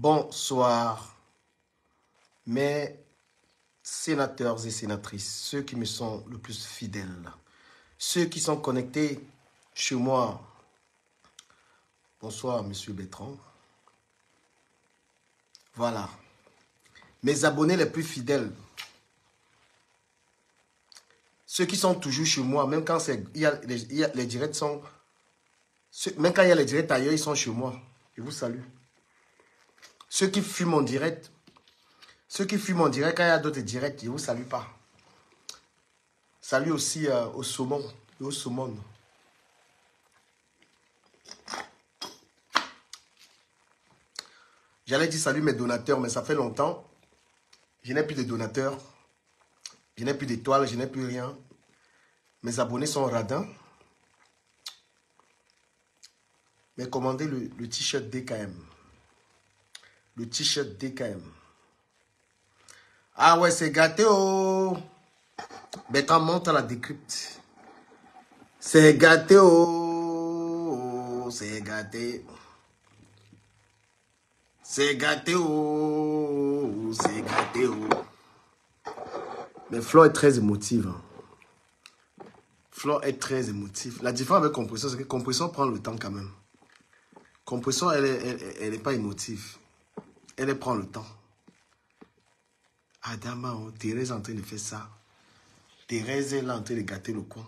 Bonsoir, mes sénateurs et sénatrices, ceux qui me sont le plus fidèles, ceux qui sont connectés chez moi. Bonsoir, monsieur Bertrand. Voilà. Mes abonnés les plus fidèles, ceux qui sont toujours chez moi, même quand les directs sont... Même quand il y a les directs ailleurs, ils sont chez moi. Je vous salue. Ceux qui fument en direct, quand il y a d'autres directs, je ne vous salue pas. Salut aussi au saumon et au saumon. J'allais dire salut mes donateurs, mais ça fait longtemps. Je n'ai plus de donateurs. Je n'ai plus d'étoiles, je n'ai plus rien. Mes abonnés sont radins. Mais commandez le t-shirt DKM. Le t-shirt DKM. Ah ouais, c'est gâté, oh. Bertrand, monte à la décrypte. C'est gâté, oh. C'est gâté. C'est gâté, oh. C'est gâté, oh. Mais Flo est très émotive. Flo est très émotive. La différence avec Compression, c'est que Compression prend le temps quand même. Compression, elle n'est pas émotive. Elle prend le temps. Adama, oh, Thérèse est en train de faire ça. Thérèse est là en train de gâter le coin.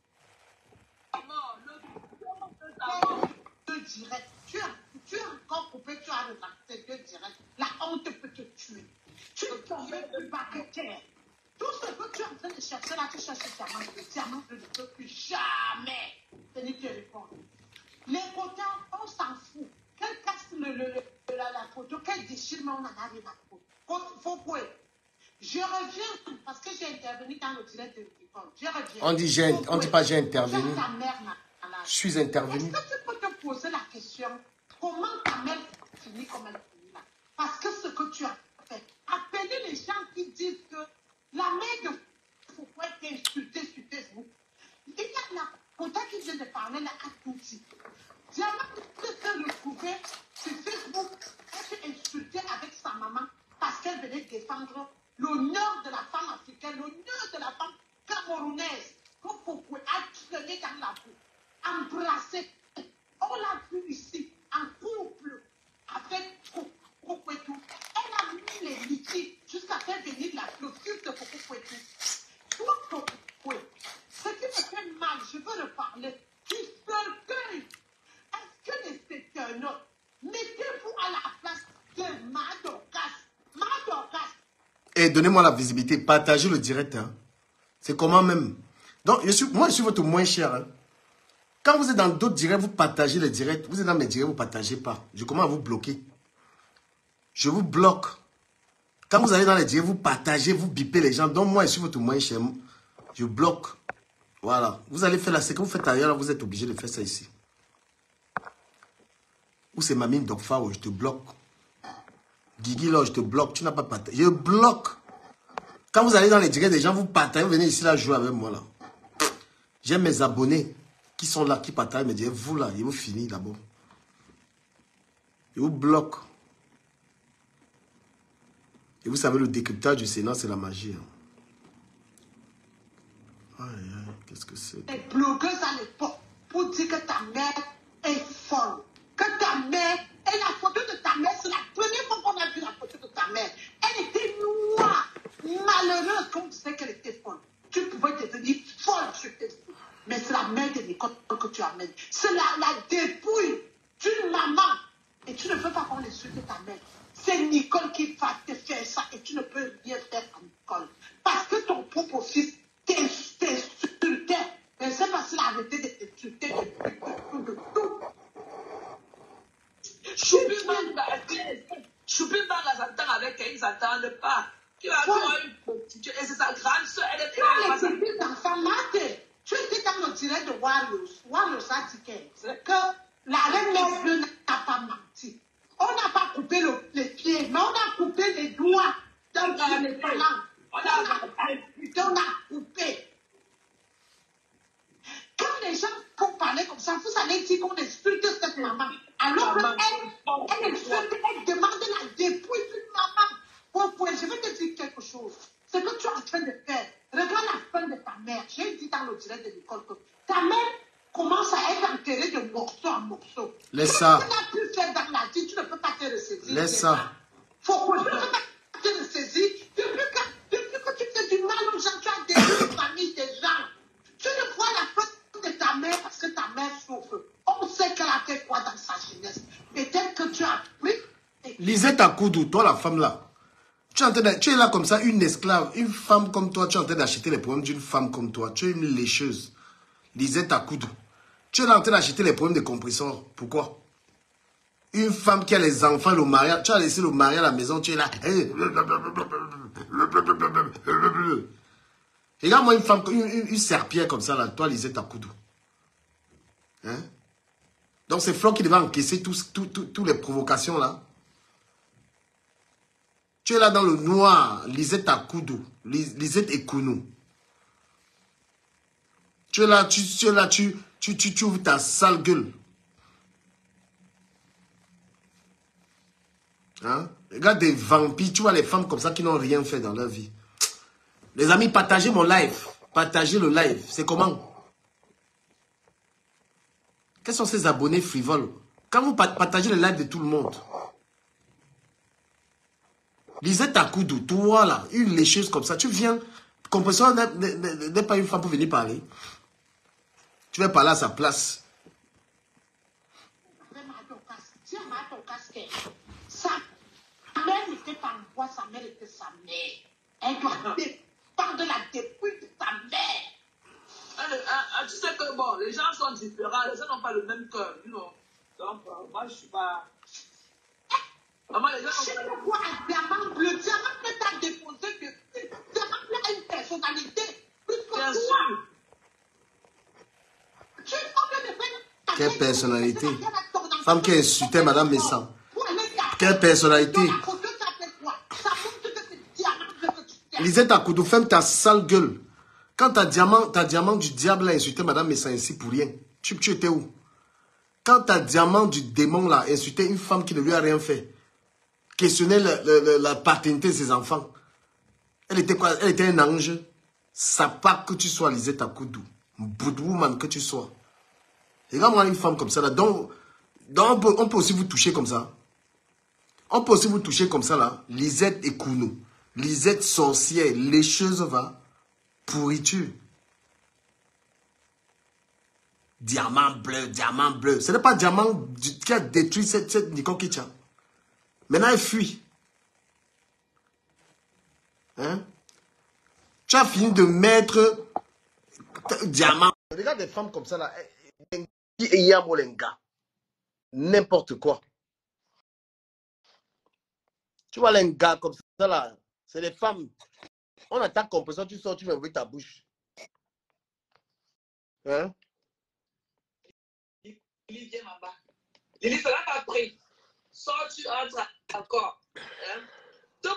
Tu as encore coupé, tu as relaxé deux directs. La honte peut te tuer. Tu ne tombes plus bas que terre. Tout ce que tu es en train de chercher là, tu cherches diamant. Le diamant ne peut plus jamais tenir te répondre. Les quotas, on s'en fout. Qu'elle casse la photo, qu'elle déchire, mais on en a rien à foutre. Faut quoi? Je reviens parce que j'ai intervenu dans le direct de l'école. Je reviens. On dit pas j'ai intervenu. Ta mère je suis intervenu. Est-ce que tu peux te poser la question, comment ta mère finit comme elle finit là? Parce que ce que tu as fait, appeler les gens qui disent que la mère de Foucault est insultée sur Facebook. Il y a la quota qui vient de parler là à tout dit. Diamant s'est retrouver sur Facebook, être insultée avec sa maman parce qu'elle venait défendre l'honneur de la femme africaine, l'honneur de la femme camerounaise. Que Foucault a traîné dans la boue, embrassé. On l'a vu ici, en couple, avec Foucault et tout. Elle a mis les liquides jusqu'à faire venir la clôture de Foucault et tout. Toi, Foucault, ce qui me fait mal, je veux reparler du cercueil. Est-ce que les séqueurs, mettez-vous à la place de Madorcas. Madorcas. Et donnez-moi la visibilité, partagez le direct. Hein. C'est comment même. Donc, moi, je suis votre moins cher. Hein. Quand vous êtes dans d'autres directs, vous partagez les directs. Vous êtes dans mes directs, vous ne partagez pas. Je commence à vous bloquer. Je vous bloque. Quand vous allez dans les directs, vous partagez, vous bipez les gens. Donc, moi, je suis votre moins cher. Je bloque. Voilà. Vous allez faire la séquence, vous faites ailleurs, vous êtes obligé de faire ça ici. Ou c'est Mamine Dokfa, je te bloque. Guigui, là, je te bloque. Tu n'as pas partagé. Je bloque. Quand vous allez dans les directs des gens, vous partagez, vous venez ici là jouer avec moi là. J'ai mes abonnés qui sont là, qui partagent, me disent, vous là, ils vous finissent d'abord. Ils vous bloquent. Et vous savez, le décryptage du Sénat, c'est la magie. Hein. Aïe, aïe, qu'est-ce que c'est? Les blogueuses à l'époque pour dire que ta mère est folle. Que ta mère, et la photo de ta mère, c'est la première fois qu'on a vu la photo de ta mère. Elle était noire, malheureuse, comme tu sais qu'elle était folle. Tu pouvais devenir folle sur tes filles. Mais c'est la mère de Nicole que tu amènes. C'est la dépouille d'une maman. Et tu ne veux pas qu'on insulte ta mère. C'est Nicole qui va te faire ça et tu ne peux rien faire comme Nicole. Parce que ton propre fils t'insultait. Mais c'est parce qu'il a arrêté de t'insulter de tout. Choupimanga s'entend avec elle, ils s'entendent pas. Tu as une prostituée et c'est sa grande soeur, elle est Tu as les petits enfants matés. Tu étais dans le direct de Warriors. Warriors a dit que la reine mère bleue n'a pas menti. On n'a pas coupé les pieds, mais on a coupé les doigts. Donc, les talents. On a coupé. Quand les gens vont parler comme ça, vous allez dire qu'on insulte cette maman. Alors qu'elle insulte, elle demande la Laisse ça. Ce que tu n'as pu faire dans la vie, tu ne peux pas te ressaisir. Laisse ça. Faut que tu ne peux pas te ressaisir. Depuis que tu fais du mal aux gens, tu as détruit la famille des gens. Tu ne vois la faute de ta mère parce que ta mère souffre. On sait qu'elle a fait quoi dans sa jeunesse. Peut-être que tu as pris. Lisette Akoudou, toi la femme là. Tu es là comme ça, une esclave, une femme comme toi, tu es en train d'acheter les problèmes d'une femme comme toi. Tu es une lécheuse. Lisette Akoudou. Tu es là en train d'acheter les problèmes de compresseurs. Pourquoi? Une femme qui a les enfants, le mariage, tu as laissé le mari à la maison, tu es là. Regarde-moi une femme, une serpillère comme ça, là, toi, Lisette Akoudou. Hein? Donc c'est Flo qui devait encaisser toutes les provocations là. Tu es là dans le noir, Lisette Akoudou, Lisette Ekounou. Tu es là, tu ouvres ta sale gueule. Hein? Regarde des vampires, tu vois les femmes comme ça qui n'ont rien fait dans leur vie. Les amis, partagez mon live. Partagez le live. C'est comment? Quels sont ces abonnés frivoles? Quand vous partagez le live de tout le monde. Lisette Akoudou, toi là, une lécheuse comme ça, tu viens, Compresseur n'est pas une femme pour venir parler. Tu vas parler à sa place. Sa mère n'était pas en bois, sa mère était sa mère. Elle doit dépendre de la dépouille de ta mère. Tu sais que bon, les gens sont différents, les gens n'ont pas le même cœur, you know. Donc, moi je suis pas. Maman, les gens Je ne vois un diamant bleu. Diamant bleu t'a déposé que. Diamant bleu a une personnalité. Plus que bien toi. sûr. Tu es obligé de faire. Quelle personnalité? Femme qui insultait Madame Messan. Quelle personnalité? Lisette Akoudou, ferme ta sale gueule. Quand ta diamant du diable a insulté Madame Messan ici pour rien, tu étais où? Quand ta diamant du démon là a insulté une femme qui ne lui a rien fait, questionnait la paternité de ses enfants, elle était quoi? Elle était un ange. Ça pas que tu sois Lisette Akoudou, Boudwoman que tu sois. Regarde-moi une femme comme ça là. Donc on peut aussi vous toucher comme ça. On peut aussi vous toucher comme ça là. Lisette Ekounou. Lisette sorcière. Lécheuse va. Pourriture. Diamant bleu, diamant bleu. Ce n'est pas diamant qui a détruit cette Nicole Kicha. Maintenant elle fuit. Hein? Tu as fini de mettre diamant. Regarde des femmes comme ça là. N'importe quoi. Tu vois les gars comme ça là, c'est les femmes. On attaque compresseur, tu sors, tu vas ouvrir ta bouche. Hein? Lily, viens là-bas. Lily, ça n'a pas pris. Sors, tu entres encore. Hein? Donc,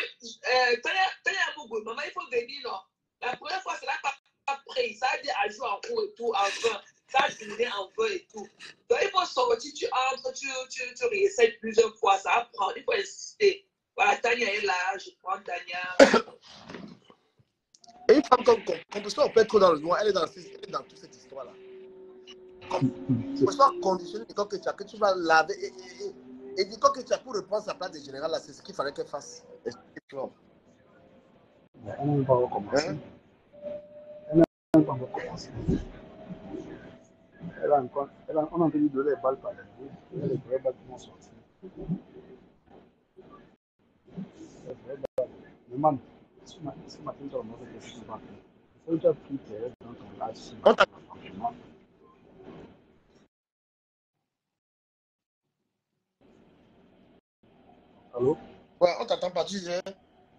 maman, il faut venir, non? La première fois, ça n'a pas pris. Ça a dit à jouer en haut et tout, en vin. Ça a tourné en vin et tout. Donc, il faut sortir, tu entres, tu réessayes plusieurs fois. Ça apprend, il faut insister. Voilà, Tania est là, je prends Tania. Et une femme comme compresseur, on peut être dans le noir, elle est dans toute cette histoire-là. Compresseur conditionné, que tu vas laver et dit que tu as pour reprendre sa place de général, là, c'est ce qu'il fallait qu'elle fasse. On n'a pas recommencé. Hein? On n'a pas recommencé. On a entendu de les balles par les deux. Les vraies balles qui vont sortir. Les vraies balles. Mais man, ce matin, tu as remarqué que je ne sais pas. Il faut que tu aies pris tes rêves dans ton live. On t'a Allô? ouais, on t'attend pas, tu disais.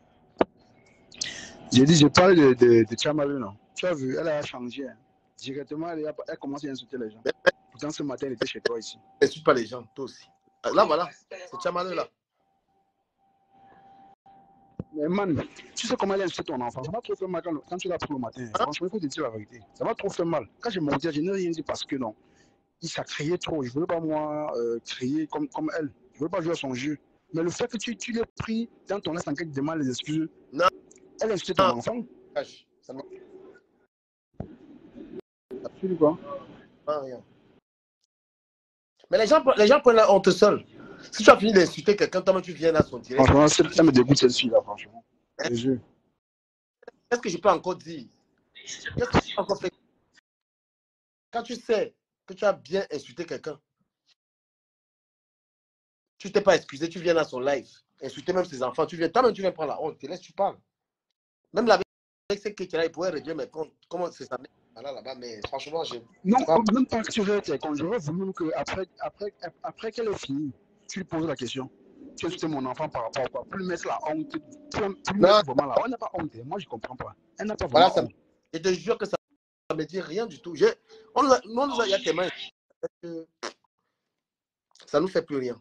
J'ai dit, je parle de Chamalu, non? Tu as vu, elle a changé. Hein. Directement, elle commence à insulter les gens. Pourtant, ce matin, elle était chez toi ici. N'insulte pas les gens, toi aussi. Là, voilà, c'est Chamalou là. Mais man, tu sais comment elle a insulté ton enfant? Ça m'a trop fait mal quand tu l'as pris le matin. Franchement, il faut te dire la vérité. Ça m'a trop fait mal. Quand j'ai monté, je n'ai rien dit parce que non. Il s'est crié trop. Je ne voulais pas, moi, crier comme elle. Je ne voulais pas jouer à son jeu. Mais le fait que tu l'aies pris dans ton instant qu'elle te demande les excuses, Non. Elle a insulté ton enfant. Ça ne Tu dis quoi? va rien. Mais les gens prennent la honte seuls. Si tu as fini d'insulter quelqu'un, toi tu viens à son direct. Franchement, ça me dégoûte cette fille-là, franchement. Qu'est-ce que je peux encore dire? Qu'est-ce que tu peux encore faire? Quand tu sais que tu as bien insulté quelqu'un, tu t'es pas excusé, tu viens dans son live, insulter même ses enfants, toi-même tu viens prendre la honte, tu laisses, tu parles. Même la avec ces là il pourrait réduire mes comptes. Comment c'est ça là-bas, mais franchement, non, même pas que tu réduis quand j'aurais voulu que après qu'elle ait fini, tu lui poses la question. Tu as insulté mon enfant par rapport à quoi? Plus mettre la honte, plus mettre vraiment la honte. Elle n'a pas honte, moi je comprends pas. Elle n'a pas vraiment honte. Je te jure que ça ne me dit rien du tout. Il y a tellement ça nous fait plus rien.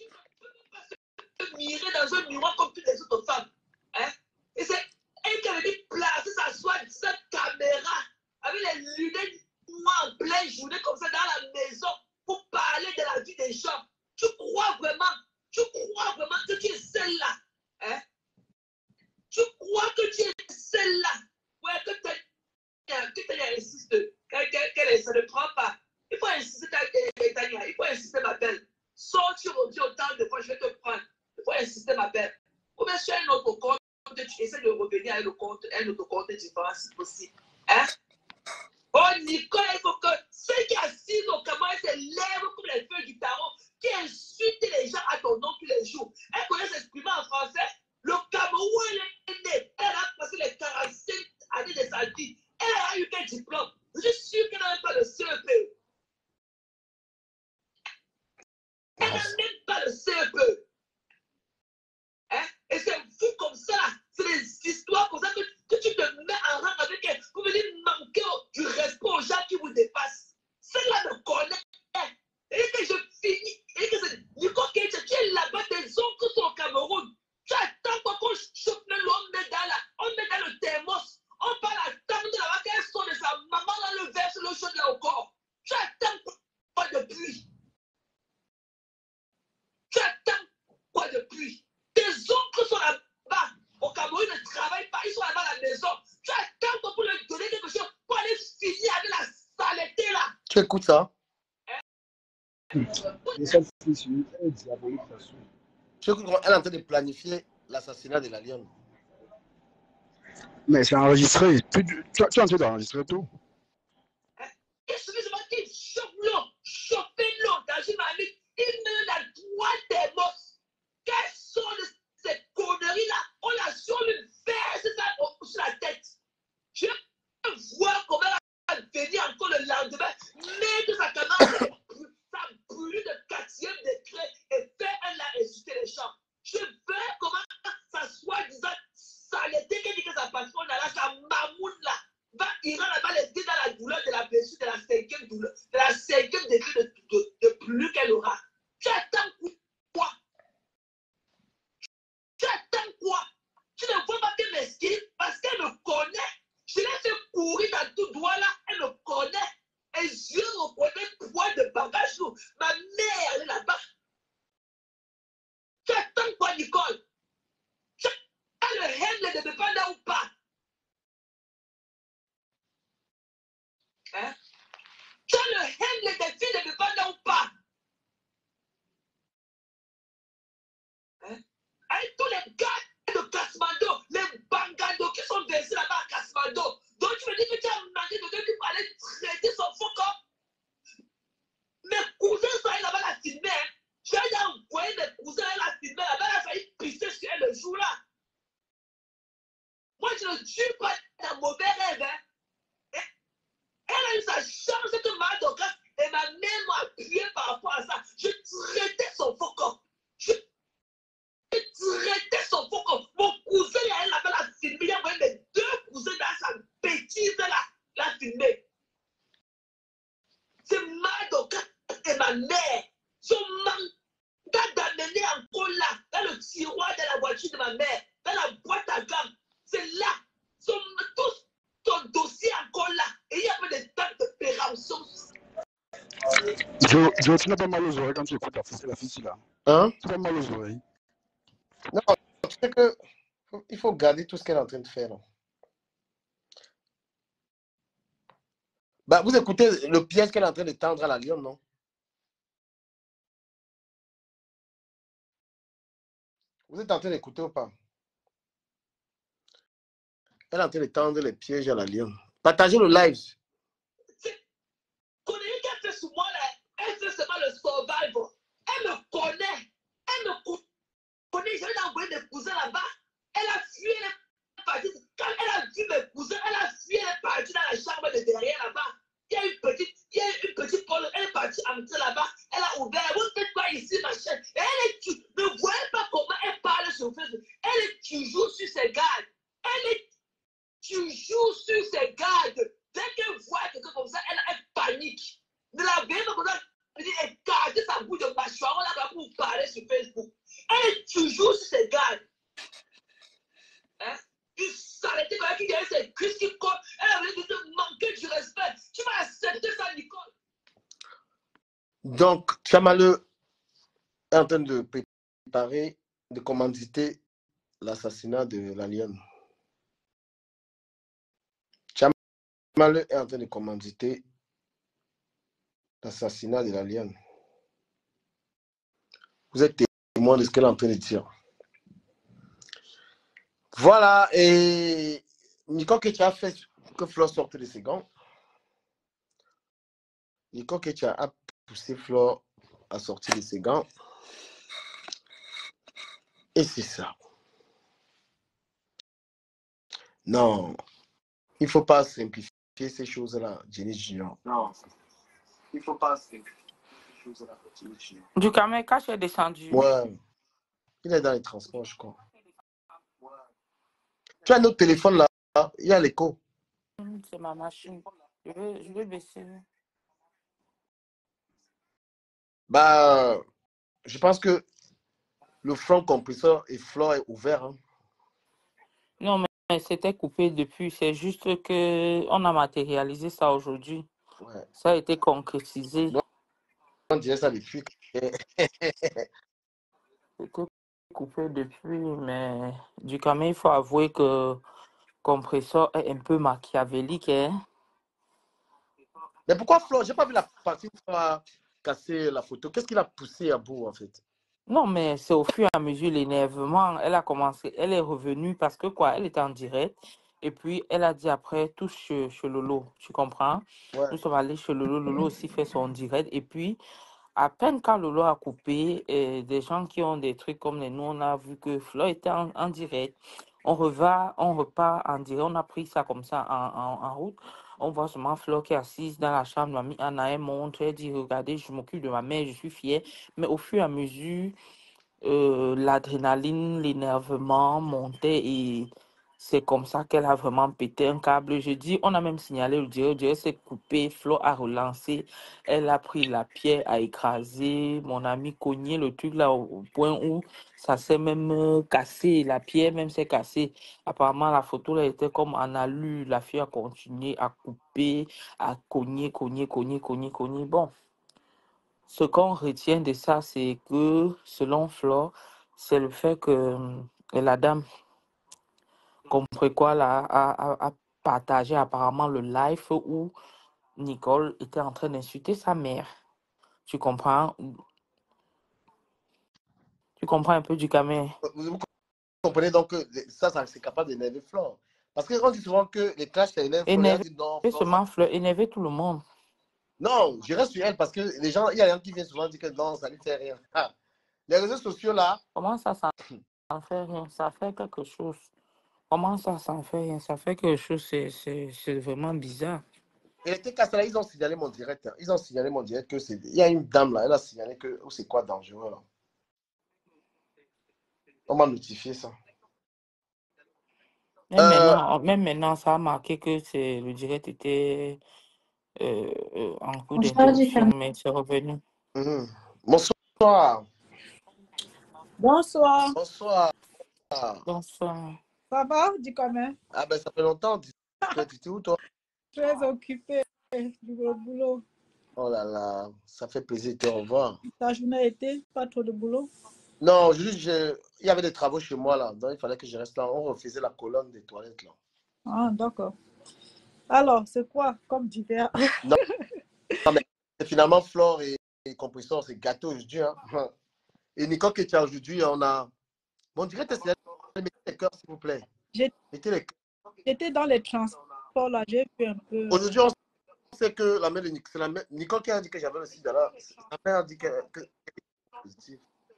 Mirer dans un miroir comme toutes les autres femmes. Hein? Et c'est elle qui avait dit placer sa caméra avec les lunettes noires en pleine journée comme ça dans la maison pour parler de la vie des gens. Tu crois vraiment que tu es celle-là? Hein? Tu crois que tu es celle-là? Ouais, que tu insistes, qu'elle ne prend pas. Il faut insister, Tania, il faut insister, ma belle. Sors, tu reviens autant de fois, je vais te prendre. Il faut insister, ma belle. Ou bien sur un autre compte, tu essaies de revenir à un autre compte différent si possible. Hein? Oh, Nicole, il faut que ceux qui assisent au Cameroun se lèvent comme les feux du tarot, qui insultent les gens à ton nom tous les jours. Elle connaît s'exprimer en français. Le Cameroun est né. Elle a passé les 45 années de sa vie. Elle a eu quel diplôme? Je suis sûr qu'elle n'a même pas le CEP. Elle n'a même pas le CEP. Hein? Et c'est fou comme ça. C'est des histoires comme ça que tu te mets en rang avec elle. Vous venez manquer du respect aux gens qui vous dépassent. Celle-là me connaît. Et que je finis. Et que c'est Nico Keïta, tu es là-bas, tes oncles sont au Cameroun. Tu attends qu'on chauffe l'eau, on met dans le thermos. On parle à table de là-bas qu'elle sort de sa maman dans le verre sur l'eau chaude là au corps. Tu attends quoi de pluie? Tu attends quoi de pluie? Tes oncles sont là-bas. Au Cameroun, ils ne travaillent pas. Ils sont là-bas à la maison. Tu attends pour leur donner quelque chose pour aller finir avec la saleté là. Tu écoutes ça? Et cette fille, elle est diabolique, de toute façon. Tu écoutes comment elle est en train de planifier l'assassinat de la lionne. Mais c'est enregistré. Tu es en train d'enregistrer tout. Il suffit seulement qu'il chauffe l'eau, chauffer l'eau dans une marmite. Il met la droite des mosses. Quelles sont ces conneries-là? On la sur le verse ça sur la tête. Je vois comment elle va venir encore le lendemain, mettre sa caméra, ça brûle de 4e degré et faire un là insulter les gens. Je veux comment ça soit disant saleté qui dit que ça passe on a là, sa mamoune là. Ira là-bas les dans la douleur de la blessure de la 5e douleur, de la 5e degré de plus qu'elle aura. Tu attends quoi? Tu attends quoi? Tu ne vois pas qu'elle m'esquive parce qu'elle me connaît. Je l'ai fait courir dans tout droit là, elle me connaît. Et je reconnais poids de bagage lourd. Ma mère elle est là-bas. Tu attends quoi, Nicole? Tu as le haine de dépendant ou pas? Hein? Tu as le haine des filles de dépendant ou pas? Hein? Avec tous les gars de Kasmando, les bangados qui sont versés là-bas à Kasmando. Donc tu me dis que tu as demandé de quelqu'un pour aller traiter son faux corps? Mes cousins sont allés là-bas la filmer. Hein? Je vais envoyer mes cousins la filmer là-bas, elle a failli pisser sur elle le jour-là. Moi, je ne tue pas dans mauvais rêve. Hein? Elle a eu sa chance que ma Dokas et ma mère m'ont appuyé par rapport à ça. Je traitais son faux corps. Je traitais son faux corps. Mon cousin, elle avait la filmé. Il a envoyé mes 2 cousins dans sa bêtise là, la filmé. C'est ma Dokas et ma mère. Son mandat d'amener encore là, dans le tiroir de la voiture de ma mère, dans la boîte à gamme. C'est là. Tous ton dossier encore là. Et il y a pas de temps de péremption. Jo, tu n'as pas mal aux oreilles quand tu écoutes la fille là. Hein? Tu n'as pas mal aux oreilles. Non, tu sais que il faut garder tout ce qu'elle est en train de faire. Non? Bah, vous écoutez le piège qu'elle est en train de tendre à la lionne, non? Vous êtes en train d'écouter ou pas? Elle est en train de tendre les pièges à la lionne. Partagez le live. Connais qu'elle fait sur moi là, elle fait seulement le survival. Elle me connaît. Elle me connaît. J'avais envoyé des cousins là-bas. Elle a fui, elle est partie. Quand elle a vu mes cousins, elle a fui, elle est partie dans la chambre de derrière là-bas. Il y a une petite porte, elle est partie entrer là-bas. Elle a ouvert. Vous faites quoi ici, ma chaîne? Et elle est, ne voyez pas comment elle parle sur Facebook. Elle est toujours sur ses gardes. Elle est toujours sur ses gardes. Dès qu'elle voit quelqu'un comme ça, elle panique. Ne la veille pas comme ça, elle dit, écartez sa bouche de mâchoire là-bas pour parler sur Facebook. Elle est toujours sur ses gardes. Hein? Tu s'arrêtais quand elle dit, c'est Chris qui compte. Elle avait dit, manquer du respect. Tu vas accepter ça, Nicole. Donc, Chamaleu est en train de préparer, de commanditer l'assassinat de la lionne. Chamaleu est en train de commanditer l'assassinat de la lionne. Vous êtes témoin de ce qu'elle est en train de dire. Voilà, et Nicole Ketia a fait que Flore sorte de ses gants. Nicole Ketia a poussé Flore à sortir de ses gants. Et c'est ça. Non, il ne faut pas simplifier ces choses-là, Jenny Junior. Non, il ne faut pas simplifier ces choses-là, Jenny Junior. Du Cameroun, quand tu es descendu. Ouais, il est dans les transports, je crois. Tu as notre téléphone là, il y a l'écho. C'est ma machine. Je vais baisser. Bah, je pense que le front compresseur et Flore est ouvert. Hein. Non, mais c'était coupé depuis. C'est juste qu'on a matérialisé ça aujourd'hui. Ouais. Ça a été concrétisé. Donc, on dirait ça depuis. C'était coupé depuis, mais du Cameroun, il faut avouer que compresseur est un peu machiavélique. Hein? Mais pourquoi Flore? J'ai pas vu la partie où Flore a cassé la photo. Qu'est-ce qu'il a poussé à bout en fait? Non, mais c'est au fur et à mesure l'énervement. Elle a commencé, elle est revenue parce que quoi, elle était en direct. Et puis, elle a dit après, touche chez Lolo. Tu comprends? Ouais. Nous sommes allés chez Lolo. Lolo aussi fait son direct. Et puis, à peine quand Lolo a coupé, des gens qui ont des trucs comme nous, on a vu que Flo était en direct. On repart en direct. On a pris ça comme ça en route. On voit seulement Flo qui est assise dans la chambre. Mamie Anna, elle montre. Elle dit, regardez, je m'occupe de ma mère, je suis fière. Mais au fur et à mesure, l'adrénaline, l'énervement montait et c'est comme ça qu'elle a vraiment pété un câble. Je dis, on a même signalé le direct s'est coupé, Flo a relancé, elle a pris la pierre à écraser, mon ami cogné le truc là au point où ça s'est même cassé, la pierre même s'est cassée. Apparemment, la photo là était comme en alu, la fille a continué à couper, à cogner. Bon. Ce qu'on retient de ça, c'est que, selon Flore, c'est le fait que la dame, compris quoi, là, a partagé apparemment le live où Nicole était en train d'insulter sa mère. Tu comprends? Tu comprends un peu du Cameroun? Vous comprenez donc que ça c'est capable d'énerver Flore. Parce qu'on dit souvent que les clashs, ça énerve Flore. Énerver Non, seulement Fleur, énerver tout le monde. non, je reste sur elle parce que les gens, il y a des gens qui viennent souvent dire que non, ça ne lui fait rien. Ah. Les réseaux sociaux là. Comment ça en fait rien? Ça fait quelque chose. Comment ça en fait rien? Ça fait quelque chose, c'est vraiment bizarre. Et les TKS là, ils ont signalé mon direct. Hein. Ils ont signalé mon direct que c'est. Il y a une dame là, elle a signalé que c'est quoi dangereux là. On m'a notifié ça. Même maintenant, ça a marqué que le direct était en cours d'interruption, mais c'est revenu. Bonsoir. Bonsoir. Bonsoir. Bonsoir. Ça va, dis quand même? Ah ben ça fait longtemps. Tu étais où toi? Très occupé du boulot. Oh là là, ça fait plaisir de te revoir. Ta journée était pas trop de boulot? Non, aujourd'hui, il y avait des travaux chez moi là, donc il fallait que je reste là. On refaisait la colonne des toilettes là. Ah, d'accord. Alors, c'est quoi comme divers? Non, mais finalement, Flore et Compresseur, c'est gâteau aujourd'hui. Hein. Et Nicole qui était aujourd'hui, on a Mon direct est signalé. Mettez les cœurs, s'il vous plaît. J'ai- Mettez les cœurs. J'étais dans les transports là, j'ai vu un peu. Aujourd'hui, on sait que la mère de Nicole, c'est la mère, Nicole qui a dit que j'avais le sida là. La mère a dit que positif.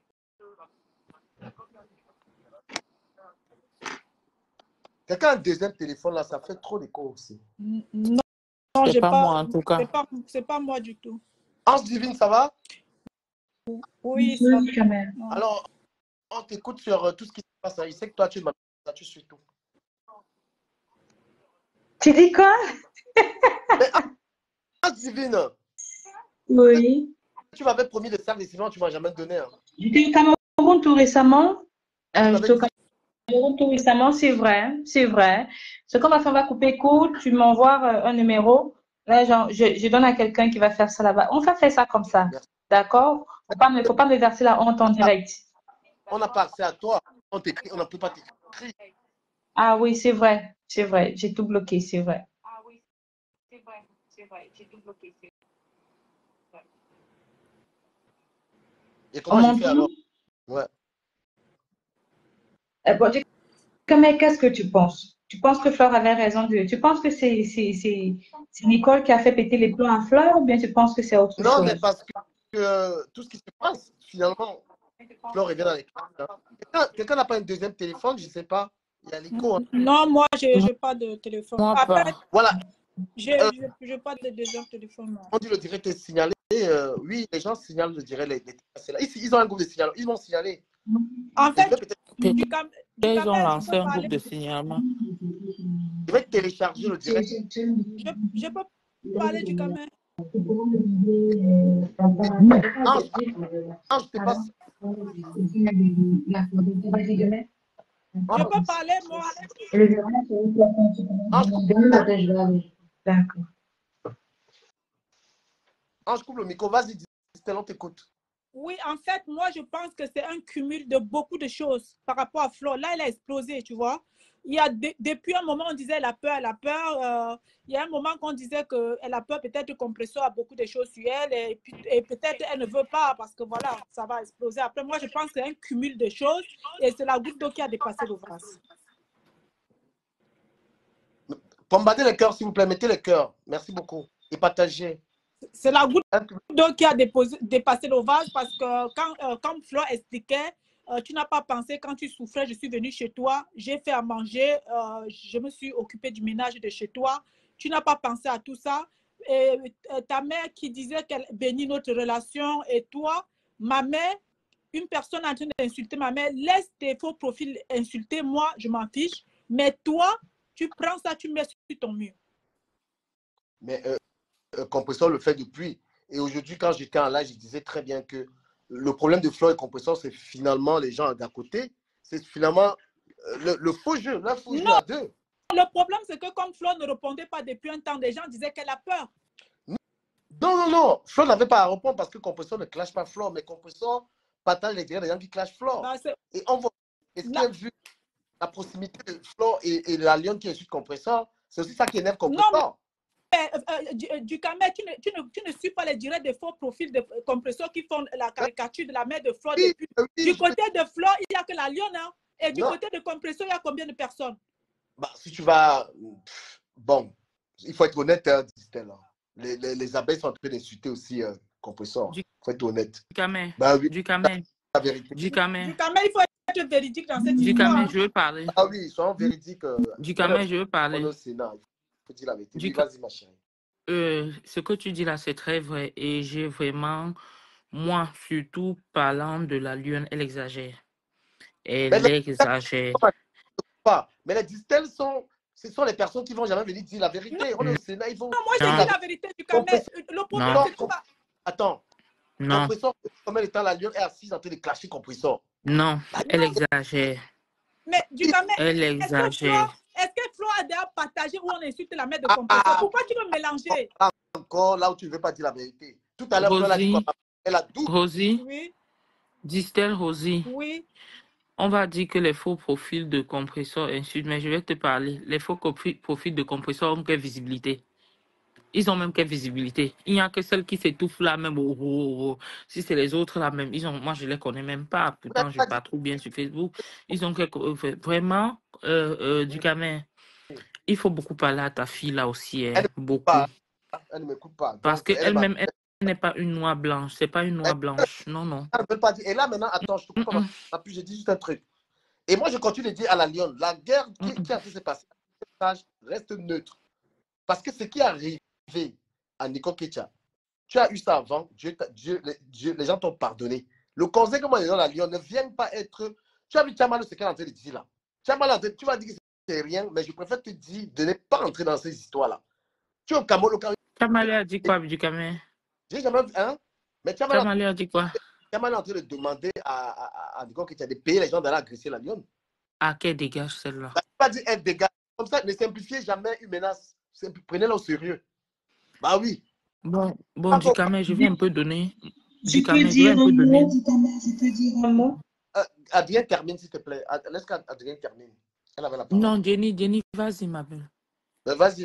Quelqu'un a un deuxième téléphone là, ça fait trop d'écho aussi. Non, C'est j'ai pas moi pas. en tout cas. C'est pas moi du tout. Ange Divine, ça va? Oui, ça va. Non. Alors, on t'écoute sur tout ce qui se passe. Il sait que toi, tu es ma... tu suis tout. Tu dis quoi? Mais Ange Divine, Oui. tu m'avais promis le sac de ciment, tu ne m'as jamais donné. Hein. J'étais au Cameroun tout récemment. m'avais J'étais au dit- Cameroun tout récemment, c'est vrai, c'est vrai. Ce qu'on va faire, on va couper court. Tu m'envoies un numéro. Là, genre, je donne à quelqu'un qui va faire ça là-bas. On va faire ça comme ça. Merci. D'accord? Faut pas me verser la honte en direct. On n'a pas accès à toi. On t'écrit, on ne peut pas t'écrire. Ah oui, c'est vrai. C'est vrai. J'ai tout bloqué, c'est vrai. Et On comment j'ai fait m'entend? alors? Ouais. Bon, mais qu'est-ce que tu penses? Tu penses que Fleur avait raison de... Tu penses que c'est Nicole qui a fait péter les plombs à Fleur ou bien tu penses que c'est autre Non, mais chose? parce que tout ce qui se passe, finalement, Flore revient dans les classes. Hein. Quelqu'un n'a pas un deuxième téléphone, je ne sais pas. Il y a l'écho. Hein. Non, moi, j'ai pas de téléphone. Moi Après, pas. Voilà. j'ai pas de deuxième téléphone. Non. On dit le direct est signalé. Oui, les gens signalent le direct. Ils ont un groupe de signalement. Ils m'ont signalé. En Et je fait, vais peut-être du Cameroun, Ils ont je lancé peux un parler. groupe de signalement. je vais télécharger le direct. Je peux parler du Cameroun. Ange, Ange, t'es pas. Je peux parler, moi. D'accord. Ange, coupe le micro. Vas-y, Stella, on t'écoute. Oui, en fait, moi, je pense que c'est un cumul de beaucoup de choses par rapport à Flo. Là, elle a explosé, tu vois. Il y a depuis un moment, on disait elle a peur, elle a peur. Il y a un moment qu'on disait qu'elle a peur, peut-être que Compressor a beaucoup de choses sur elle et peut-être elle ne veut pas parce que voilà, ça va exploser. Après, moi, je pense que c'est un cumul de choses et c'est la goutte d'eau qui a dépassé le vase. Bombardez les cœurs, s'il vous plaît. Mettez les cœurs. Merci beaucoup. Et partagez. C'est la goutte d'eau qui a dépassé le vase parce que quand Flo expliquait, tu n'as pas pensé quand tu souffrais, je suis venue chez toi, j'ai fait à manger, je me suis occupée du ménage de chez toi. Tu n'as pas pensé à tout ça. Et ta mère qui disait qu'elle bénit notre relation et toi, ma mère, une personne en train d'insulter ma mère, laisse tes faux profils insulter, moi, je m'en fiche. Mais toi, tu prends ça, tu mets sur ton mur. Mais Compressor le fait depuis. Et aujourd'hui, quand j'étais en live, je disais très bien que le problème de Flo et Compressor, c'est finalement les gens d'à côté. C'est finalement le faux jeu, le faux jeu à deux. Le problème, c'est que comme Flo ne répondait pas depuis un temps, des gens disaient qu'elle a peur. Non. Flo n'avait pas à répondre parce que Compressor ne clash pas Flo, mais Compressor partage les directs des gens qui clashent Flo. Bah, et on voit, est-ce qu'il y a vu la proximité de Flo et la lionne qui est sur Compressor? C'est aussi ça qui énerve Compressor. Du Cameroun, tu ne suis pas les directs des faux profils de Compressor qui font la caricature de la mère de Flo. Oui, du côté de Flo, il n'y a que la lionne. Hein, et du côté de Compressor, il y a combien de personnes? Bah, si tu vas... Bon, il faut être honnête, hein, Stella. Les abeilles sont en train d'insulter aussi Compressor. Il faut être honnête. Du Cameroun. Bah, oui, Du Cameroun. la vérité. Du Cameroun. Du Cameroun, il faut être véridique dans cette Du histoire. Cameroun, je veux parler. Ah oui, soyons véridiques. Du Cameroun, je veux parler. On est au Sénat, il faut dire la vérité. Oui, vas-y, ma chérie. Ce que tu dis là, c'est très vrai. Et j'ai vraiment, moi, surtout parlant de la lionne, elle exagère. Elle exagère. Mais les distels ce sont les personnes qui vont jamais venir dire la vérité. Non. On est au Sénat, ils vont... Non, moi, je dis la vérité du Cameroun. Le problème, c'est que... Attends. Non. Compressor, combien de temps la lionne est assise en train de clasher Compressor? Non, elle exagère. Mais du Cameroun, elle exagère. Est-ce que Flo a déjà partagé où on insulte la mère de Compressor? Pourquoi tu veux mélanger? Encore là où tu ne veux pas dire la vérité. Tout à l'heure, elle a dit Rosie, oui. Distel Rosie. Oui. On va dire que les faux profils de Compressor insultent, mais je vais te parler. Les faux profils de Compressor ont quelle visibilité? Ils ont même quelle visibilité. Il n'y a que celles qui s'étouffent là, même. Si c'est les autres là, même. Moi, je ne les connais même pas. Vous n'avez Pourtant, je pas dit. patrouille bien sur Facebook. Ils ont vraiment, du gamin. Il faut beaucoup parler à ta fille là aussi, Elle hein, ne m'écoute beaucoup. pas. Elle ne m'écoute pas. Parce Donc, elle qu'elle-même, elle n'est pas une noix blanche. C'est pas une noix blanche. Non, non. ne veut pas dire. Et là, maintenant, attends, je te coupe. Puis je dis juste un truc. Et moi, je continue de dire à la Lyon, la guerre qui a fait se passer, reste neutre. Parce que ce qui est arrivé à Nico Ketia, tu as eu ça avant, les gens t'ont pardonné. Le conseil que moi, les gens à la Lyon ne viennent pas être. Tu as vu Tchamalo, ce qu'elle est en train de dire là. Tchamalo, tu vas dire que c'est rien, mais je préfère te dire de ne pas entrer dans ces histoires-là. Tu es au Cameroun, Tchamalo a dit quoi, du gamin? J'ai jamais vu, hein? Mais Tchamalo a dit quoi? Tchamalo est en train de demander à Nico Ketia de payer les gens d'aller agresser la Lyon. À quel dégage celle-là? Bah, pas dire elle dégage. Comme ça, ne simplifiez jamais une menace. Prenez-la au sérieux. Bah oui. Bon, du gamin, je vais un peu donner. Je peux dire un mot, je peux dire un mot. Adrien termine, s'il te plaît. Laisse qu'Adrien termine. Elle avait la parole. Non, Jenny, vas-y, ma belle. Vas-y.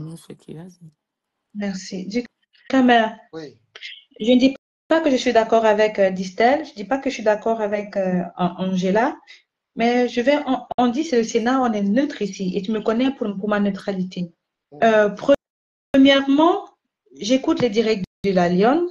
Merci. Du caméra. Oui. Je ne dis pas que je suis d'accord avec Distel, je ne dis pas que je suis d'accord avec Angela, mais on dit c'est le Sénat, on est neutre ici, et tu me connais pour ma neutralité. Premièrement, j'écoute les directs de la Lyon.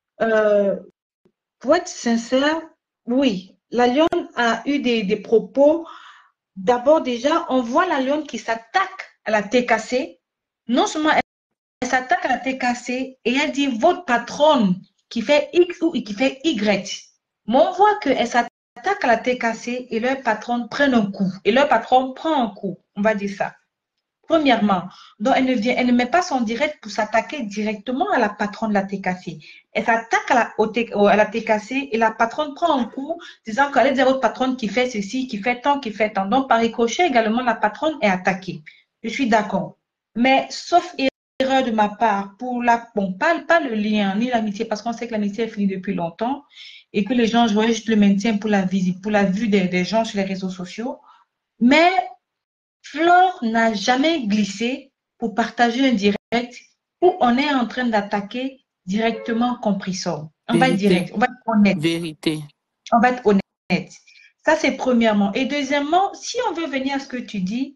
Pour être sincère, oui, la Lyon a eu des propos. D'abord, déjà, on voit la Lyon qui s'attaque à la TKC. Non seulement elle s'attaque à la TKC et elle dit votre patronne qui fait X ou qui fait Y. Mais on voit qu'elle s'attaque à la TKC et leur patronne prend un coup. Et leur patron prend un coup. On va dire ça. Premièrement, donc elle ne met pas son direct pour s'attaquer directement à la patronne de la TKC. Elle s'attaque à la TKC et la patronne prend un coup, disant qu'elle est votre patronne qui fait ceci, qui fait tant, qui fait tant. Donc, par ricochet, également, la patronne est attaquée. Je suis d'accord. Mais, sauf erreur de ma part, pas le lien, ni l'amitié, parce qu'on sait que l'amitié est finie depuis longtemps et que les gens jouaient juste le maintien pour la vue des gens sur les réseaux sociaux. Mais, Flore n'a jamais glissé pour partager un direct où on est en train d'attaquer directement Compressor. On va être direct, on va être honnête. Vérité. On va être honnête. Ça, c'est premièrement. Et deuxièmement, si on veut venir à ce que tu dis,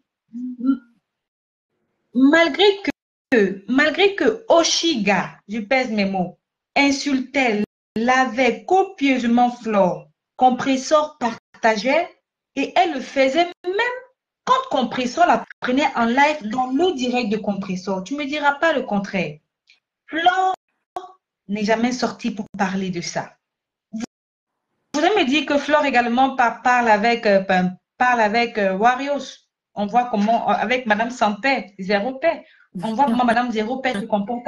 malgré que Oshiga, je pèse mes mots, insultait, lavait copieusement Flore, Compressor partageait et elle le faisait même quand Compressor la prenait en live dans le direct de Compressor. Tu ne me diras pas le contraire. Flore n'est jamais sortie pour parler de ça. Vous allez me dire que Flore également parle avec Warriors. On voit comment, avec Madame Sans Paix, Zéro Paix. On voit comment Madame Zéro Paix se comporte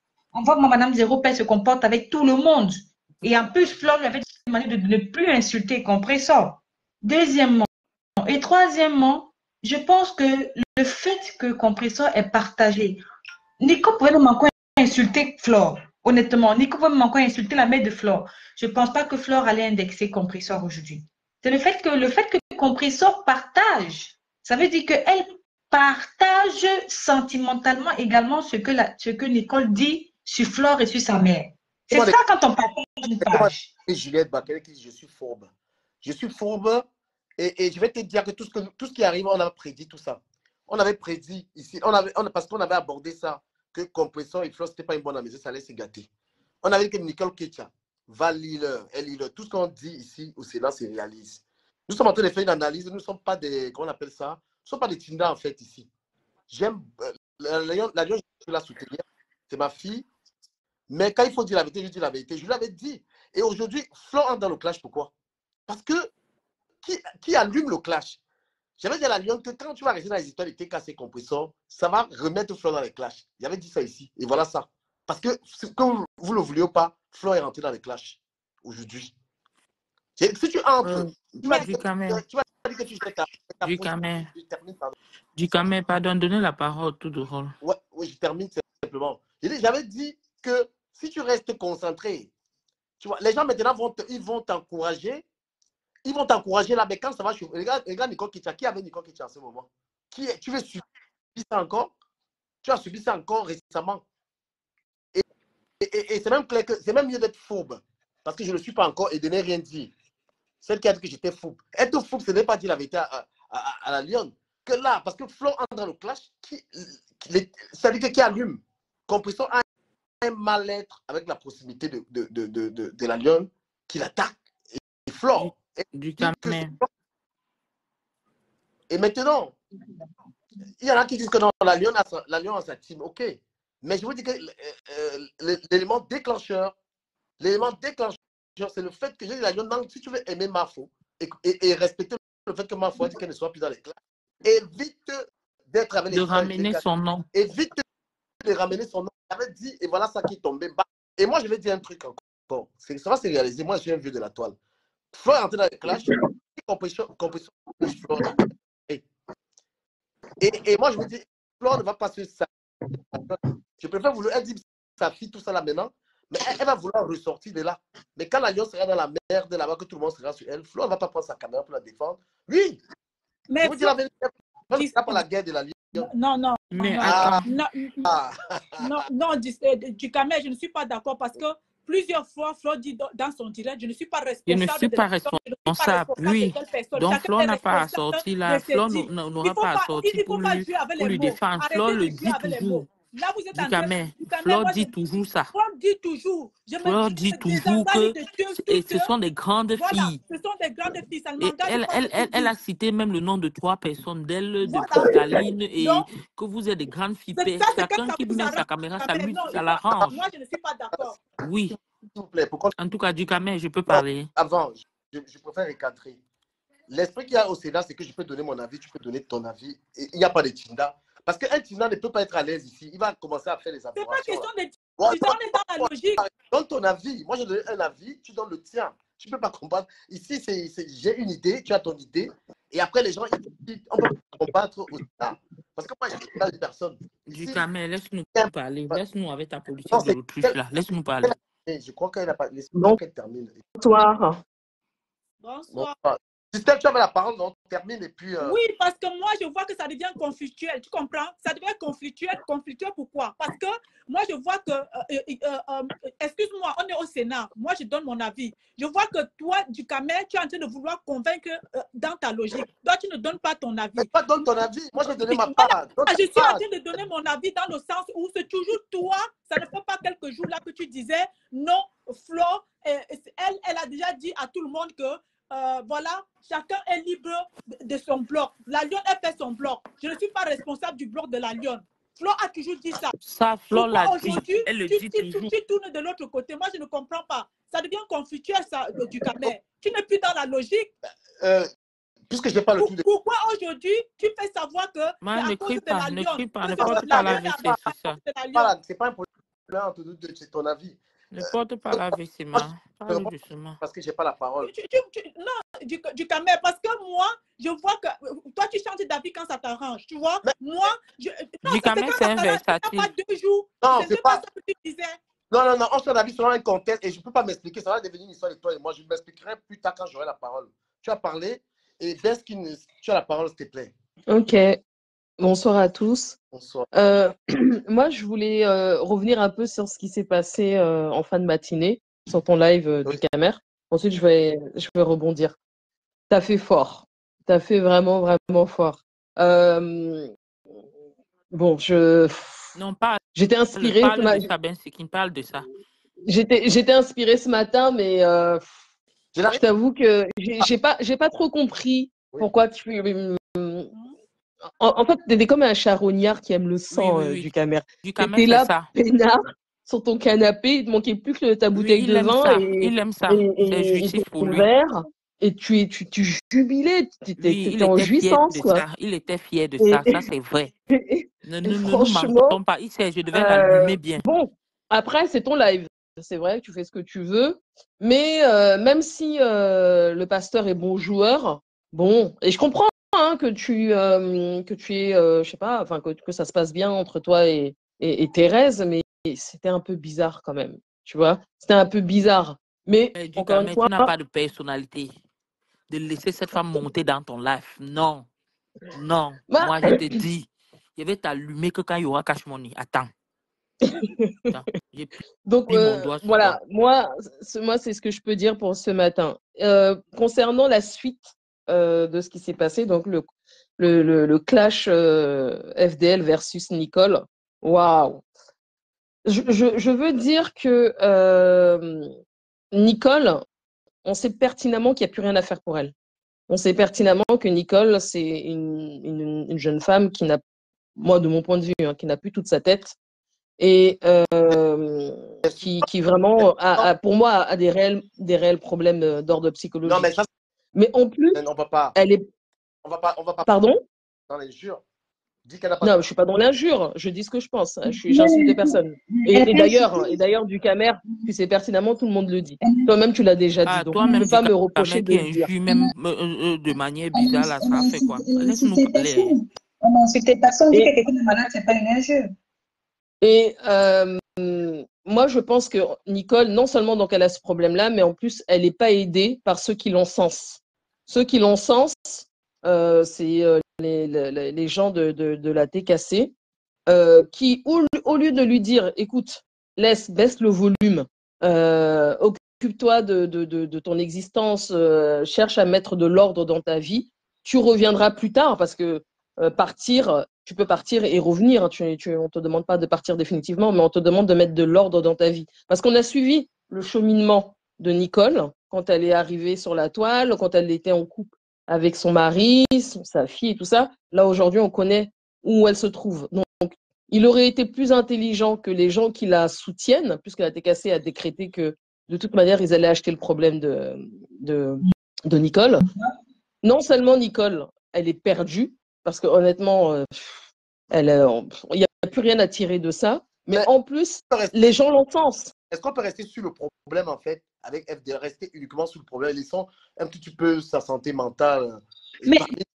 avec tout le monde. Et en plus, Flore lui avait demandé de ne plus insulter Compressor. Deuxièmement, et troisièmement, je pense que le fait que Compressor est partagé, Nico pouvait même encore insulter Flore. Honnêtement, Nico pouvait même encore insulter la mère de Flore. Je ne pense pas que Flore allait indexer Compressor aujourd'hui. C'est le fait que Compressor partage. Ça veut dire qu'elle partage sentimentalement également ce que Nicole dit sur Flore et sur sa mère. C'est ça quand on partage une page. Juliette Bakele qui dit je suis fourbe. Je suis fourbe. Et je vais te dire que tout ce qui arrive, on a prédit tout ça. On avait prédit ici, parce qu'on avait abordé ça, que Compressor et Flore, ce n'était pas une bonne amitié, ça allait se gâter. On avait dit que Nicole Ketia va lire, tout ce qu'on dit ici au Sénat se réalise. Nous sommes en train de faire une analyse, nous ne sommes pas des, comment on appelle ça, nous ne sommes pas des Tinder en fait ici. J'aime, la Lyon, je peux la soutenir, c'est ma fille, mais quand il faut dire la vérité, je dis la vérité. Je l'avais dit. Et aujourd'hui, Flore entre dans le clash, pourquoi? Parce que qui allume le clash? J'avais dit à la Lyon que quand tu vas rester dans les histoires de TKC Compressor, ça va remettre Flore dans les clashs. J'avais dit ça ici. Et voilà ça. Parce que vous ne le vouliez pas, Flore est rentré dans les clashs aujourd'hui. Si tu entres, tu vas dire que tu jettes Du Camer, pardon, donnez la parole tout de rôle. Oui, je termine simplement. J'avais dit que si tu restes concentré, tu vois, les gens maintenant vont t'encourager. Ils vont t'encourager là, mais quand ça va chauffer. Regarde Nicole Ketia. Qui avait Nicole Ketia en ce moment? Tu veux subir ça encore? Tu as subi ça encore récemment. Et c'est même clair que c'est même mieux d'être fourbe. Parce que je ne le suis pas encore et de ne rien dire. Celle qui a dit que j'étais fourbe. Être fourbe, ce n'est pas dire la vérité à la lionne. Que là, parce que Flo entre dans le clash, c'est-à-dire qui allume. Compression a un mal-être avec la proximité de la lionne qui l'attaque. Et Flo. Et maintenant, il y en a qui disent que non, la lionne a sa team. Ok. Mais je vous dis que l'élément déclencheur, c'est le fait que j'ai dit la lionne, si tu veux aimer Mafo et respecter le fait que Mafo a dit qu'elle ne soit plus dans les classes, évite d'être avec les de ramener son nom. Évite de ramener son nom. J'avais dit, et voilà ça qui est tombé bas. Et moi, je vais dire un truc encore. Ça va se réaliser. Moi, je suis un vieux de la toile. Flo est entré dans les clashs. Compétition. Et moi, je me dis, Flo ne va pas se ça. Je préfère vouloir. Elle dit sa fille, tout ça là maintenant. Mais elle va vouloir ressortir de là. Mais quand la lionne sera dans la merde là-bas, que tout le monde sera sur elle, Flo ne va pas prendre sa caméra pour la défendre. Oui. Mais je vous dis la vérité. Flo n'est pas la guerre de la lionne. Non. Mais non, Djikame, je ne suis pas d'accord parce que plusieurs fois, Flo dit dans son direct, je ne suis pas responsable. Je ne suis pas responsable. Oui. Donc, Flo n'a pas à sortir là. Flo n'aura pas à sortir pour lui défendre. Flo le dit toujours. Là, vous êtes Flo dit toujours ça. Flo dit toujours. Flo dit toujours que ce sont des grandes filles. Ce sont des grandes filles. Ça ne elle a cité même le nom de 3 personnes d'elle, de Cristaline, et que vous êtes des grandes filles. Chacun qui met sa caméra, ça l'arrange. Moi, je ne suis pas d'accord. Oui. S'il vous plaît, pourquoi... En tout cas, Djikame, je peux parler. Avant, je préfère recadrer. L'esprit qu'il y a au Sénat, c'est que je peux donner mon avis, tu peux donner ton avis. Et il n'y a pas de Tinda. Parce qu'un Tinda ne peut pas être à l'aise ici. Il va commencer à faire les aberrations. C'est pas question de Tinda, on est dans la logique. Donne ton avis. Moi, je donne un avis, tu donnes le tien. Tu ne peux pas combattre. Ici, j'ai une idée, tu as ton idée. Et après, les gens, on peut combattre au Sénat. Parce que moi, je ne suis pas de personne. Djikame, laisse-nous parler. Laisse-nous avec ta politique de l'autruche là. Laisse-nous parler. Je crois qu'elle n'a pas... Laisse-moi qu'elle termine. Bonsoir. Bonsoir. Christelle, tu avais la parole, non? Termine et puis... Oui, parce que moi, je vois que ça devient conflictuel. Tu comprends? Ça devient conflictuel. Conflictuel pourquoi? Parce que moi, je vois que... excuse-moi, on est au Sénat. Moi, je donne mon avis. Je vois que toi, Djikame, tu es en train de vouloir convaincre dans ta logique. Toi, tu ne donnes pas ton avis. Mais pas donne ton avis. Moi, je vais donner ma part. Je suis en train de donner mon avis dans le sens où c'est toujours toi. Ça ne fait pas quelques jours là que tu disais non, Flo, elle a déjà dit à tout le monde que voilà, chacun est libre de son bloc. La lionne, elle fait son bloc. Je ne suis pas responsable du bloc de la lionne. Flo a toujours dit ça. Ça, Flo l'a dit. Elle le dit toujours. Tu tournes de l'autre côté. Moi, je ne comprends pas. Ça devient conflictuel, ça, Djikame. Tu n'es plus dans la logique. Puisque je n'ai pas le tout de... Pourquoi aujourd'hui, tu fais savoir que ne crie pas, ne crie pas, ne porte pas la VC, c'est ça. C'est pas un problème entre nous deux, c'est ton avis. Ne porte pas la VC, parle doucement. Parce que je n'ai pas la parole. Non, Djikame, parce que moi, je vois que toi, tu changes d'avis quand ça t'arrange, tu vois. Mais, moi, Djikame, c'est un versatile. Pas 2 jours. Non, c'est pas ça que tu disais. Non, on change d'avis sur un contexte et je ne peux pas m'expliquer. Ça va devenir une histoire de toi et moi. Je m'expliquerai plus tard quand j'aurai la parole. Tu as parlé et Beskin, tu as la parole, s'il te plaît. Ok. Bonsoir à tous. Bonsoir. Moi, je voulais revenir un peu sur ce qui s'est passé en fin de matinée, sur ton live Djikame. Ensuite, je vais rebondir. T'as fait fort. T'as fait vraiment, vraiment fort. Bon, non, pas. J'étais inspirée. Parle de ça. J'étais inspirée ce matin, mais je t'avoue que j'ai pas trop compris pourquoi tu... En fait, t'étais comme un charognard qui aime le sang Djikame. T'étais là, peinard, sur ton canapé, il te manquait plus que ta bouteille de vin. Il aime ça. C'est jouissif pour lui. Et tu jubilais, tu étais en jouissance. Il était fier de ça, ça c'est vrai. Ne nous mentons pas, je devais l'allumer bien. Bon, après c'est ton live, c'est vrai, tu fais ce que tu veux, mais même si le pasteur est bon joueur, bon, et je comprends que tu es, je sais pas, enfin que ça se passe bien entre toi et Thérèse, mais c'était un peu bizarre quand même, tu vois, c'était un peu bizarre. Mais encore une fois, tu n'as pas de personnalité de laisser cette femme monter dans ton live. Non. Moi je te dis, je vais t'allumer que quand il y aura cash money. Attends. J'ai pris Donc mon doigt sur voilà, toi. moi c'est ce que je peux dire pour ce matin. Concernant la suite de ce qui s'est passé, donc le clash FDL versus Nicole, waouh. Je veux dire que Nicole, on sait pertinemment qu'il n'y a plus rien à faire pour elle. On sait pertinemment que Nicole, c'est une jeune femme qui n'a, moi de mon point de vue, hein, qui n'a plus toute sa tête et qui vraiment, pour moi, a des réels problèmes d'ordre Non, psychologique. mais ça, Mais en plus, on va pas. elle est... On va pas Pardon? dans l'injure. Dis qu'elle a pas. Non, je ne suis pas dans l'injure, je dis ce que je pense. J'insulte personne. Et d'ailleurs, du Camer, tu sais pertinemment, tout le monde le dit. Toi-même, tu l'as déjà dit, donc tu ne Toi-même, peux pas me du reprocher Camer de qui le dire. injure même de manière bizarre, là, ça fait quoi? Laisse-nous parler. On n'insulte personne, dit Et- que quelqu'un est malade, c'est pas une injure. Et moi, je pense que Nicole, non seulement donc elle a ce problème-là, mais en plus, elle n'est pas aidée par ceux qui l'encensent. Ceux qui l'encensent, c'est les gens de la TKC, qui, au lieu de lui dire, écoute, baisse le volume, occupe-toi de ton existence, cherche à mettre de l'ordre dans ta vie, tu reviendras plus tard parce que partir, tu peux partir et revenir. On ne te demande pas de partir définitivement, mais on te demande de mettre de l'ordre dans ta vie. Parce qu'on a suivi le cheminement de Nicole quand elle est arrivée sur la toile, quand elle était en couple avec son mari, sa fille et tout ça. Là, aujourd'hui, on connaît où elle se trouve. Donc, il aurait été plus intelligent que les gens qui la soutiennent, puisque la TKC a décrété que de toute manière, ils allaient acheter le problème de Nicole. Non seulement Nicole, elle est perdue, parce que honnêtement, il n'y a plus rien à tirer de ça, mais en plus, les gens l'encensent. Est-ce qu'on peut rester sur le problème, en fait, avec FDL, rester uniquement sur le problème, laissant un petit peu sa santé mentale? Mais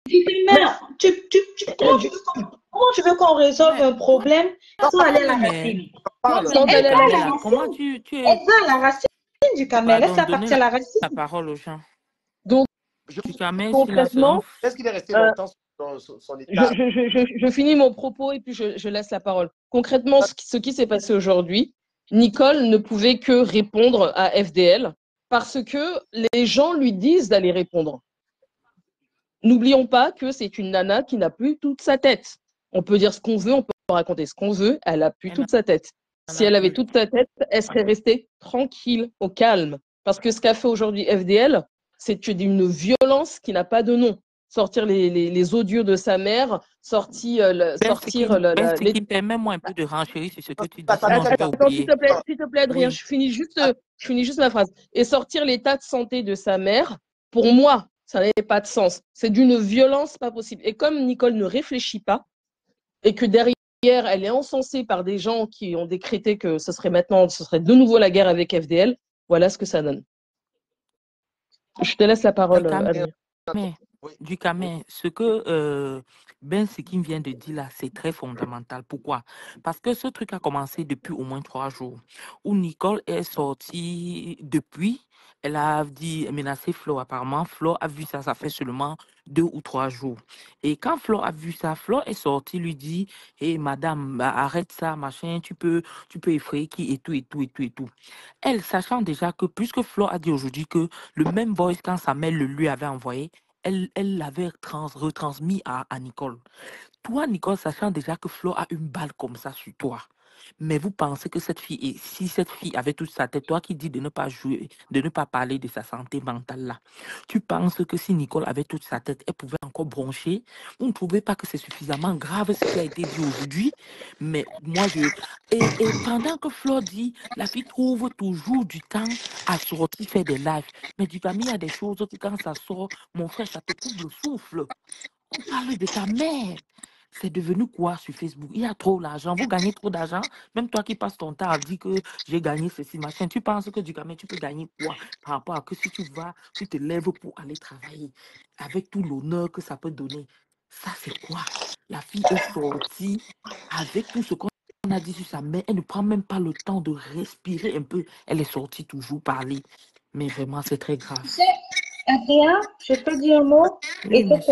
comment tu veux qu'on résolve un problème sans aller à la racine? Comment tu Elle va à la racine du Camer. Laisse-la partir à la racine. la parole aux gens? Donc, concrètement, est-ce qu'il est resté longtemps sur son état? Je finis mon propos et puis je laisse la parole. Concrètement, ce qui s'est passé aujourd'hui, Nicole ne pouvait que répondre à FDL parce que les gens lui disent d'aller répondre. N'oublions pas que c'est une nana qui n'a plus toute sa tête. On peut dire ce qu'on veut, on peut raconter ce qu'on veut, elle n'a plus toute sa tête. Si elle avait toute sa tête, elle serait restée tranquille, au calme. Parce que ce qu'a fait aujourd'hui FDL, c'est d'une violence qui n'a pas de nom. Sortir les odieux de sa mère, sortir permets-moi un peu de renchérir sur ce que tu dis. Attends, s'il te plaît, Adrien, je finis juste ma phrase. Et sortir l'état de santé de sa mère, pour moi, ça n'avait pas de sens. C'est d'une violence pas possible. Et comme Nicole ne réfléchit pas, et que derrière, elle est encensée par des gens qui ont décrété que ce serait de nouveau la guerre avec FDL, voilà ce que ça donne. Je te laisse la parole, Adrien. Du Camer, ce que ce qu'il vient de dire là, c'est très fondamental. Pourquoi? Parce que ce truc a commencé depuis au moins 3 jours, où Nicole est sortie depuis. Elle a dit menacer Flo. Apparemment, Flo a vu ça, ça fait seulement 2 ou 3 jours. Et quand Flo a vu ça, Flo est sorti, lui dit, hey, madame, arrête ça, machin, tu peux effrayer qui et tout, et tout, et tout, et tout. Elle, sachant déjà que, puisque Flo a dit aujourd'hui que le même voice, quand sa mère le lui avait envoyé, elle l'avait retransmis à Nicole. Toi, Nicole, sachant déjà que Flo a une balle comme ça sur toi, mais vous pensez que cette fille, et si cette fille avait toute sa tête, toi qui dis de ne pas jouer, de ne pas parler de sa santé mentale là, tu penses que si Nicole avait toute sa tête, elle pouvait encore broncher? Vous ne trouvez pas que c'est suffisamment grave ce qui a été dit aujourd'hui? Mais moi, Et pendant que Flo dit, la fille trouve toujours du temps à sortir faire des lives. Mais du famille, il y a des choses que quand ça sort, mon frère, ça te coupe le souffle. On parle de ta mère. C'est devenu quoi sur Facebook? Il y a trop d'argent. Vous gagnez trop d'argent. Même toi qui passes ton temps à dire que j'ai gagné ceci, machin. Tu penses que du gamin, tu peux gagner quoi par rapport à que si tu vas, tu te lèves pour aller travailler avec tout l'honneur que ça peut donner. Ça, c'est quoi? La fille est sortie avec tout ce qu'on a dit sur sa mère. Elle ne prend même pas le temps de respirer un peu. Elle est sortie toujours parler. Mais vraiment, c'est très grave. Adrien, je peux dire un mot? Et cette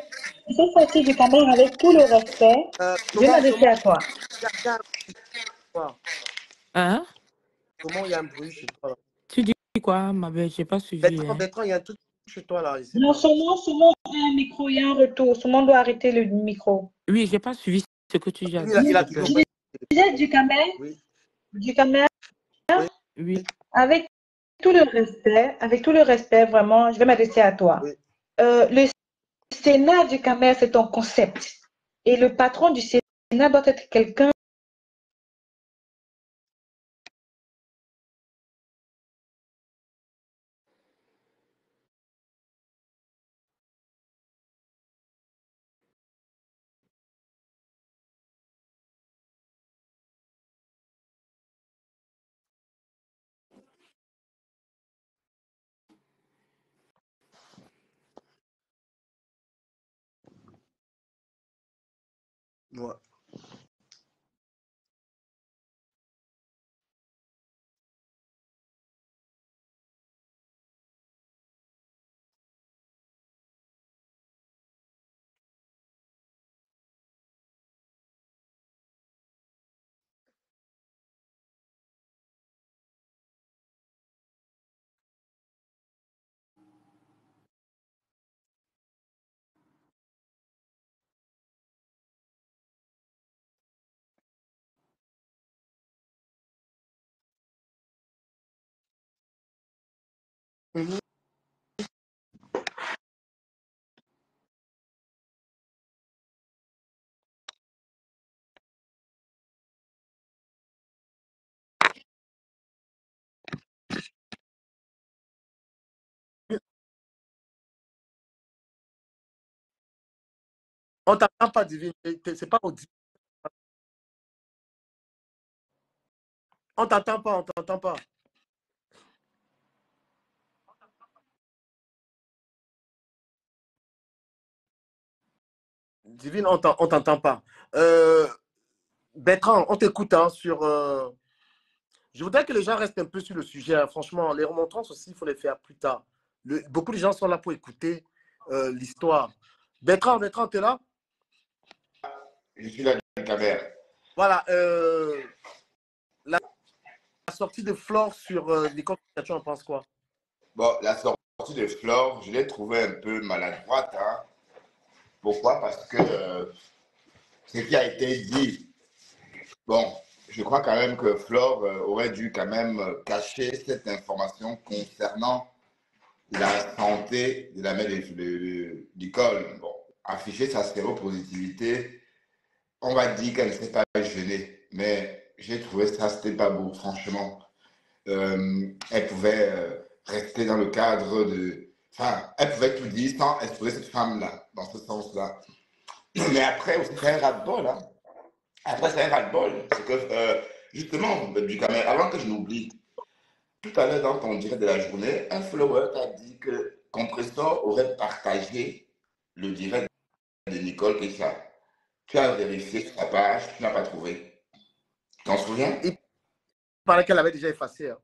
fois-ci du Camer avec tout le respect, je vais m'adresser à toi. toi. Hein? Comment il y a un bruit chez toi là? Tu dis quoi, ma belle? J'ai pas suivi. Hein. Bertrand, il y a un truc chez toi là, je sais Non, pas. seulement un micro, il y a un retour. Seulement doit arrêter le micro. Oui, j'ai pas suivi ce que tu as Lui, dit, il s'il a te toujours plaît. pas. Je disais Oui, du caméra, oui, Oui. avec tout le respect, vraiment, je vais m'adresser à toi. oui. Le Sénat du Camer, c'est ton concept. Et le patron du Sénat doit être quelqu'un. Ouais. Mhm. On t'entend pas, Divine. C'est pas audible. On t'entend pas, on t'entend pas. Divine, on t'entend pas. Bertrand, on t'écoute hein, sur. Je voudrais que les gens restent un peu sur le sujet. Hein. Franchement, les remontrances aussi, il faut les faire plus tard. Beaucoup de gens sont là pour écouter l'histoire. Bertrand, tu es là? Je suis là, Camer. Voilà. La sortie de Flore sur l'école, tu en penses quoi? Bon, la sortie de Flore, je l'ai trouvée un peu maladroite. Hein. Pourquoi? Parce que ce qui a été dit, bon, je crois quand même que Flore aurait dû quand même cacher cette information concernant la santé de la mère de Nicole. Bon, afficher sa séropositivité, on va dire qu'elle ne s'est pas gênée, mais j'ai trouvé ça, c'était pas beau, franchement. Elle pouvait rester dans le cadre de... Enfin, elle pouvait tout dire sans exposer cette femme-là, dans ce sens-là. Mais après, aussi, c'est un ras-de-bol. Hein. Après, c'est un ras-de-bol. C'est que, justement, du Cameroun, avant que je n'oublie, tout à l'heure, dans ton direct de la journée, un follower t'a dit que Compressor aurait partagé le direct de Nicole Kessa. Tu as vérifié sur ta page, tu n'as pas trouvé. Tu t'en souviens? Il paraît qu'elle avait déjà effacé. Hein.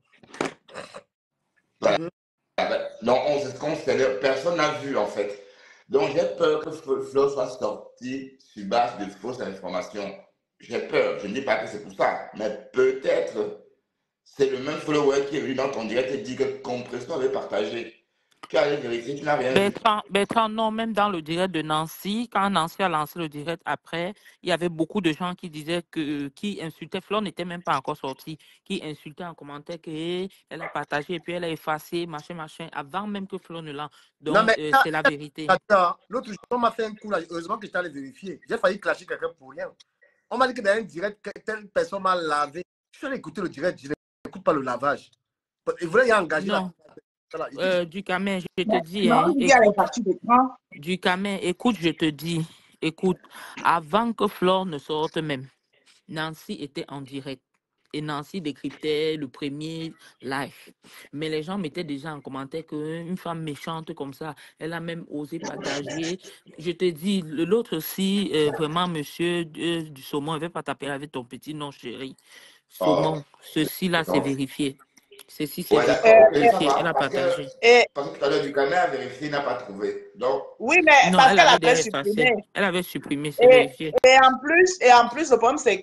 Voilà. Non, on sait ce qu'on sait, personne n'a vu en fait. Donc j'ai peur que Flo soit sorti sur base de fausses informations. J'ai peur, je ne dis pas que c'est pour ça, mais peut-être c'est le même follower qui est venu dans ton direct et dit que Compression avait partagé. Tu as allé vérifier, tu n'as rien vu. Bertrand, non, même dans le direct de Nancy, quand Nancy a lancé le direct après, il y avait beaucoup de gens qui disaient qui insultaient. Flore n'était même pas encore sortie, qui insultaient en commentaire qu'elle a partagé et puis elle a effacé, machin, avant même que Flore ne lance. Non, Donc, mais c'est la vérité. l'autre jour, on m'a fait un coup là. Heureusement que j'étais allé vérifier. J'ai failli clasher quelqu'un pour rien. On m'a dit que dans un direct, telle personne m'a lavé. Je suis allé écouter le direct, je n'écoute pas le lavage. Il voulait y engager Non. Du Camer, je te dis, Non, hein, il y a les parties d'écran. du Camer, écoute, je te dis, écoute, avant que Flore ne sorte même, Nancy était en direct. Et Nancy décryptait le premier live. Mais les gens mettaient déjà en commentaire qu'une femme méchante comme ça, elle a même osé partager. Je te dis, l'autre aussi, vraiment, monsieur du saumon, il ne va pas taper avec ton petit nom, chéri. Saumon, ceci-là, c'est vérifié. Ceci, c'est Ouais, d'accord, ok, ça vérifié. va. Elle a partagé. Parce que tout à l'heure, du Camer a vérifié, il n'a pas trouvé. Donc, Oui, mais Non, parce elle qu'elle avait avait déjà effacé. supprimé. Elle avait supprimé, c'est Et, vérifié. et en plus, le problème, c'est que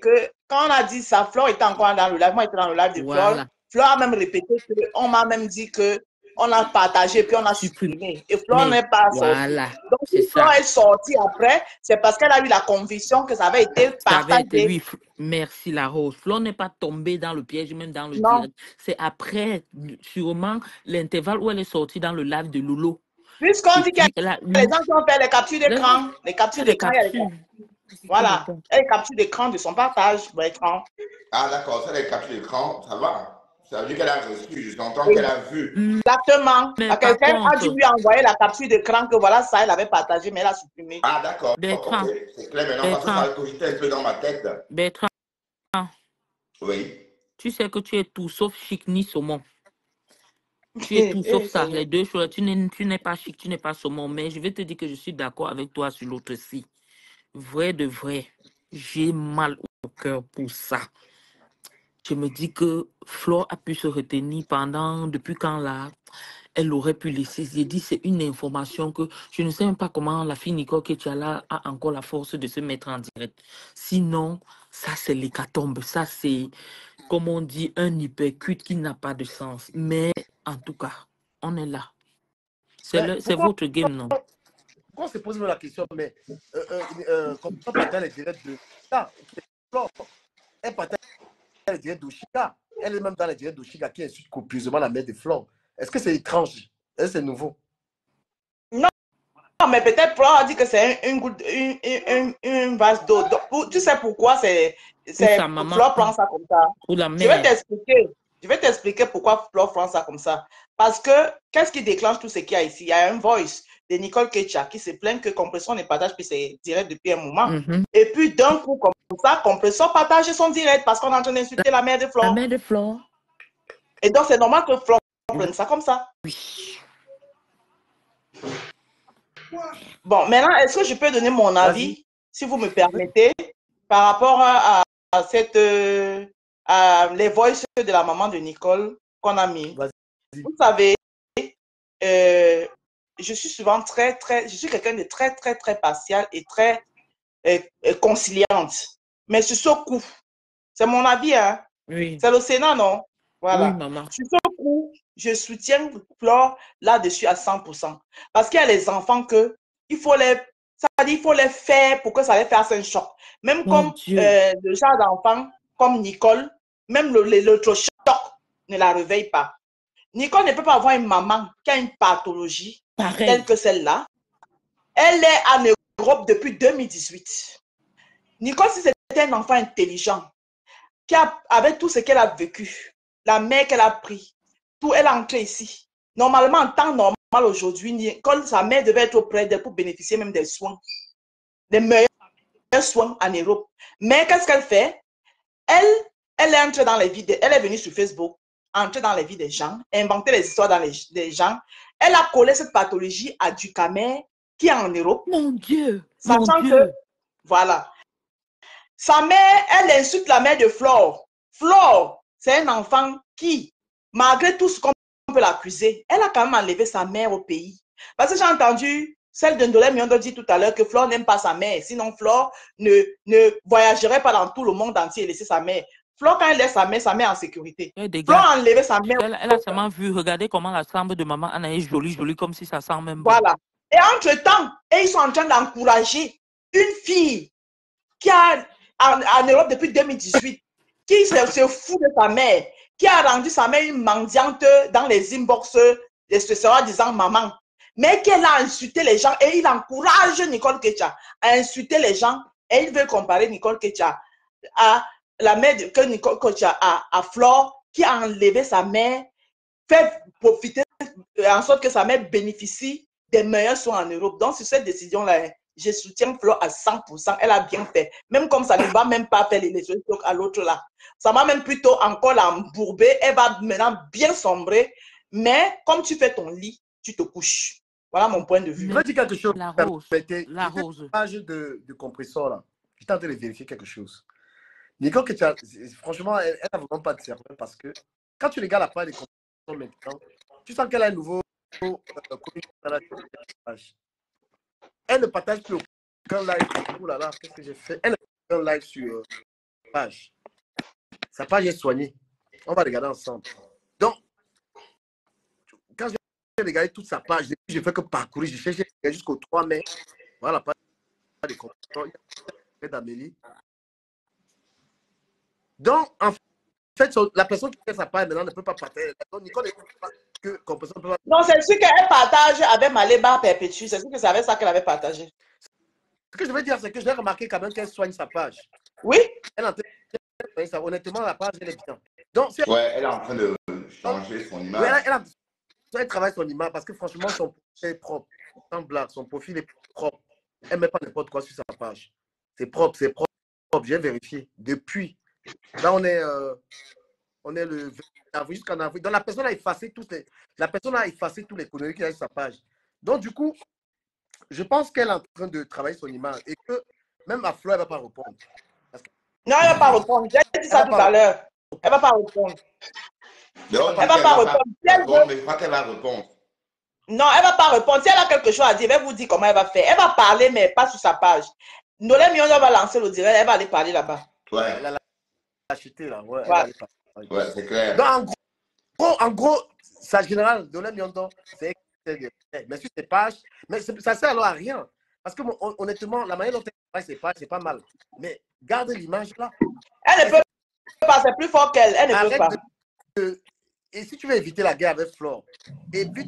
quand on a dit ça, Flore était encore dans le live. Moi, j'étais dans le live de Flore. Voilà. Flore a même répété qu'on m'a même dit qu'on a partagé puis on a supprimé. Et Flore Mais n'est pas sortie. voilà, Donc, c'est si Flore ça. est sortie après, c'est parce qu'elle a eu la conviction que ça avait été Ça avait été, partagé. oui, merci la rose. Flo n'est pas tombée dans le piège, même dans le Non. direct. C'est après, sûrement, l'intervalle où elle est sortie dans le live de Lolo. Puisqu'on Et dit qu'il y puis, elle a a les eu gens qui ont fait les captures d'écran. Les captures les d'écran, il y a les captures. voilà. Et les captures d'écran de son partage pour écran. Ah, d'accord, ça, les captures d'écran, ça va. Ça veut dire qu'elle a reçu, j'entends qu'elle a vu. Exactement. Mais Quelqu'un par a dû contre, lui envoyer la capture d'écran que voilà, ça, elle avait partagé, mais elle a supprimé. Ah, d'accord, Bertrand, ok, c'est clair maintenant, parce que ça a cogité un peu dans ma tête. Bertrand, Oui. tu sais que tu es tout sauf chic ni saumon. Tu es tout sauf ça. Les deux choses, tu n'es pas chic, tu n'es pas saumon. Mais je vais te dire que je suis d'accord avec toi sur l'autre site. Vrai de vrai, j'ai mal au cœur pour ça. Je me dis que Flore a pu se retenir depuis quand là, elle aurait pu laisser. J'ai dit c'est une information que je ne sais même pas comment la fille Nicole Ketchala a encore la force de se mettre en direct. Sinon, ça c'est l'hécatombe. Ça c'est, comme on dit, un hypercute qui n'a pas de sens. Mais en tout cas, on est là. C'est votre game, non? Pourquoi on se pose la question, mais comment on partage les directs de Chica, qui est Flore, elle partage les directs d'Oshika. Elle est même dans les directs d'Oshika qui insulte copieusement la mère de Flore. Est-ce que c'est étrange? Est-ce que c'est nouveau? Non, mais peut-être Flore a dit que c'est une vase d'eau. Tu sais pourquoi Flore prend ça comme ça? Pour la Je vais mère. t'expliquer. Je vais t'expliquer pourquoi Flore prend ça comme ça. Parce que, qu'est-ce qui déclenche tout ce qu'il y a ici? Il y a un voice de Nicole Ketcha qui se plaint que Compression ne partage plus ses directs depuis un moment. Et puis, d'un coup, comme ça, Compression partage son direct parce qu'on est en train d'insulter la mère de Flore. La mère de Flore. Et donc, c'est normal que Flore prenne ça comme ça. Oui. Bon, maintenant, est-ce que je peux donner mon avis, si vous me permettez, par rapport à les voices de la maman de Nicole qu'on a mis? Vous savez, je suis souvent je suis quelqu'un de très, très, très partial et très conciliante. Mais sur ce coup, c'est mon avis, hein? Oui. C'est le Sénat, non? Voilà. Oui, maman. Sur ce coup, je soutiens Flore là-dessus à 100%. Parce qu'il y a les enfants il faut les faire pour que ça les fasse un choc. Même comme le genre d'enfant, comme Nicole, même l'électrochoc ne la réveille pas. Nicole ne peut pas avoir une maman qui a une pathologie telle que celle-là. Elle est en Europe depuis 2018. Nicole, si c'était un enfant intelligent, avec tout ce qu'elle a vécu, la mère qu'elle a pris, tout, elle est entrée ici. Normalement, en temps normal aujourd'hui, Nicole, sa mère devait être auprès d'elle pour bénéficier même des soins, des meilleurs soins en Europe. Mais qu'est-ce qu'elle fait? Elle est entrée dans les vies, elle est venue sur Facebook, entrer dans les vies des gens, inventer les histoires dans des gens. Elle a collé cette pathologie à Ducamer qui est en Europe. Mon Dieu! Sachant que, voilà. Sa mère, elle insulte la mère de Flore. Flore, c'est un enfant qui, malgré tout ce qu'on peut l'accuser, elle a quand même enlevé sa mère au pays. Parce que j'ai entendu celle de Ndolé Miondo dire tout à l'heure que Flore n'aime pas sa mère. Sinon, Flore ne voyagerait pas dans tout le monde entier et laisser sa mère. Flore, quand elle laisse sa mère en sécurité. Flore a enlevé sa mère. Elle a seulement vu, regardez comment la chambre de maman Anna est jolie, comme si ça sent même bon. Voilà. Et entre-temps, ils sont en train d'encourager une fille qui a en Europe depuis 2018, qui se fout de sa mère, qui a rendu sa mère une mendiante dans les inbox des sera disant maman, mais qu'elle a insulté les gens et il encourage Nicole Ketcha à insulter les gens et il veut comparer Nicole Ketcha à la mère que Nicole Ketcha à Flore qui a enlevé sa mère, fait profiter en sorte que sa mère bénéficie des meilleurs soins en Europe. Donc sur cette décision-là, je soutiens Flore à 100%. Elle a bien fait. Même comme ça ne va même pas faire les choses à l'autre là. Ça va même plutôt encore l'embourber. Elle va maintenant bien sombrer. Mais comme tu fais ton lit, tu te couches. Voilà mon point de vue. Je vais dire quelque chose. La rose. La rose. Page de compresseur là. J'étais en train de vérifier quelque chose. Nicole, franchement, elle n'a vraiment pas de cerveau parce que quand tu regardes la page de compresseur maintenant, tu sens qu'elle a un nouveau elle ne partage plus aucun live. Oh là là, qu'est-ce que j'ai fait? Elle ne partage aucun live sur page. sa page est soignée. On va regarder ensemble. Donc, quand j'ai regardé toute sa page, je fais que parcourir, je cherche jusqu'au 3 mai. Voilà, pas de comportement d'Amélie. Donc, en fait, la personne qui fait sa page maintenant ne peut pas partager. Nicole ne peut pas que composition peut pas. Non, c'est sûr qu'elle partage avec Maléba Perpétue. C'est sûr que c'est avec ça qu'elle avait partagé. Ce que je veux dire, c'est que j'ai remarqué quand même qu'elle soigne sa page. Oui. Elle est en train de soigner ça. Honnêtement, la page, elle est bien. Donc, ouais, elle est en train de changer son image. Oui, elle travaille son image parce que franchement, son profil est propre. Sans blague, son profil est propre. Elle ne met pas n'importe quoi sur sa page. C'est propre, c'est propre. J'ai vérifié. Depuis. Là, on est le 20 avril jusqu'en avril. Donc, la personne a effacé tous les conneries qu'il y a sur sa page. Donc, du coup, je pense qu'elle est en train de travailler son image et que même à Flo, elle ne va pas répondre. Non, elle ne va pas répondre. J'ai dit ça tout à l'heure. Elle ne va pas répondre. Non, elle ne va pas répondre. Mais je crois qu'elle va répondre. Non, elle ne va pas répondre. Si elle a quelque chose à dire, elle va vous dire comment elle va faire. Elle va parler, mais pas sur sa page. Nolé Miondo va lancer le direct, elle va aller parler là-bas. Ouais. Elle a acheté là. Ouais, ouais c'est clair. Donc, en gros, sa générale, Nolé Miondo, c'est mais sur ses pages, mais ça sert alors à rien. Parce que honnêtement, la manière dont elle travaille ses pages, c'est pas mal. Mais garde l'image là. Elle ne peut pas, c'est plus fort qu'elle. Elle ne peut pas. Et si tu veux éviter la guerre avec Flore, évite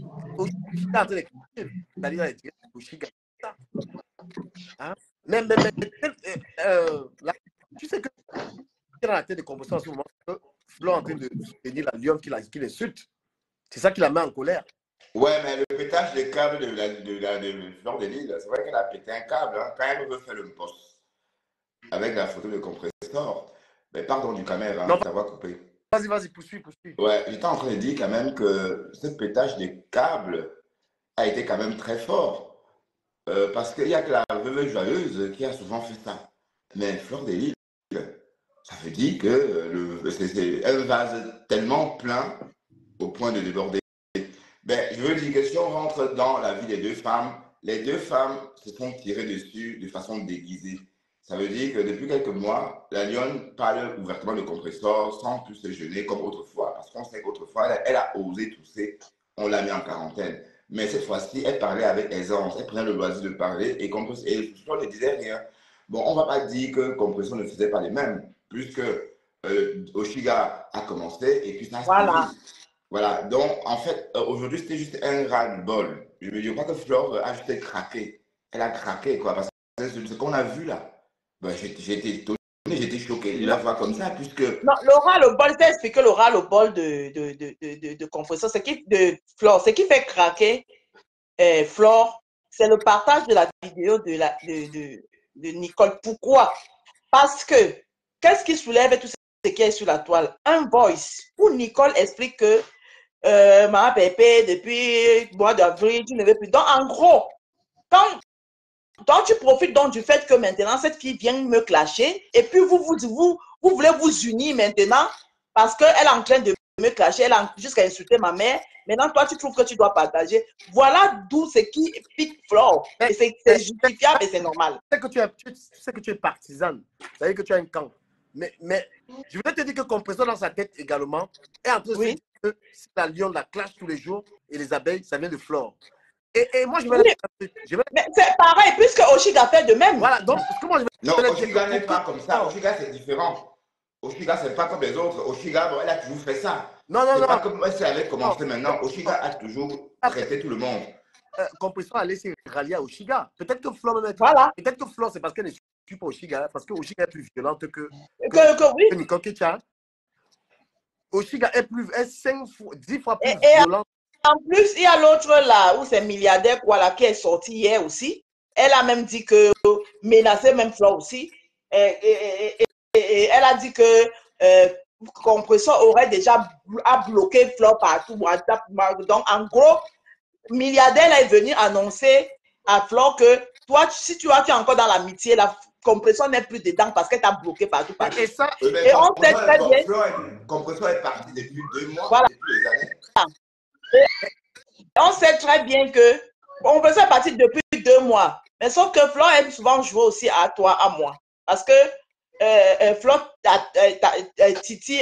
tu sais que dans la tête de composition en ce moment, Flore est en train de soutenir la lionne qui l'insulte. C'est ça qui la met en colère. Ouais, mais le pétage des câbles de Flore de Lille, c'est vrai qu'elle a pété un câble hein, quand elle veut faire le post avec la photo de compresseur. Mais pardon du caméra, ça va couper. Vas-y, poursuis. Ouais, j'étais en train de dire quand même que ce pétage des câbles a été quand même très fort. Parce qu'il n'y a que la veuve joyeuse qui a souvent fait ça. Mais Flore de Lille, ça veut dire que c'est un vase tellement plein au point de déborder. Ben, je veux dire que si on rentre dans la vie des deux femmes, les deux femmes se sont tirées dessus de façon déguisée. Ça veut dire que depuis quelques mois, la lionne parle ouvertement de compresseur sans plus se gêner comme autrefois. Parce qu'on sait qu'autrefois, elle a osé tousser, on l'a mis en quarantaine. Mais cette fois-ci, elle parlait avec aisance, elle prenait le loisir de parler et compresseur ne disait rien. Bon, on ne va pas dire que compresseur ne faisait pas les mêmes, puisque Oshiga a commencé et puis ça a suivi. Voilà, donc en fait, aujourd'hui, c'était juste un ras-le-bol. Je crois que Flore a juste craqué. Elle a craqué, quoi, parce que ce qu'on a vu là. Ben, j'étais étonné, j'étais choqué de la voir comme ça, puisque... Non, le ras-le-bol, je t'ai expliqué le ras-le-bol de compresseur, de Flore. Ce qui fait craquer Flore, c'est le partage de la vidéo de Nicole. Pourquoi? Parce que, qu'est-ce qui soulève tout ce qui est sur la toile? Un voice où Nicole explique que Maman Pépé, depuis le mois d'avril, tu ne veux plus. Donc, en gros, quand tu profites donc du fait que maintenant, cette fille vient me clasher, et puis vous voulez vous unir maintenant, parce qu'elle est en train de me clasher, elle a jusqu'à insulter ma mère. Maintenant, toi, tu trouves que tu dois partager. Voilà d'où ce qui pique Flore. C'est justifiable et c'est normal. Tu sais que tu es partisane. Ça veut dire que tu as un camp. Mais je voulais te dire que compresseur dans sa tête également est en train de se dire que si la lionne la clash tous les jours et les abeilles, ça vient de Flore. Et moi, je vais... Mais c'est pareil, puisque Oshiga fait de même. Voilà, donc, moi, je vais... Non, Oshiga n'est pas comme ça. Oshiga, c'est différent. Oshiga, c'est pas comme les autres. Oshiga, bon, elle a toujours fait ça. Non. Pas comme elle avait commencé maintenant. Oshiga a toujours traité tout le monde. Compresseur a laissé rallier à Oshiga. Peut-être que Flore Peut-être que Flore, c'est parce qu'elle ne suit pas Oshiga, parce que Oshiga est plus violente que Nicole Ketia. Oshiga est 10 fois plus violente. En plus, il y a l'autre là, où c'est milliardaire qui est sorti hier aussi. Elle a même dit que menaçait même Flore aussi. Et elle a dit que compresseur aurait déjà bloqué Flore partout. Donc, en gros, milliardaire là est venu annoncer à Flore que toi, si tu es encore dans l'amitié, la compresseur n'est plus dedans parce qu'elle t'a bloqué partout. Et ça, et on sait très bien. Compresseur est parti depuis 2 mois, voilà. Depuis les années. On sait très bien que compresseur est parti depuis 2 mois. Mais sauf que Flore aime souvent jouer aussi à toi, à moi. Parce que Titi,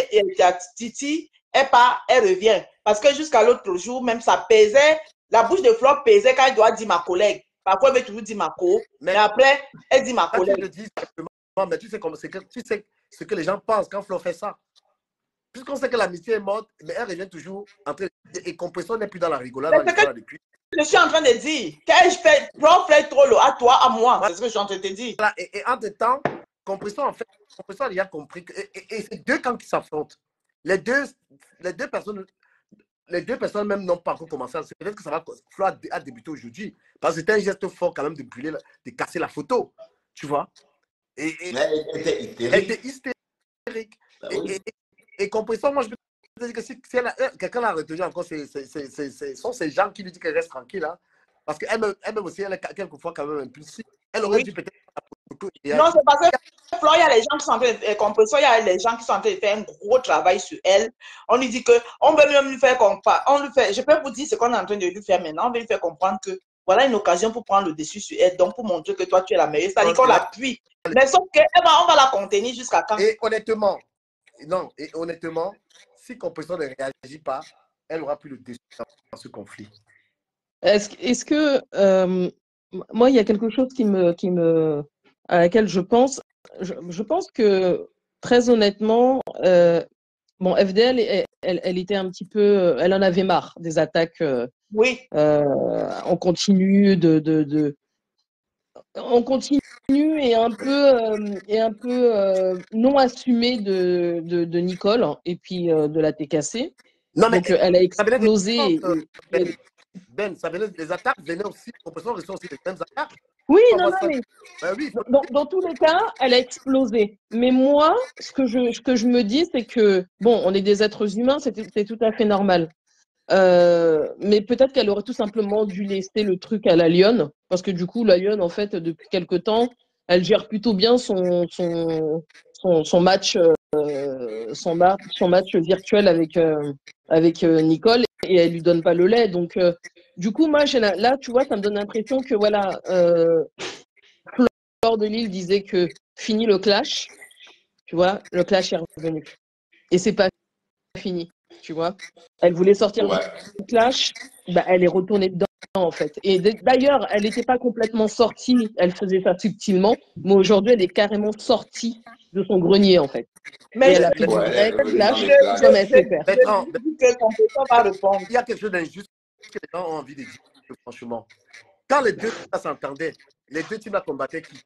elle revient. Parce que jusqu'à l'autre jour, même ça pesait, la bouche de Flore pesait quand elle doit dire ma collègue. Parfois, elle veut toujours dire ma co, mais après, elle dit ma collègue. Tu le dis simplement, mais tu sais ce que les gens pensent quand Flore fait ça. Puisqu'on sait que l'amitié est morte, mais elle revient toujours entre et Compression n'est plus dans la rigolade. Depuis. Je suis en train de dire que je fais Flore fait trop à toi, à moi. C'est ce que je suis en train de te dire. Et entre-temps, Compression a déjà compris que et c'est deux camps qui s'affrontent. Les deux personnes même n'ont pas encore commencé. C'est peut-être que ça va. Flore a débuté aujourd'hui. Parce que c'était un geste fort quand même de brûler, de casser la photo. Tu vois? Elle était hystérique. Et Compression, moi je peux te dire que si quelqu'un l'a retenu encore, ce sont ces gens qui lui disent qu'elle reste tranquille. Hein, parce qu'elle-même aussi, elle est quelquefois quand même impulsive. Elle aurait dû peut-être. Non, c'est parce que Flore, il y a les gens qui sont en train de Compression, il y a les gens qui sont en train de faire un gros travail sur elle. On lui dit qu'on veut même lui faire comprendre. Je peux vous dire ce qu'on est en train de lui faire maintenant. On veut lui faire comprendre que voilà une occasion pour prendre le dessus sur elle, donc pour montrer que toi, tu es la meilleure. C'est-à-dire qu'on l'appuie. Mais sauf qu'on va la contenir jusqu'à quand? Et honnêtement, si Compression ne réagit pas, elle aura plus le dessus dans ce conflit. Est-ce que moi, il y a quelque chose à laquelle je pense. Je pense que très honnêtement, FDL, elle était un petit peu, elle en avait marre des attaques. Oui. On continue on continue et un peu non assumé de Nicole et puis de la TKC. Non, mais donc elle a explosé. Les attaques venaient aussi, Compression reçoit aussi les mêmes attaques. Oui, mais dans tous les cas, elle a explosé. Mais moi, ce que je me dis, c'est que, bon, on est des êtres humains, c'est tout à fait normal. Mais peut-être qu'elle aurait tout simplement dû laisser le truc à la Lionne, parce que du coup, la Lionne, en fait, depuis quelque temps, elle gère plutôt bien son match, son match virtuel avec Nicole, et elle lui donne pas le lait. Donc, du coup, moi, là, tu vois, ça me donne l'impression que voilà, Flore de Lille disait que fini le clash, tu vois, le clash est revenu, et c'est pas fini. Tu vois, elle voulait sortir du clash, elle est retournée dedans en fait. Et d'ailleurs, elle n'était pas complètement sortie, elle faisait ça subtilement, mais aujourd'hui, elle est carrément sortie de son grenier en fait. Mais et elle a fait du vrai clash comme elle sait faire. Il y a quelque chose d'injuste que les gens ont envie de dire, franchement. Quand les deux s'entendaient, les deux teams la combattaient qui?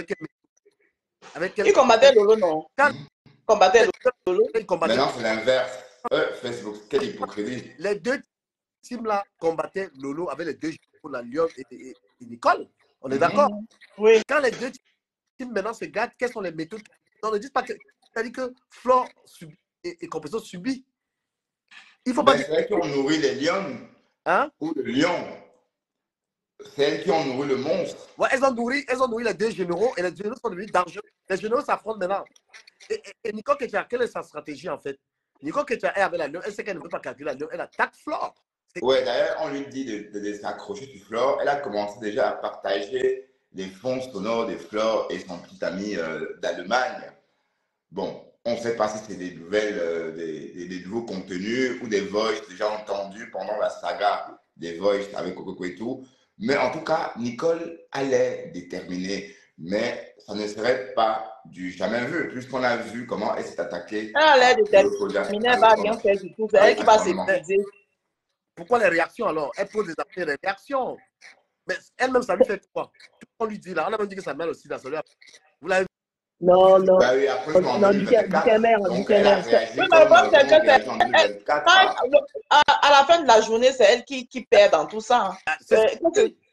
Ils combattaient Lolo, non? Combattaient Lolo. Maintenant, c'est l'inverse. Facebook, quelle hypocrisie. Les deux teams là combattaient Lolo avec les deux joueurs, la Lyon et Nicole. On est d'accord? Oui. Quand les deux teams maintenant se gâtent, quelles sont les méthodes? On ne dit pas que c'est-à-dire que Flore subit et Compression subit. Il faut pas dire. C'est elles qui ont nourri les lions. Hein? Ou le lion. C'est elles qui ont nourri le monstre. Ouais, elles ont nourri les deux généraux et les généraux sont devenus dangereux. Les généraux s'affrontent maintenant. Et Nicole Ketia, quelle est sa stratégie en fait? Nicole Ketia est avec la Lyon, elle sait qu'elle ne veut pas calculer la Lyon, elle attaque Flore. Ouais, d'ailleurs, on lui dit de s'accrocher sur Flore. Elle a commencé déjà à partager les fonds sonores de Flore et son petit ami d'Allemagne. Bon, on ne sait pas si c'est des nouvelles, des nouveaux contenus ou des voices déjà entendus pendant la saga des voices avec Coco et tout. Mais en tout cas, Nicole allait déterminer. Mais ça ne serait pas du jamais vu, puisqu'on a vu comment elle s'est attaquée. Elle allait déterminer, elle va rien faire du tout. C'est elle qui va s'épuiser. Pourquoi les réactions alors? Elle pose des réactions. Mais elle-même, ça lui fait quoi? On lui dit là, on a même dit que ça mêle aussi dans celui-là. Vous l'avez vu? Non. Bah oui, après, non, du camer. Oui, mais le problème, c'est que à la fin de la journée, c'est elle qui perd dans tout ça. À la fin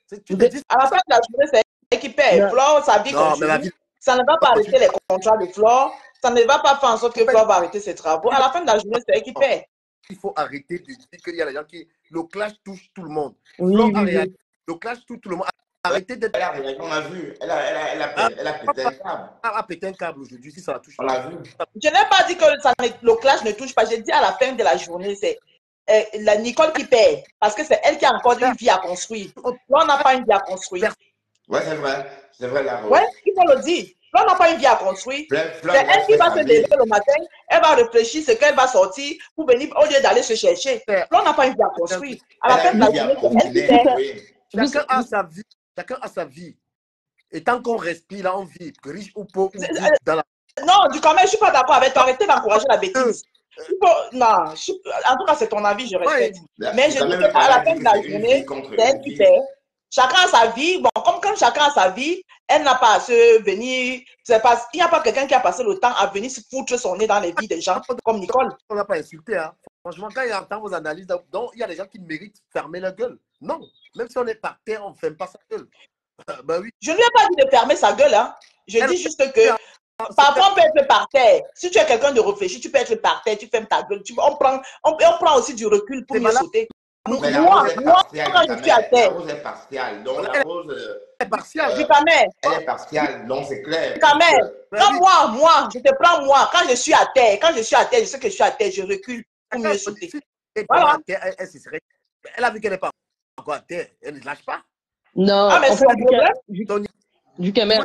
de la journée, c'est elle qui perd. Flore, sa vie continue. Ça ne va pas arrêter les contrats de Flore. Ça ne va pas faire en sorte que Flore va arrêter ses travaux. À la fin de la journée, c'est elle qui perd. Il faut arrêter de dire qu'il y a des gens qui... Le clash touche tout le monde. Oui. Le clash touche tout le monde. Arrêtez d'être... On l'a vu. Elle a pété un câble. Elle a pété un câble aujourd'hui, si ça la touche. On l'a vu. Je n'ai pas dit que le clash ne touche pas. J'ai dit à la fin de la journée, c'est la Nicole qui perd. Parce que c'est elle qui a encore une vie à construire. Là, on n'a pas une vie à construire. Ouais, c'est vrai. C'est vrai, la Rose. Ouais, il faut le dire. Flore n'a pas une vie à construire. Flore C'est doit elle qui faire va sa se vie. lever le matin, elle va réfléchir ce qu'elle va sortir pour venir au lieu d'aller se chercher. Flore n'a pas une vie à construire. À la Elle a fin de une la vie à journée, c'est elle qui profiter, fait. oui. Chacun a sa vie. Chacun a sa vie. Et tant qu'on respire, là, on vit, riche ou pauvre, ou vite dans la... Non, du quand même, je suis pas d'accord avec toi. Arrêtez d'encourager la bêtise. Non, en tout cas, c'est ton avis, je respecte. Mais je dis qu'à la fin de la journée, c'est elle qui fait. Chacun a sa vie. Bon, comme chacun a sa vie, elle n'a pas à se venir. Il n'y a pas quelqu'un qui a passé le temps à venir se foutre son nez dans les vies des gens, comme Nicole. On n'a pas insulté, hein. Franchement, quand il entend vos analyses, donc, il y a des gens qui méritent de fermer la gueule. Non, même si on est par terre, on ne ferme pas sa gueule. Ben oui. Je ne lui ai pas dit de fermer sa gueule, hein. Je dis juste que parfois on peut être par terre. Si tu es quelqu'un de réfléchi, tu peux être par terre, tu fermes ta gueule. On prend aussi du recul pour mieux sauter. Mais la Moi, rose est partielle, quand je suis à la terre, rose est partielle. Donc la rose, Elle est partielle. elle est partielle, donc c'est clair. Quand même, quand moi, je te prends moi, quand je suis à terre, je sais que je suis à terre, je recule pour mieux sauter. Voilà. Elle a vu qu'elle n'est pas encore à terre, elle ne lâche pas. Non, ah, mais en c'est fait, mon problème. du caméra.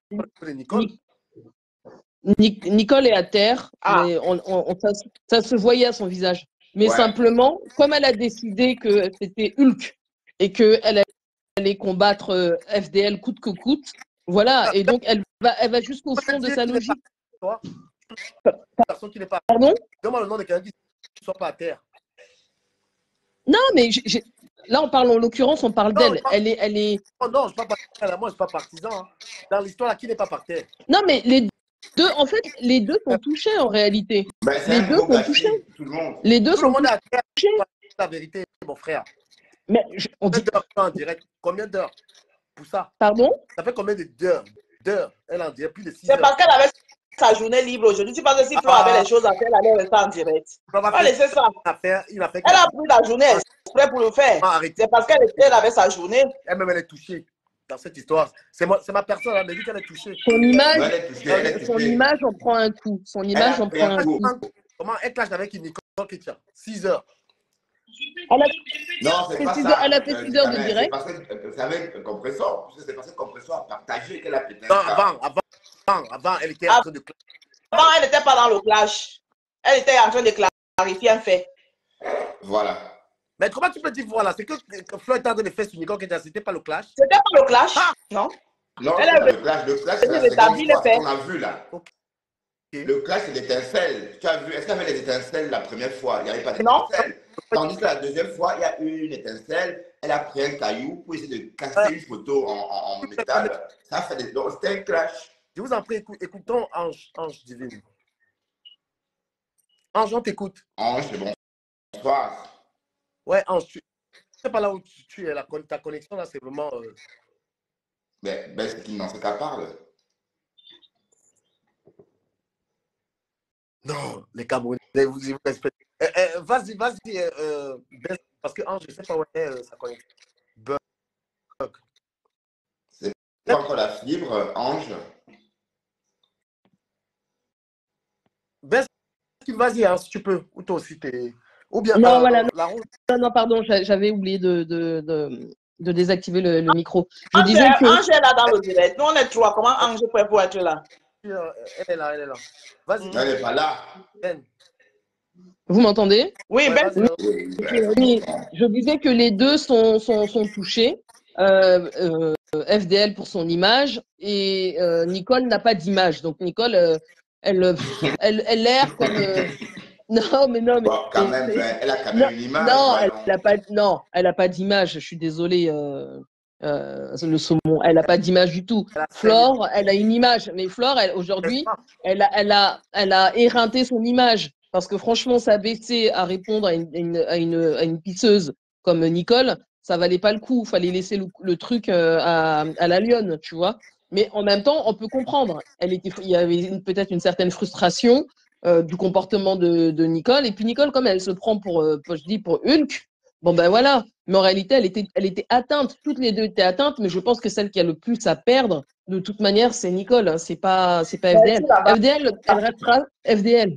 Nicole est à terre, mais ça se voyait à son visage. Mais simplement, comme elle a décidé que c'était Hulk et qu'elle allait combattre FDL coûte que coûte, voilà, et donc elle va jusqu'au fond de sa logique. Personne qui n'est pas. Pardon? Demande le nom de quelqu'un qui ne soit pas à terre. Non, mais là, on parle en l'occurrence, on parle d'elle. Elle est. Oh non, je ne suis pas partisan. Moi, je ne suis pas partisan. Hein. Dans l'histoire, là, qui n'est pas par terre? Non, mais les deux sont touchés en réalité. Ben, les deux sont touchés. Tout le monde. Les deux sont touchés. touchés. La vérité, mon frère. Mais on dit en direct. Combien d'heures pour ça? Pardon? Ça fait combien d'heures? Elle en dirait plus de 6 heures. C'est parce qu'elle avait sa journée libre aujourd'hui. Tu penses que si Flo avait les choses à faire, elle allait rester en direct. Pas laisser ça. Elle a pris la journée exprès pour le faire. C'est parce qu'elle avait sa journée. Elle-même, elle est touchée dans cette histoire. C'est ma personne, elle me dit qu'elle est touchée. Son image en prend un coup. Son image en prend un coup. Comment elle clash avec une Nicole Kitchen 6 heures. Non, c'est pas ça. Elle a fait 6 heures de direct. C'est avec un compresseur. C'est parce que le compresseur a partagé qu'elle a pété. Non, avant, elle était en train de clash. Avant, elle n'était pas dans le clash. Elle était en train de clarifier un fait. Voilà. Mais comment tu peux dire voilà? C'est que Flo était en train de faire sur Nicole Kitchen, c'était pas le clash? C'était pas le clash, non? Non, c'est pas le clash. Le clash, c'est la seconde fois qu'on a vu là. Le clash, c'est l'étincelle. Tu as vu, est-ce qu'il y avait les étincelles la première fois? Il n'y avait pas d'étincelle. Tandis que la deuxième fois, il y a eu une étincelle. Elle a pris un caillou pour essayer de casser une photo en métal. Ça fait des... Donc, c'était un clash. Je vous en prie, écoutons Ange Divine. Ange, on t'écoute. Ange, c'est bonsoir. Ouais, Ange, tu sais pas là où tu es. Ta connexion, là, c'est vraiment... Ben, c'est qui dans ce cas parle. Non, les Camerounais, vous respectez. Vas-y, parce que Ange, je ne sais pas où est sa connexion. Bug. C'est pas encore la fibre, Ange. Vas-y, hein, si tu peux. Ou toi aussi, t'es... Ou bien... Non, voilà. Non, pardon, j'avais oublié de désactiver le micro. Je disais que... Ange est là dans le direct. Nous, on est trois. Comment Ange peut être là? Elle est là. Vas-y. Elle n'est pas là. Vous m'entendez? Oui, oui, je disais que les deux sont touchés. FDL pour son image et Nicole n'a pas d'image. Donc Nicole, elle erre comme... Non, mais bon, quand même, elle a quand même une image. Non, elle n'a pas d'image. Je suis désolée. Le saumon, elle n'a pas d'image du tout. Flore, elle a une image, mais Flore, aujourd'hui, elle a éreinté son image parce que franchement, s'abaisser à répondre à une pisseuse comme Nicole, ça valait pas le coup. Il fallait laisser le truc à la lionne, tu vois. Mais en même temps, on peut comprendre. Il y avait peut-être une certaine frustration du comportement de Nicole. Et puis Nicole, comme elle se prend pour Hulk. Bon ben voilà, mais en réalité, elle était atteinte, toutes les deux étaient atteintes, mais je pense que celle qui a le plus à perdre, de toute manière, c'est Nicole, hein. C'est pas FDL. FDL, elle restera FDL.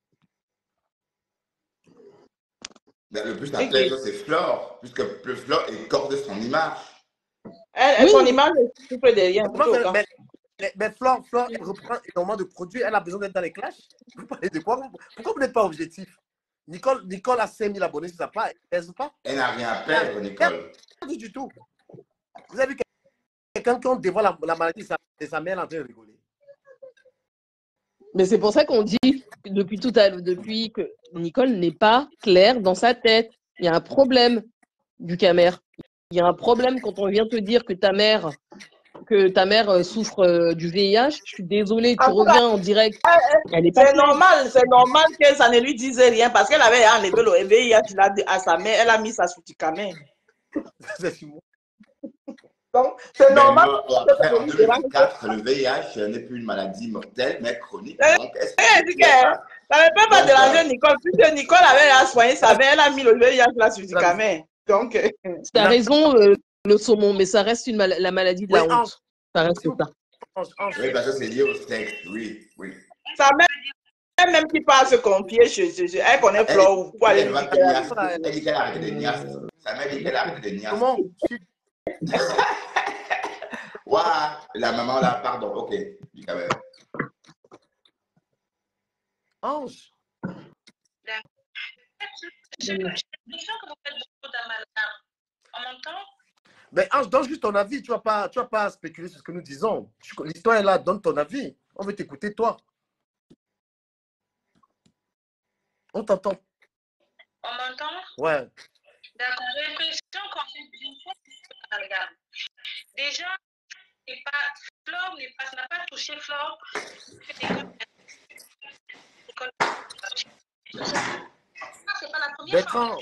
Le plus à perdre, c'est Flore, puisque Flore écorne son image. Son image est tout près derrière. Mais Flore reprend énormément de produits. Elle a besoin d'être dans les clashs. Vous parlez de quoi? Pourquoi vous n'êtes pas objectif? Nicole a 5000 abonnés sur sa page. Elle ne pèse pas. Elle n'a rien à perdre, Nicole. Pas du tout. Vous avez vu quelqu'un qui dévoile la maladie de sa mère en train de rigoler. Mais c'est pour ça qu'on dit depuis tout à l'heure, depuis que Nicole n'est pas claire dans sa tête. Il y a un problème du camère. Il y a un problème quand on vient te dire que ta mère souffre du VIH. Je suis désolée, tu reviens en direct. C'est normal que ça ne lui dise rien parce qu'elle avait enlevé le VIH à sa mère. Elle a mis ça sous du camère. Donc, c'est normal. Après, en 2024, le VIH n'est plus une maladie mortelle, mais chronique. Donc, ça ne peut pas déranger Nicole. Puisque Nicole avait soigné sa mère, elle a mis le VIH là sur du camère. Donc, tu as raison, le saumon, mais ça reste la maladie de la honte. Ça reste ça. Oui, parce que c'est lié au sexe. Oui. Sa mère, même qui part se confier chez elle connaît Flore ou quoi. Elle dit qu'elle a arrêté de niasse. Sa mère dit qu'elle a arrêté de niasse. Comment? Waouh, la maman là, pardon, ok. Ange. J'ai l'impression que vous faites beaucoup d'amalgame. En même temps. Mais Ange, donne juste ton avis. Tu ne vas pas spéculer sur ce que nous disons. L'histoire est là, donne ton avis. On veut t'écouter, toi. On t'entend. On m'entend? Ouais. D'accord. J'ai l'impression qu'on fait une fois d'amalgame. Déjà, Flore n'a pas touché Flore. C'est pas la première fois.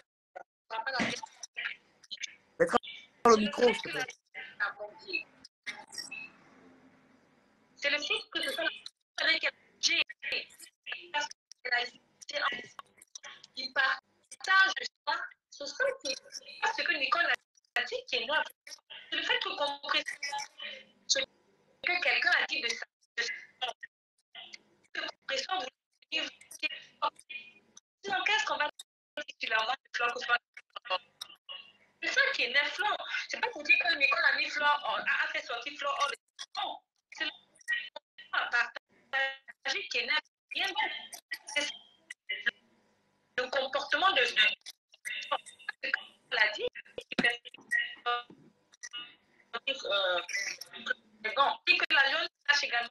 Bertrand, le micro, s'il te plaît. C'est le fait que ce soit avec LG. Parce qu'elle a été qui partage ce que Nicole a dit qui est noir. C'est le fait que comprenne ce que quelqu'un a dit de ça. Qu'est-ce qu'on va dire c'est ça qui est neuf Flore. C'est pas pour dire que Nicole a mis Flore, a fait sortir Flore hors de non. C'est le partage qui est neuf. Rien d'autre. C'est le comportement de l'a dit. Et que la lionne sache également.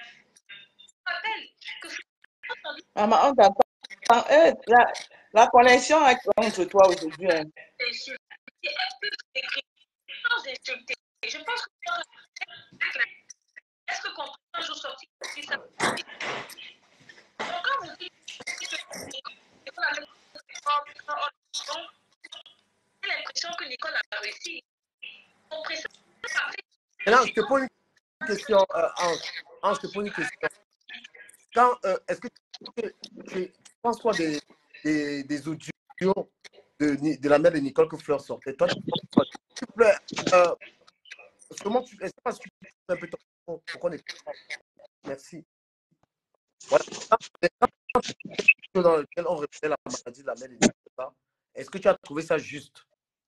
Maman, on t'attend. La connexion est entre toi aujourd'hui. Hein. Je pense que est-ce que quand un jour sorti, ça quand vous dites j'ai l'impression que Nicole a réussi. Maintenant, je te pose une question, Ange, je te pose une question. Est-ce que tu penses quoi des audios de la mère de Nicole que Flore sortait? Toi, tu peux, comment tu fais ça? Tu fais un peu ton pourquoi on est merci. Voilà. Dans lequel on répétait la maladie de la mère de Nicole. Est-ce que tu as trouvé ça juste?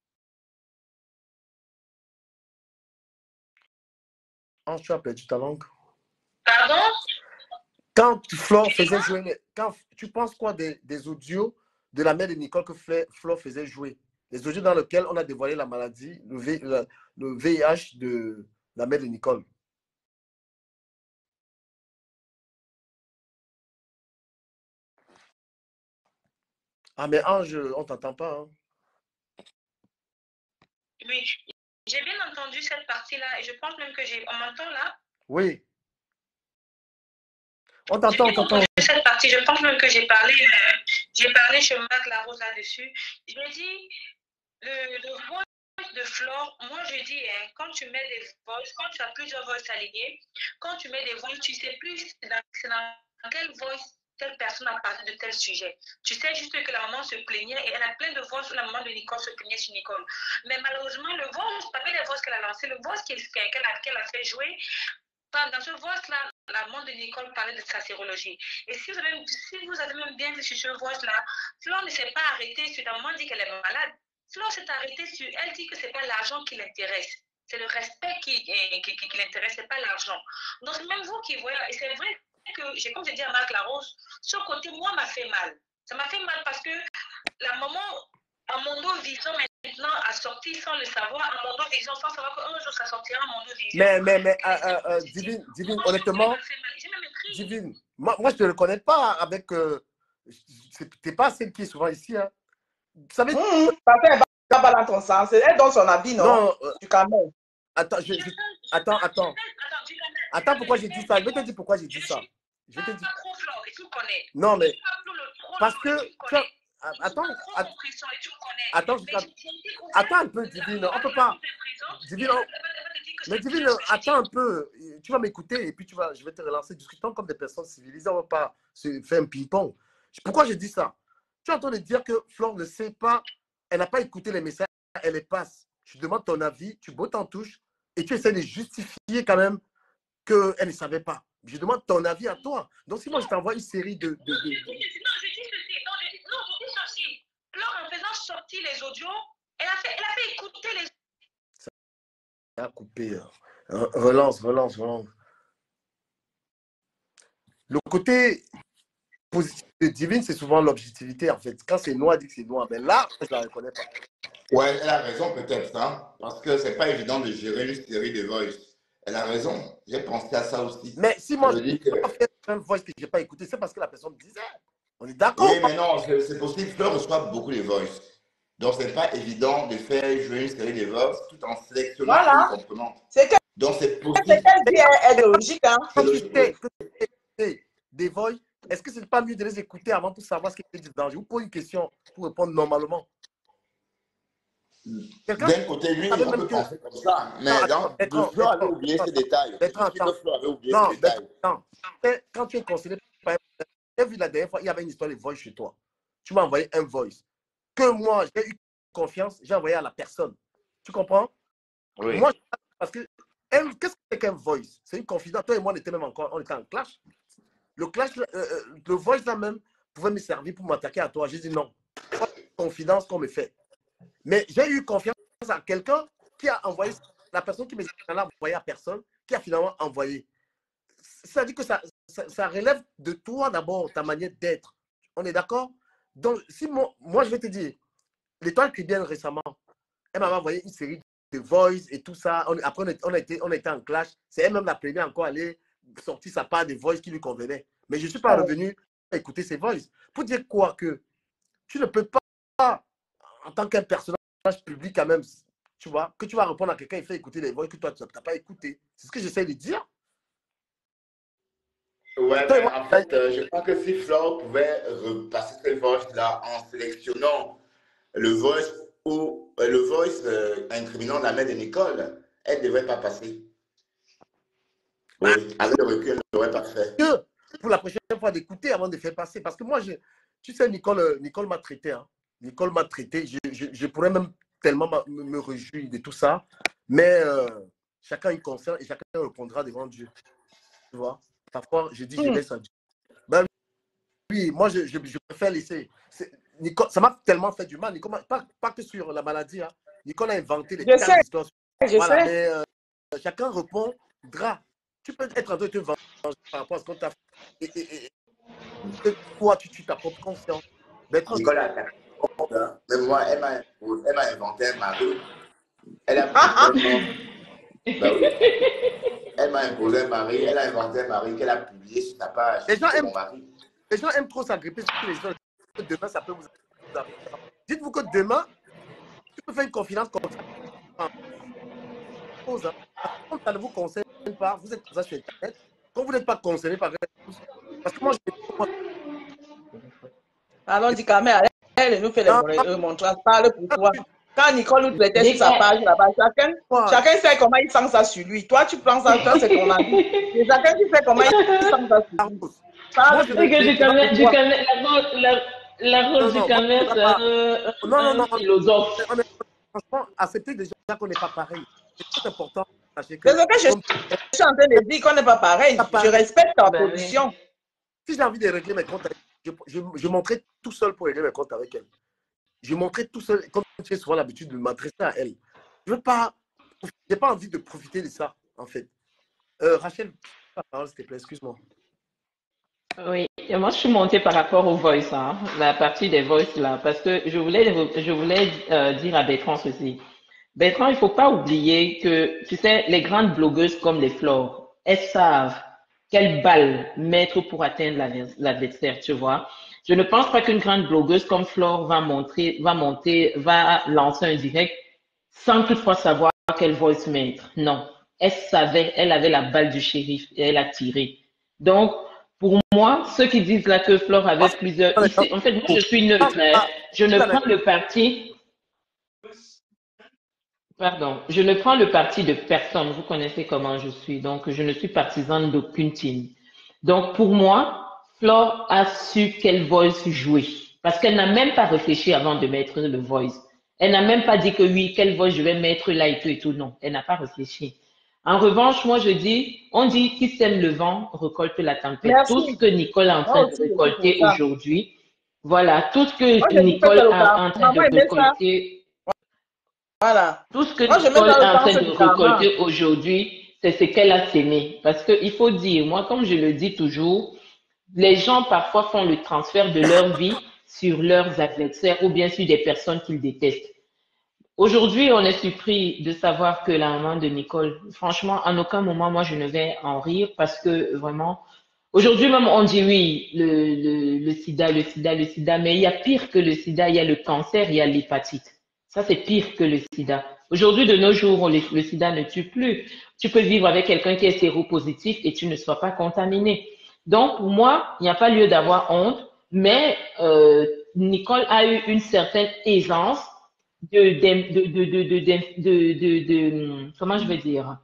Ange, tu as perdu ta langue. Pardon? Quand Flore faisait jouer, tu penses quoi des audios de la mère de Nicole que Flore faisait jouer? Les audios dans lesquels on a dévoilé la maladie, le VIH de la mère de Nicole. Ah, mais Ange, on ne t'entend pas. Hein? Oui, j'ai bien entendu cette partie-là et je pense même que on m'entend là? Oui. On t'entend, on t'entend. Cette partie, je pense même que j'ai parlé chez Marc Larose là-dessus. Je dis, le voice de Flore, moi je dis, hein, quand tu mets des voices, quand tu as plusieurs voices alignées, quand tu mets des voices, tu ne sais plus dans quelle voice telle personne a parlé de tel sujet. Tu sais juste que la maman se plaignait et elle a plein de voix où la maman de Nicole se plaignait sur Nicole. Mais malheureusement, le voice, pas les voix qu'elle a lancées, le voice qu'elle a fait jouer, dans ce voice-là, la maman de Nicole parlait de sa sérologie. Et si vous avez même bien vu sur ce voice-là, Flore ne s'est pas arrêtée sur la maman dit qu'elle est malade. Flore s'est arrêtée sur elle dit que ce n'est pas l'argent qui l'intéresse. C'est le respect qui l'intéresse, c'est pas l'argent. Donc, même vous qui voyez, et c'est vrai que, comme j'ai dit à Marc Larose, ce côté, moi, m'a fait mal. Ça m'a fait mal parce que la maman, à Mondo Vision, maintenant, a sorti sans le savoir, à Mondo Vision, sans savoir qu'un jour, ça sortira à Mondo Vision. Mais Divine, honnêtement, Divine, moi, je ne te reconnais pas avec... tu n'es pas celle qui est souvent ici. Hein. Vous savez... Parce qu'elle va pas dans ton sens. Elle donne son avis, non? Tu calmes. Attends, Attends, pourquoi j'ai dit ça? Je vais te dire pourquoi j'ai dit ça. Je vais te dire. Non, mais... Parce que... Attends un peu, Divine. On peut pas... Divine, mais Divine, attends un peu. Tu vas m'écouter et puis je vais te relancer. Discutons comme des personnes civilisées. On ne va pas se faire un ping-pong. Pourquoi j'ai dit ça? Tu es en train de dire que Flore ne sait pas, elle n'a pas écouté les messages, elle les passe. Je demande ton avis, tu bottes en touche et tu essaies de justifier quand même qu'elle ne savait pas. Je demande ton avis à toi. Donc, si moi, je t'envoie une série de... Non, je dis ceci. Flore, en faisant sortir les audios, elle a fait écouter les... Ça a coupé. Relance. Le côté positif de Divine, c'est souvent l'objectivité, en fait. Quand c'est noir, elle dit que c'est noir. Mais là, je ne la reconnais pas. Ouais, elle a raison peut-être, hein, parce que c'est pas évident de gérer une série de voice. Elle a raison, j'ai pensé à ça aussi. Mais si moi, je n'ai pas fait un voice que je n'ai pas écouté, c'est parce que la personne me disait. On est d'accord. Oui, mais non, c'est possible. Fleur reçoit beaucoup les voices. Donc, ce n'est pas évident de faire jouer une série de voices tout en sélectionnant voilà. une comprenante. Donc, c'est possible. C'est qu'elle dit est logique. Hein. Quand tu sais des voix, est-ce que ce n'est pas mieux de les écouter avant pour savoir ce qu'ils disent dedans? Je vous pose une question pour répondre normalement. D'un côté, lui, on peut penser comme ça. Mais Fleur avait oublié ces détails. Quand tu es conseillé par j'ai vu la dernière fois, il y avait une histoire de voice chez toi. Tu m'as envoyé un voice. Que moi, j'ai eu confiance, j'ai envoyé à la personne. Tu comprends? Oui. Moi, parce que, qu'est-ce que c'est qu'un voice? C'est une confidence. Toi et moi, on était même encore, on était en clash. Le clash, le voice là même, pouvait me servir pour m'attaquer à toi. J'ai dit non. Pas de confidence qu'on me fait. Mais j'ai eu confiance à quelqu'un qui a envoyé, la personne qui m'a envoyé à personne, qui a finalement envoyé. Ça dit que ça relève de toi d'abord, ta manière d'être. On est d'accord? Donc, si moi, je vais te dire, l'étoile qui vient récemment, elle m'a envoyé une série de voice et tout ça. Après, on a été en clash. C'est elle-même la première encore à aller sortir sa part des voice qui lui convenait. Mais je ne suis pas revenu à écouter ces voice. Pour dire quoi? Que tu ne peux pas, en tant qu'un personnage public quand même, tu vois, que tu vas répondre à quelqu'un et faire écouter les voix que toi, tu n'as pas écouté. C'est ce que j'essaie de dire. Ouais, mais en fait, je crois que si Flore pouvait repasser cette voice-là en sélectionnant le voice ou le voice incriminant la mère de Nicole, elle ne devrait pas passer. Oui, avec le recul, elle ne l'aurait pas fait. Pour la prochaine fois d'écouter avant de faire passer. Parce que moi, tu sais, Nicole m'a traité. Hein. Nicole m'a traité. Je pourrais même tellement me réjouir de tout ça. Mais chacun est conscient et chacun répondra devant Dieu. Tu vois? Parfois, je dis, je laisse à Dieu. Ben, oui, moi, je préfère laisser. Nicole, ça m'a tellement fait du mal. Nicole, pas que sur la maladie. Hein. Nicole a inventé des histoires. Voilà, mais chacun répondra. Tu peux être en train de te venger par rapport à ce qu'on t'a fait. Et toi, tu tues ta propre conscience. Nicole a mais moi, elle m'a inventé un mari. Elle a Elle m'a imposé un mari, elle a inventé un mari qu'elle a publié sur sa page. Les gens aiment trop s'agripper sur les gens. Demain, ça peut vous arriver. Dites-vous que demain, tu peux faire une confidence comme ça. Quand ça ne vous concerne pas, vous êtes comme ça sur Internet. Quand vous n'êtes pas concerné par parce que moi, alors, dit quand même, elle nous fait les remontrances, parle pour toi. Quand Nicole nous traitait sur sa page là-bas, chacun sait comment il sent ça sur lui. Toi, tu prends ça, toi, c'est ton avis. Et chacun tu sais comment il sent ça sur lui. C'est que la rose du Camet, c'est un philosophe. Franchement, accepter déjà qu'on n'est pas pareil. C'est très important. C'est ce que je suis en train de dire, qu'on n'est pas pareil. Je respecte ta position. Si j'ai envie de régler mes comptes, je montrais tout seul pour régler mes comptes avec elle. Je montrais tout seul, comme j'ai souvent l'habitude de m'adresser à elle. Je ne veux pas pas envie de profiter de ça, en fait. Rachel, la parole, s'il te plaît, excuse-moi. Oui, et moi je suis montée par rapport au voice, hein, la partie des voice là, parce que je voulais dire à Bertrand ceci. Bertrand, il faut pas oublier que, tu sais, les grandes blogueuses comme les Flore, elles savent quelle balle mettre pour atteindre l'adversaire, tu vois. Je ne pense pas qu'une grande blogueuse comme Flore va lancer un direct sans toutefois savoir quelle voice mettre. Non. Elle savait, elle avait la balle du shérif et elle a tiré. Donc, pour moi, ceux qui disent là que Flore avait plusieurs... Ici, en fait, moi, je suis neutre. Hein. Je ne prends le parti... Pardon, je ne prends le parti de personne. Vous connaissez comment je suis. Donc, je ne suis partisane d'aucune team. Donc, pour moi, Flore a su quelle voice jouer. Parce qu'elle n'a même pas réfléchi avant de mettre le voice. Elle n'a même pas dit que oui, quelle voice je vais mettre là et tout. Non, elle n'a pas réfléchi. En revanche, moi, je dis, on dit qui sème le vent récolte la tempête. Merci. Tout ce que Nicole est en train de récolter aujourd'hui, voilà, tout ce que Moi, Nicole est en train de récolter. Voilà. Tout ce que Nicole est en train de récolter aujourd'hui, c'est ce qu'elle a sémé. Parce qu'il faut dire, moi, comme je le dis toujours, les gens parfois font le transfert de leur vie sur leurs adversaires ou bien sur des personnes qu'ils détestent. Aujourd'hui, on est surpris de savoir que la maman de Nicole, franchement, en aucun moment, moi, je ne vais en rire parce que vraiment, aujourd'hui même, on dit oui, le sida, mais il y a pire que le sida, il y a le cancer, il y a l'hépatite. Ça, c'est pire que le sida. Aujourd'hui, de nos jours, le sida ne tue plus. Tu peux vivre avec quelqu'un qui est séropositif et tu ne sois pas contaminé. Donc, pour moi, il n'y a pas lieu d'avoir honte, mais Nicole a eu une certaine aisance comment je vais dire,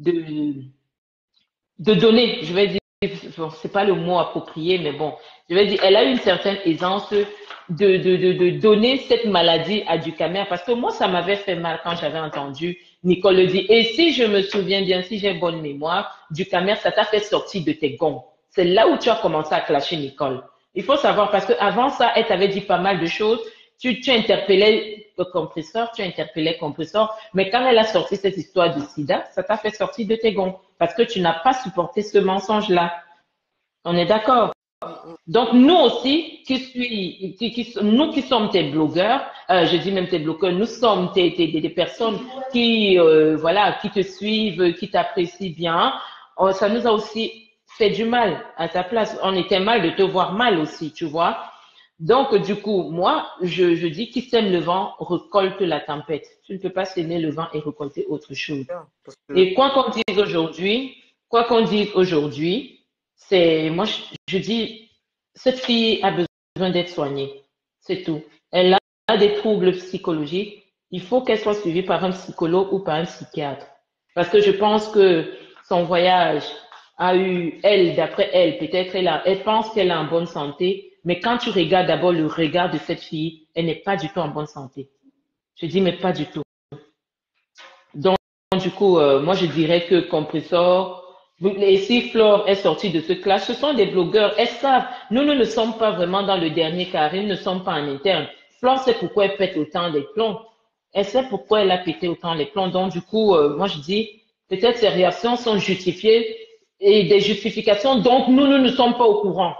de donner, je vais dire, bon, c'est pas le mot approprié, mais bon, je vais dire, elle a une certaine aisance de donner cette maladie à Ducamer, parce que moi, ça m'avait fait mal quand j'avais entendu Nicole le dire. Et si je me souviens bien, si j'ai bonne mémoire, Ducamer, ça t'a fait sortir de tes gonds. C'est là où tu as commencé à clasher Nicole. Il faut savoir, parce qu'avant ça, elle t'avait dit pas mal de choses. Tu interpellais le compresseur, mais quand elle a sorti cette histoire de sida, ça t'a fait sortir de tes gonds parce que tu n'as pas supporté ce mensonge-là. On est d'accord? Donc, nous aussi, nous qui sommes tes blogueurs, je dis même tes blogueurs, nous sommes des personnes qui, voilà, qui te suivent, qui t'apprécient bien. Ça nous a aussi fait du mal à ta place. On était mal de te voir mal aussi, tu vois. Donc, du coup, moi, je dis qui sème le vent récolte la tempête. Tu ne peux pas s'aimer le vent et récolter autre chose. Et quoi qu'on dise aujourd'hui, c'est, moi, je dis, cette fille a besoin d'être soignée. C'est tout. Elle a des troubles psychologiques. Il faut qu'elle soit suivie par un psychologue ou par un psychiatre. Parce que je pense que son voyage a eu, elle, d'après elle, peut-être elle pense qu'elle est en bonne santé. Mais quand tu regardes d'abord le regard de cette fille, elle n'est pas du tout en bonne santé. Je dis, mais pas du tout. Donc, du coup, moi, je dirais que Compressor, et si Flore est sortie de ce clash, ce sont des blogueurs, elles savent. Nous ne sommes pas vraiment dans le dernier carré, nous ne sommes pas en interne. Flore sait pourquoi elle pète autant les plombs. Elle sait pourquoi elle a pété autant les plombs. Donc, du coup, moi, je dis, peut-être ces réactions sont justifiées et des justifications, donc nous ne sommes pas au courant.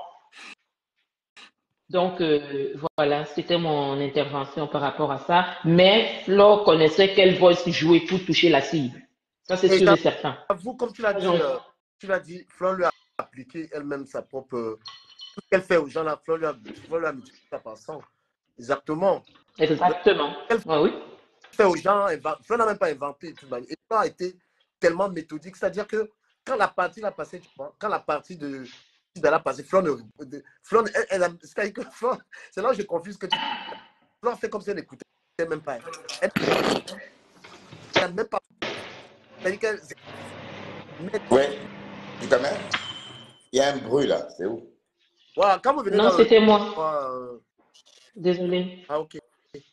Donc, voilà, c'était mon intervention par rapport à ça. Mais Flore connaissait quelle voice jouer pour toucher la cible. Ça, c'est sûr et certain. Vous, comme tu l'as dit, Flore lui a appliqué elle-même sa propre... tout ce qu'elle fait aux gens, là, Flore lui a mis ça par 100. Exactement. Exactement. Oui. Fait aux gens, Flore n'a même pas inventé. Et Flore a été tellement méthodique. C'est-à-dire que quand la partie l'a passé, quand la partie de la passé, Flore, c'est là où je confuse que Flore fait comme si elle n'écoutait même pas. Elle n'a même pas. Oui, du quand même. Il y a un bruit là, c'est où? Voilà, quand vous venez non, c'était moi. Désolé. Ah, ok.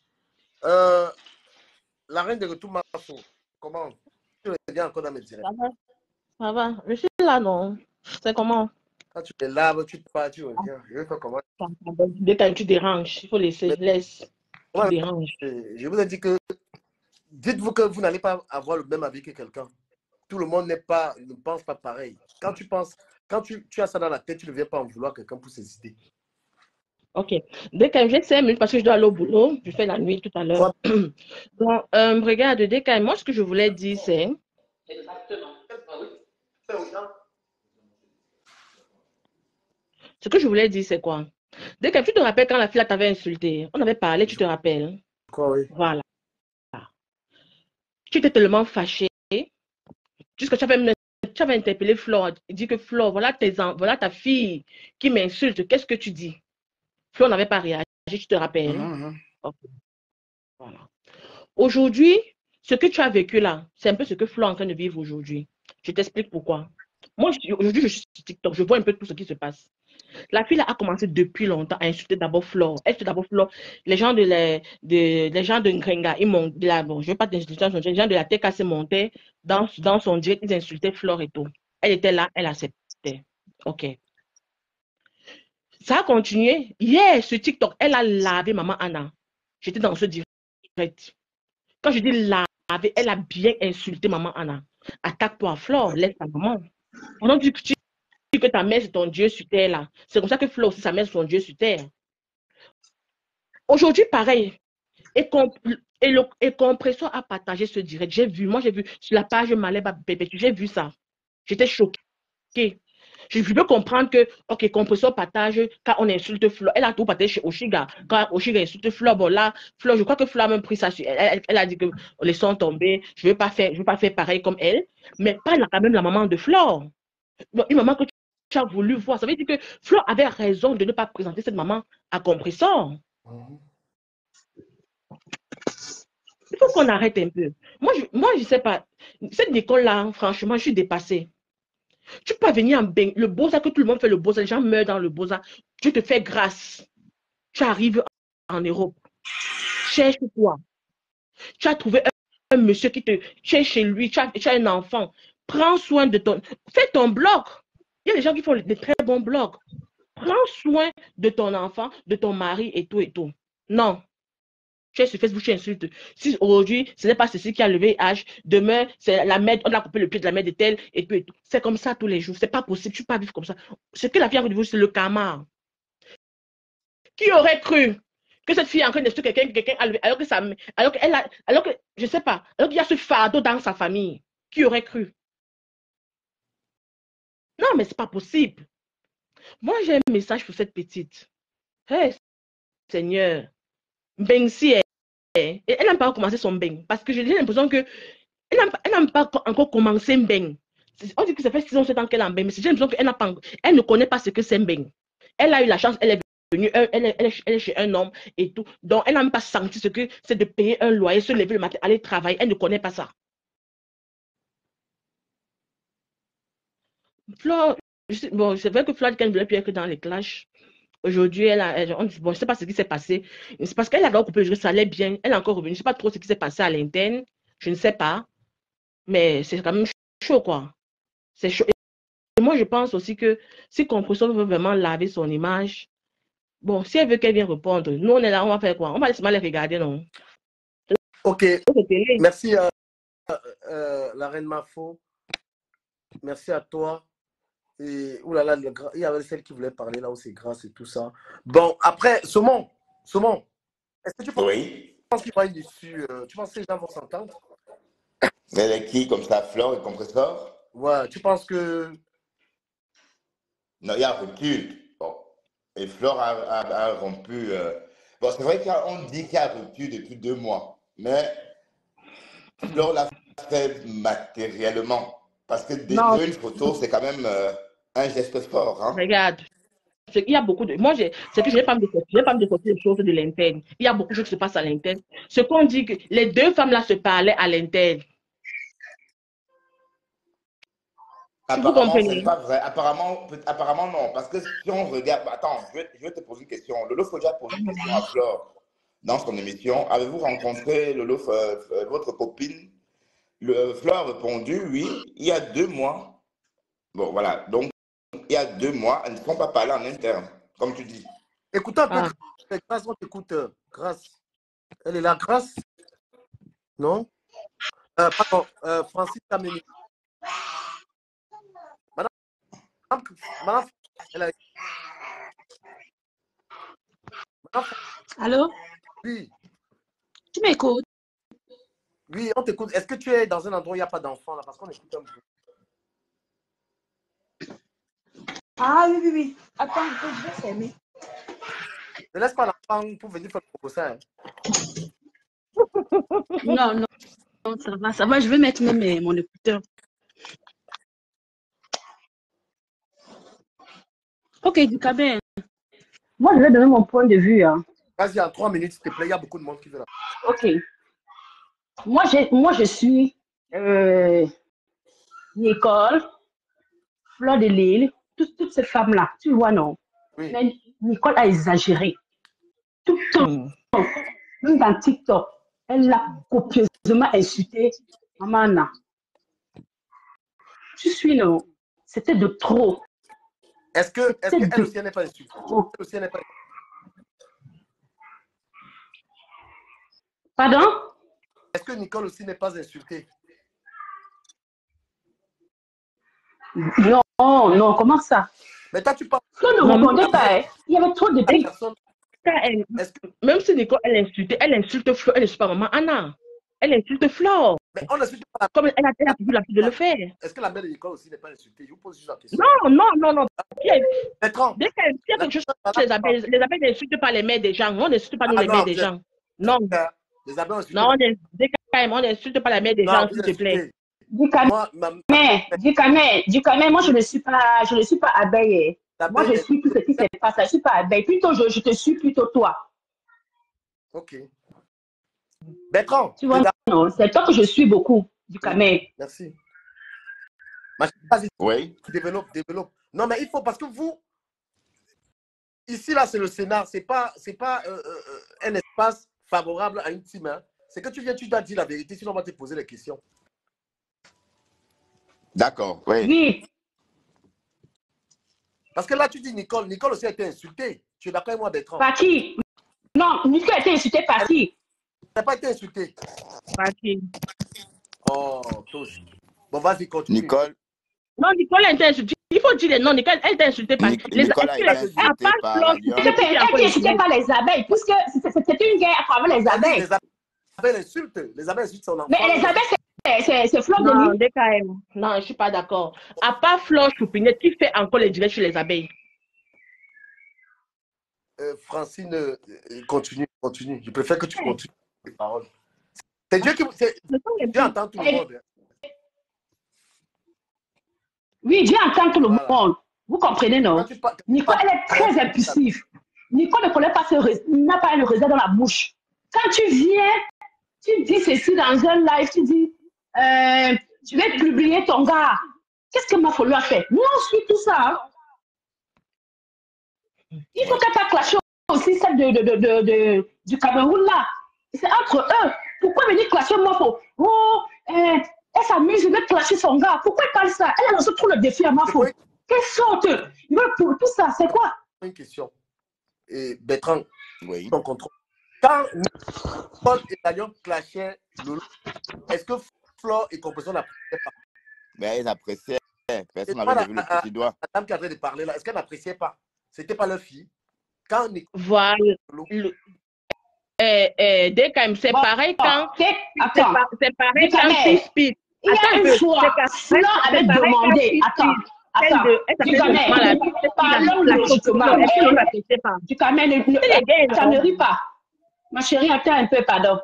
La reine de retour Marceau, comment? Tu reviens encore dans mes directs. Ça va. Je suis là, non? C'est comment? Quand tu es là, tu pars, tu reviens. Je vais faire comment? Dès que tu déranges, il faut laisser. Laisse. Tu déranges. Je vous ai dit que dites-vous que vous n'allez pas avoir le même avis que quelqu'un. Tout le monde ne pense pas pareil. Quand tu as ça dans la tête, tu ne viens pas en vouloir quelqu'un pour ses idées. Ok. Dès que j'ai 5 minutes parce que je dois aller au boulot, je fais la nuit tout à l'heure. Donc, regarde, Deka, moi, ce que je voulais dire, c'est. Ce que je voulais dire, c'est quoi? Deka, tu te rappelles quand la fille t'avait insulté? On avait parlé, tu te rappelles? Quoi, oui. Voilà. Tu étais tellement fâché, jusque tu avais interpellé Flore. Il dit que Flore, voilà ta fille qui m'insulte. Qu'est-ce que tu dis? Flore n'avait pas réagi, tu te rappelles? Okay. Voilà. Aujourd'hui, ce que tu as vécu là, c'est un peu ce que Flore est en train de vivre aujourd'hui. Je t'explique pourquoi. Moi, aujourd'hui, je suis sur TikTok, je vois un peu tout ce qui se passe. La fille là a commencé depuis longtemps à insulter d'abord Flore. Les gens de Ngrenga, ils m'ont dit là, bon, je ne vais pas t'insulter, les gens de la TKC montaient dans son direct, ils insultaient Flore et tout. Elle était là, elle acceptait. Ok. Ça a continué. Hier, sur TikTok, elle a lavé maman Anna. J'étais dans ce direct. Quand je dis laver, elle a bien insulté maman Anna. Attaque-toi, Flore, laisse ta maman. Pendant que tu dis que ta mère, c'est ton Dieu sur terre, là. C'est comme ça que Flore aussi, sa mère, c'est son Dieu sur terre. Aujourd'hui, pareil. Et Compressor a partagé ce direct. J'ai vu sur la page Maleba Bébé, j'ai vu ça. J'étais choquée. Je peux comprendre que, ok, Compressor partage quand on insulte Flore. Elle a tout partagé chez Oshiga. Quand Oshiga insulte Flore, bon là, Flore, je crois que Flore a même pris ça. Elle a dit que laissons tomber. Je ne veux pas faire pareil comme elle. Mais pas quand même la maman de Flore. Une maman que tu as voulu voir. Ça veut dire que Flore avait raison de ne pas présenter cette maman à Compressor. Il faut qu'on arrête un peu. Moi, je ne sais pas. Cette école-là, franchement, je suis dépassée. Tu peux pas venir en bain. Le Bosa, que tout le monde fait le Bosa, les gens meurent dans le Bosa. Tu te fais grâce. Tu arrives en Europe. Cherche-toi. Tu as trouvé un monsieur qui te... Tu es chez lui, tu as un enfant. Prends soin de ton... Fais ton blog. Il y a des gens qui font des très bons blogs. Prends soin de ton enfant, de ton mari et tout et tout. Non. Tu es sur Facebook, tu insultes. Si aujourd'hui, ce n'est pas ceci qui a levé H, demain, c'est la mère, on a coupé le pied de la mère de tel et tout et tout. C'est comme ça tous les jours. C'est pas possible. Tu ne peux pas vivre comme ça. Ce que la fille a de vous, c'est le karma. Qui aurait cru que cette fille est en train d'insulter quelqu'un alors que je ne sais pas, alors qu'il y a ce fardeau dans sa famille. Qui aurait cru? Non, mais ce n'est pas possible. Moi, j'ai un message pour cette petite. Hey, Seigneur, ben si elle n'a pas commencé son bain. Parce que j'ai l'impression que elle n'a pas encore commencé un bain. On dit que ça fait 6 ans, 7 ans qu'elle est en bain, mais j'ai l'impression qu'elle ne connaît pas ce que c'est un bain. Elle a eu la chance, elle est venue, elle est chez un homme et tout. Donc, elle n'a même pas senti ce que c'est de payer un loyer, se lever le matin, aller travailler. Elle ne connaît pas ça. Flore, bon, c'est vrai que Flore, qu'elle ne voulait plus être dans les clashs. Aujourd'hui, bon, je ne sais pas ce qui s'est passé. C'est parce qu'elle a encore coupé le jeu, ça allait bien. Elle est encore revenue. Je ne sais pas trop ce qui s'est passé à l'interne. Je ne sais pas. Mais c'est quand même chaud, quoi. C'est chaud. Et moi, je pense aussi que si Compressor veut vraiment laver son image, bon, si elle veut qu'elle vienne répondre, nous, on est là, on va faire quoi? On va laisser mal les regarder, non? Ok. Merci à la reine Mafo. Merci à toi. Et oulala, il y avait celle qui voulait parler là où c'est grâce et tout ça. Bon, après, Saumon, est-ce que tu penses qu'il va y dessus? Tu penses que les gens vont s'entendre? C'est avec qui comme ça, Flore et Compressor? Ouais, tu penses que... Non, il y a rupture. Bon. Et Flore a rompu. Bon, c'est vrai qu'on dit qu'il y a rupture depuis 2 mois. Mais Flore l'a fait matériellement. Parce que détruire une photo, c'est quand même un geste fort. Hein? Regarde. Il y a beaucoup de... Moi, c'est que je n'ai pas me décoter les choses de l'interne. Il y a beaucoup de choses qui se passent à l'interne. Ce qu'on dit que les 2 femmes-là se parlaient à l'interne. Apparemment, c'est pas vrai. Apparemment, non. Parce que si on regarde... Attends, je vais te poser une question. Lolo Foja pose une question à Flore dans son émission. Avez-vous rencontré Lolo, votre copine? Flore a répondu, oui, il y a 2 mois. Bon, voilà. Donc, il y a 2 mois, elles ne sont pas parlées en interne, comme tu dis. Écoute un peu, Grâce, on t'écoute. Grâce. Elle est là, Grâce? Non? Pardon, Francis Kameni. Madame, elle a... Allô? Oui. Tu m'écoutes? Oui, on t'écoute. Est-ce que tu es dans un endroit où il n'y a pas d'enfants là? Parce qu'on écoute un peu. Ah oui, oui, oui. Attends, je vais fermer. Ne laisse pas l'enfant pour venir faire le proposal. Hein. Non, non, non, ça va. Je vais mettre même mon écouteur. Ok, Dukabé. Moi, je vais donner mon point de vue. Hein. Vas-y, en 3 minutes, s'il te plaît. Il y a beaucoup de monde qui veut là. Ok. Moi, je suis Nicole, Fleur de Lille, toutes ces femmes-là. Tu vois, non? Oui. Mais Nicole a exagéré. Tout le temps. Même dans TikTok, elle l'a copieusement insulté. Amana. Tu suis, non? C'était de trop. Est-ce qu'elle aussi n'est pas insultée? Elle aussi n'est pas... Pardon? Est-ce que Nicole aussi n'est pas insultée? Non, non, comment ça? Mais toi, tu parles... Non, ne répondez pas. Hein. Il y avait trop de trucs. Même si Nicole, elle insulte Flo, elle insulte pas maman Anna. Elle insulte Flo. Mais on insulte pas. Comme elle a pu l'habitude de le faire. Est-ce que la mère de Nicole aussi n'est pas insultée? Je vous pose juste la question. Non. Bertrand. Dès qu'il y a quelque chose sur les abeilles n'insultent pas les mères des gens. On n'insulte pas nous les mères des gens. Non. Les abeilles insultent. Non, on n'insulte pas la mère des gens, s'il te plaît. Du Camet, moi je ne suis pas abeille. Moi je suis tout ce qui se passe. Je ne suis pas abeille. Plutôt je te suis plutôt toi. Ok. Bertrand. Tu vois, non, c'est toi que je suis beaucoup, du Camet. Merci. Vas-y. Oui. Développe. Non, mais il faut, parce que vous, ici là c'est le Sénat, c'est pas un espace favorable à une team. Hein. C'est que tu dois dire la vérité, sinon on va te poser les questions. D'accord, oui. Oui. Parce que là, tu dis Nicole aussi a été insultée. Tu es d'accord avec moi, Bertrand? Par qui? Non, Nicole a été insultée par qui? Elle n'a pas été insultée. Par qui? Oh, tous. Bon, vas-y, continue. Nicole. Non, Nicole a été insultée. Il faut dire les noms. Nicole, elle a été insultée par Nicole a été insultée par la Lyon. Elle a été insultée par les abeilles, puisque c'était une guerre à travers les abeilles. Les abeilles insultent son enfant. Mais les abeilles, c'est Fleur de Lille. DKM. Non, je ne suis pas d'accord. À part Fleur Choupinette, qui fait encore les directs sur les abeilles? Francine, continue. Je préfère que tu continues les paroles. C'est Dieu qui Dieu entend tout le monde. Oui, Dieu entend tout le monde. Vous comprenez, non? Nicole, elle est très impulsive. Nicole ne connaît pas n'a pas le raisin dans la bouche. Quand tu viens, tu dis ceci dans un live, tu dis, tu vas publier ton gars. Qu'est-ce que Mafolo a fait? Non, je suis tout ça. Hein. Il faut qu'elle pas clasher aussi celle du Cameroun là. C'est entre eux. Pourquoi venir clasher Mafo? Oh, elle s'amuse, je vais clasher son gars. Pourquoi elle parle ça? Elle a lancé trop le défi à Mafo. Quelle sorte? Pour tout ça, c'est quoi? Une question. Et Bertrand, oui. Ton contrôle. Quand Paul et Lyon clashaient Lolo, est-ce que Flore et Compression n'appréciaient pas? Mais ils appréciaient. Personne n'avait levé le petit doigt. La dame qui a train de parler là, est-ce qu'elle n'appréciait pas? C'était pas leur fille. Quand voilà. DKM, c'est pareil quand. C'est pareil quand tu speaks. Il y a une fois, Flore avait demandé. Attends. Parlons logiquement. Ça ne rit pas. Ma chérie, attends un peu, pardon.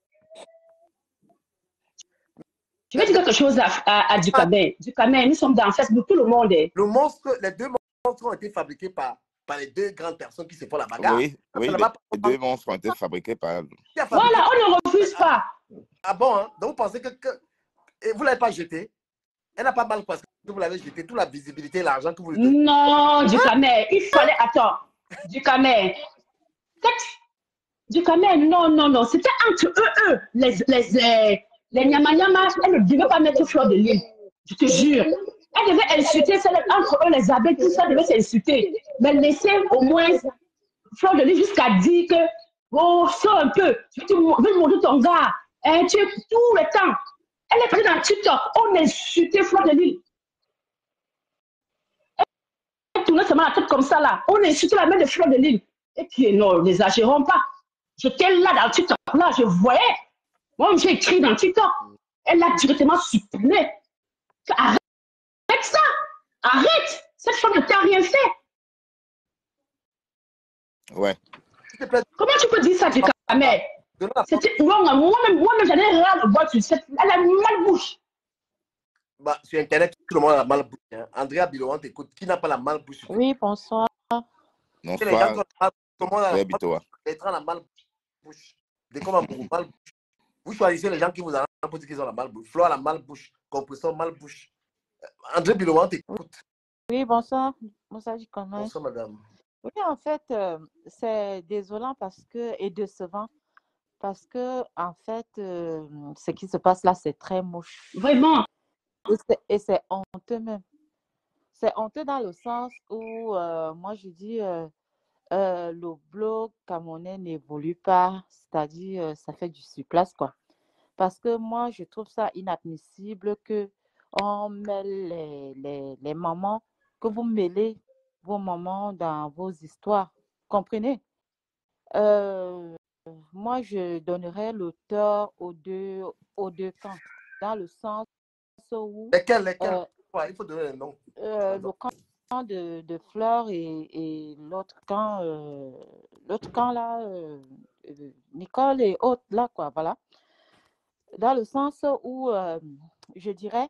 Je vais dire quelque chose à Ducamet. Ducamet, nous sommes dans Facebook, tout le monde est. Le monstre, les deux monstres ont été fabriqués par les deux grandes personnes qui se font la bagarre. Oui, les deux monstres ont été fabriqués par... Voilà, on ne refuse pas. Ah bon, hein? Donc vous pensez que vous ne l'avez pas jeté? Elle n'a pas mal parce que vous l'avez jeté, toute la visibilité et l'argent que vous lui donnez. Non, Ducamet, il fallait... Attends, Ducamet. Ducamet, non. C'était entre eux. Les nyama-nyama, elle ne devait pas mettre Fleur de Lille. Je te jure. Elle devait insulter, entre eux, les abeilles, tout ça devait s'insulter. Mais laissez au moins Fleur de Lille jusqu'à dire que, oh, sors un peu, tu veux montrer ton gars. Tu es tout le temps. Elle est prise dans TikTok. On insultait Fleur de Lys. Elle tournait seulement la tête comme ça là. On insultait la mère de Fleur de Lys. Et puis non, n'exagérons pas. J'étais là dans TikTok. Là, je voyais. Moi, j'ai écrit dans TikTok. Elle l'a directement supprimé. Arrête ça. Arrête. Cette femme ne t'a rien fait. Ouais. Comment tu peux dire ça, du mère? Moi-même, j'en ai rien à voir sur cette. Elle a une mal bouche. Bah, sur Internet, tout le monde a la mal bouche. Hein. Andrea Biloan t'écoute. Qui n'a pas la mal bouche? Oui, bonsoir. Bonsoir. Tout le monde a la mal bouche. Dès qu'on a mal bouche. Vous choisissez les gens qui vous arrangent pour dire qu'ils ont la mal bouche. Flo a la mal bouche. Compresseur mal bouche. André Biloan t'écoute. Oui, bonsoir. Bonsoir, je connais. Bonsoir, madame. Oui, en fait, c'est désolant et décevant parce que, en fait, ce qui se passe là, c'est très moche. Vraiment. Et c'est honteux même. C'est honteux dans le sens où, moi, je dis, le blog camerounais n'évolue pas, c'est-à-dire, ça fait du surplace, quoi. Parce que moi, je trouve ça inadmissible qu'on met les mamans, que vous mêlez vos mamans dans vos histoires. Comprenez? Moi, je donnerais le tort aux deux camps, dans le sens où... Lesquels il faut donner les noms. Le camp de Fleur et l'autre camp là, Nicole et autres là, quoi, voilà. Dans le sens où, je dirais,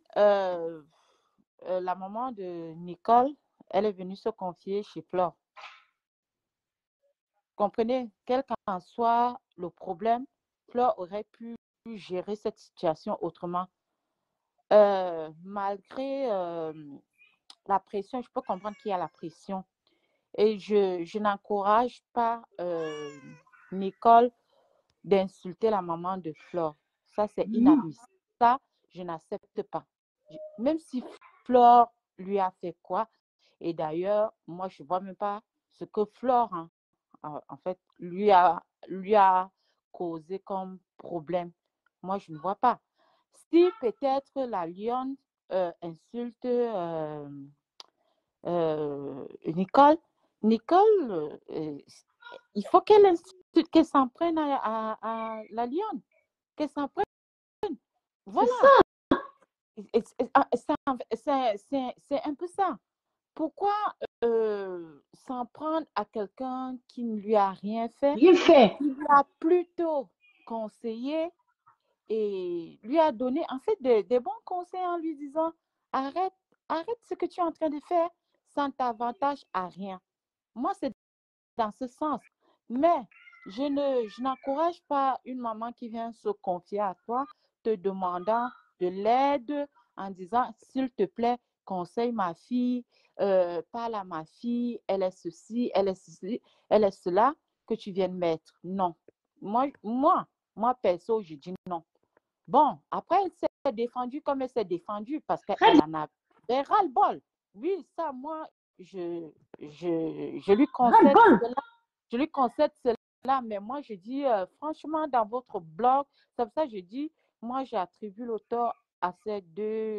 la maman de Nicole, elle est venue se confier chez Fleur. Comprenez, quel qu'en soit le problème, Fleur aurait pu gérer cette situation autrement. Malgré la pression, je peux comprendre qu'il y a la pression. Et je n'encourage pas Nicole d'insulter la maman de Fleur. Ça, c'est inadmissible. Ça, je n'accepte pas. Même si Fleur lui a fait quoi, et d'ailleurs, moi, je ne vois même pas ce que Fleur, en fait, lui a causé comme problème. Moi, je ne vois pas. Si peut-être la lionne insulte Nicole, il faut qu'elle s'en prenne à la lionne, qu'elle s'en prenne. Voilà. C'est un peu ça. Pourquoi s'en prendre à quelqu'un qui ne lui a rien fait? Rien fait. Il lui a plutôt conseillé et lui a donné en fait des bons conseils en lui disant arrête ce que tu es en train de faire, ça ne t'avantage à rien. Moi, c'est dans ce sens. Mais je n'encourage pas une maman qui vient se confier à toi, te demandant de l'aide en disant s'il te plaît, conseille ma fille, parle à ma fille, elle est ceci, elle est ceci, elle est cela, que tu viennes mettre. Non. Moi, perso, je dis non. Bon, après, elle s'est défendue comme elle s'est défendue parce qu'elle en a ras-le-bol. Oui, ça, moi, je lui concède cela. Je lui concède cela, mais moi, je dis, franchement, dans votre blog, comme ça, je dis, moi, j'attribue le tort à ces deux,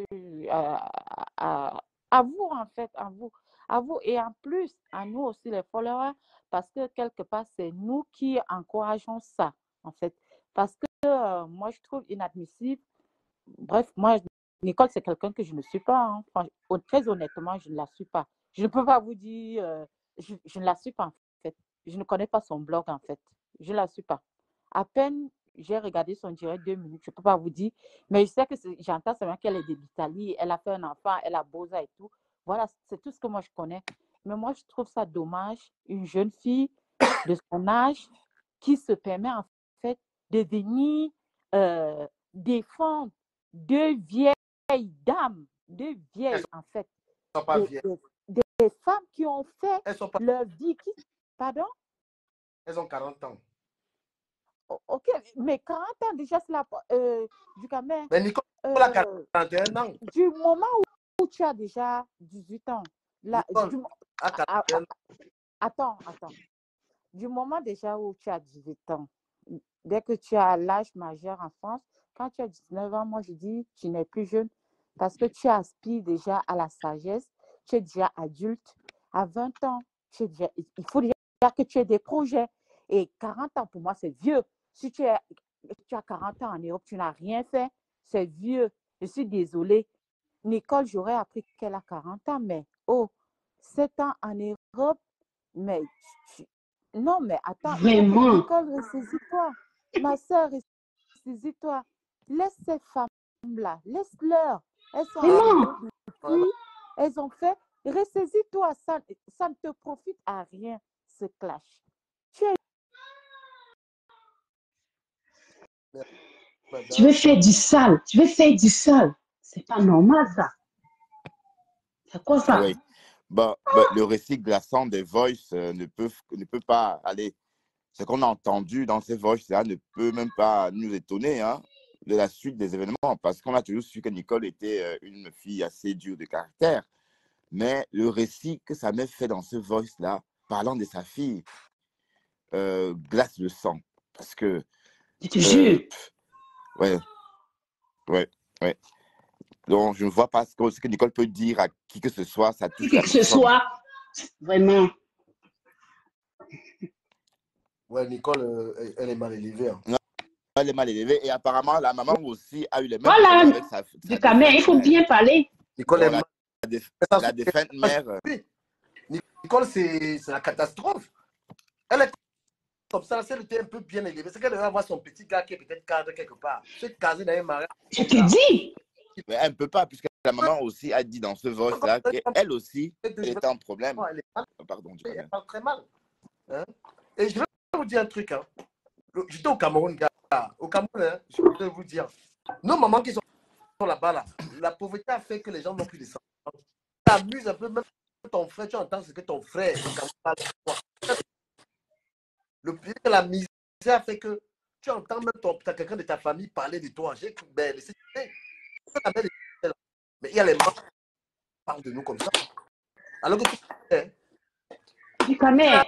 à vous, en fait, à vous, et en plus, à nous aussi, les followers, parce que quelque part, c'est nous qui encourageons ça, en fait. Parce que moi, je trouve inadmissible. Bref, moi, Nicole, c'est quelqu'un que je ne suis pas. Hein. Très honnêtement, je ne la suis pas. Je ne peux pas vous dire, je ne la suis pas, en fait. Je ne connais pas son blog, en fait. Je ne la suis pas. À peine j'ai regardé son direct 2 minutes, je ne peux pas vous dire. Mais je sais que j'entends seulement qu'elle est de l'Italie, elle a fait un enfant, elle a Boza et tout. Voilà, c'est tout ce que moi je connais. Mais moi, je trouve ça dommage, une jeune fille de son âge qui se permet, en fait, de venir défendre deux vieilles dames, deux vieilles, en fait. Des femmes qui ont fait leur vie. Pardon? Elles ont 40 ans. Ok, mais 40 ans déjà, c'est la du Cameroun. Mais Nicole a 41 ans. Du moment où tu as déjà 18 ans, attends. Du moment déjà où tu as 18 ans, dès que tu as l'âge majeur en France, quand tu as 19 ans, moi, je dis, tu n'es plus jeune parce que tu aspires déjà à la sagesse, tu es déjà adulte. À 20 ans, il faut déjà que tu aies des projets. Et 40 ans, pour moi, c'est vieux. Si tu as 40 ans en Europe, tu n'as rien fait, c'est vieux. Je suis désolée. Nicole, j'aurais appris qu'elle a 40 ans, mais 7 ans en Europe, mais non, mais attends, Vraiment. Nicole, ressaisis-toi. Ma soeur, ressaisis-toi. Laisse ces femmes-là, laisse-leur. Elles sont en Europe depuis, elles ont fait. Ressaisis-toi, ça ne te profite à rien, ce clash. Tu veux faire du sale. Tu veux faire du sale. C'est pas normal, ça. C'est quoi ça? Oui. Le récit glaçant des Voice ne peut pas aller. Ce qu'on a entendu dans ces Voice-là ne peut même pas nous étonner de la suite des événements, parce qu'on a toujours su que Nicole était une fille assez dure de caractère. Mais le récit que sa mère fait dans ce Voice-là, parlant de sa fille, glace le sang. Parce que... Je te jure. Ouais. Donc, je ne vois pas ce que Nicole peut dire à qui que ce soit. Ça touche qui que ce soit, vraiment. Ouais, Nicole, elle est mal élevée. Non, elle est mal élevée. Et apparemment, la maman aussi a eu les mêmes voilà, problèmes avec sa du caméra, il faut bien parler. Nicole est la défunte mère. Nicole, c'est la catastrophe. Elle est comme ça, si elle était un peu bien élevée, c'est qu'elle devait avoir son petit gars qui est peut-être cadre quelque part. C'est casé dans un mariage. Je te dis. Mais elle ne peut pas, puisque la maman aussi a dit dans ce voice-là qu'elle aussi, elle était en problème. Pardon, elle parle très mal. Et je vais vous dire un truc. J'étais au Cameroun, gars. Au Cameroun, je vais vous dire. Nos mamans qui sont là-bas, là, la pauvreté a fait que les gens n'ont plus de sang. Ça amuse un peu, même ton frère, tu entends ce que ton frère au Cameroun parle de toi. Le pire que la misère a fait que tu entends même quelqu'un de ta famille parler de toi. Mais il y a les gens qui parlent de nous comme ça. Alors que tu sais. Du caméra,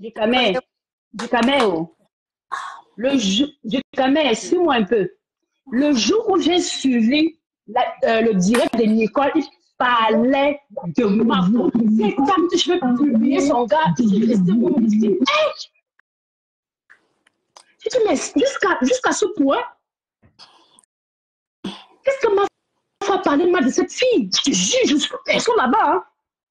suis-moi un peu. Le jour où j'ai suivi le direct de Nicole, il parlait de ma faute. C'est comme si je veux publier son gars. Je suis restée pour me dire, je dis, mais jusqu'à ce point, qu'est-ce que ma femme parler mal de cette fille? Je te jure, je suis personne là-bas.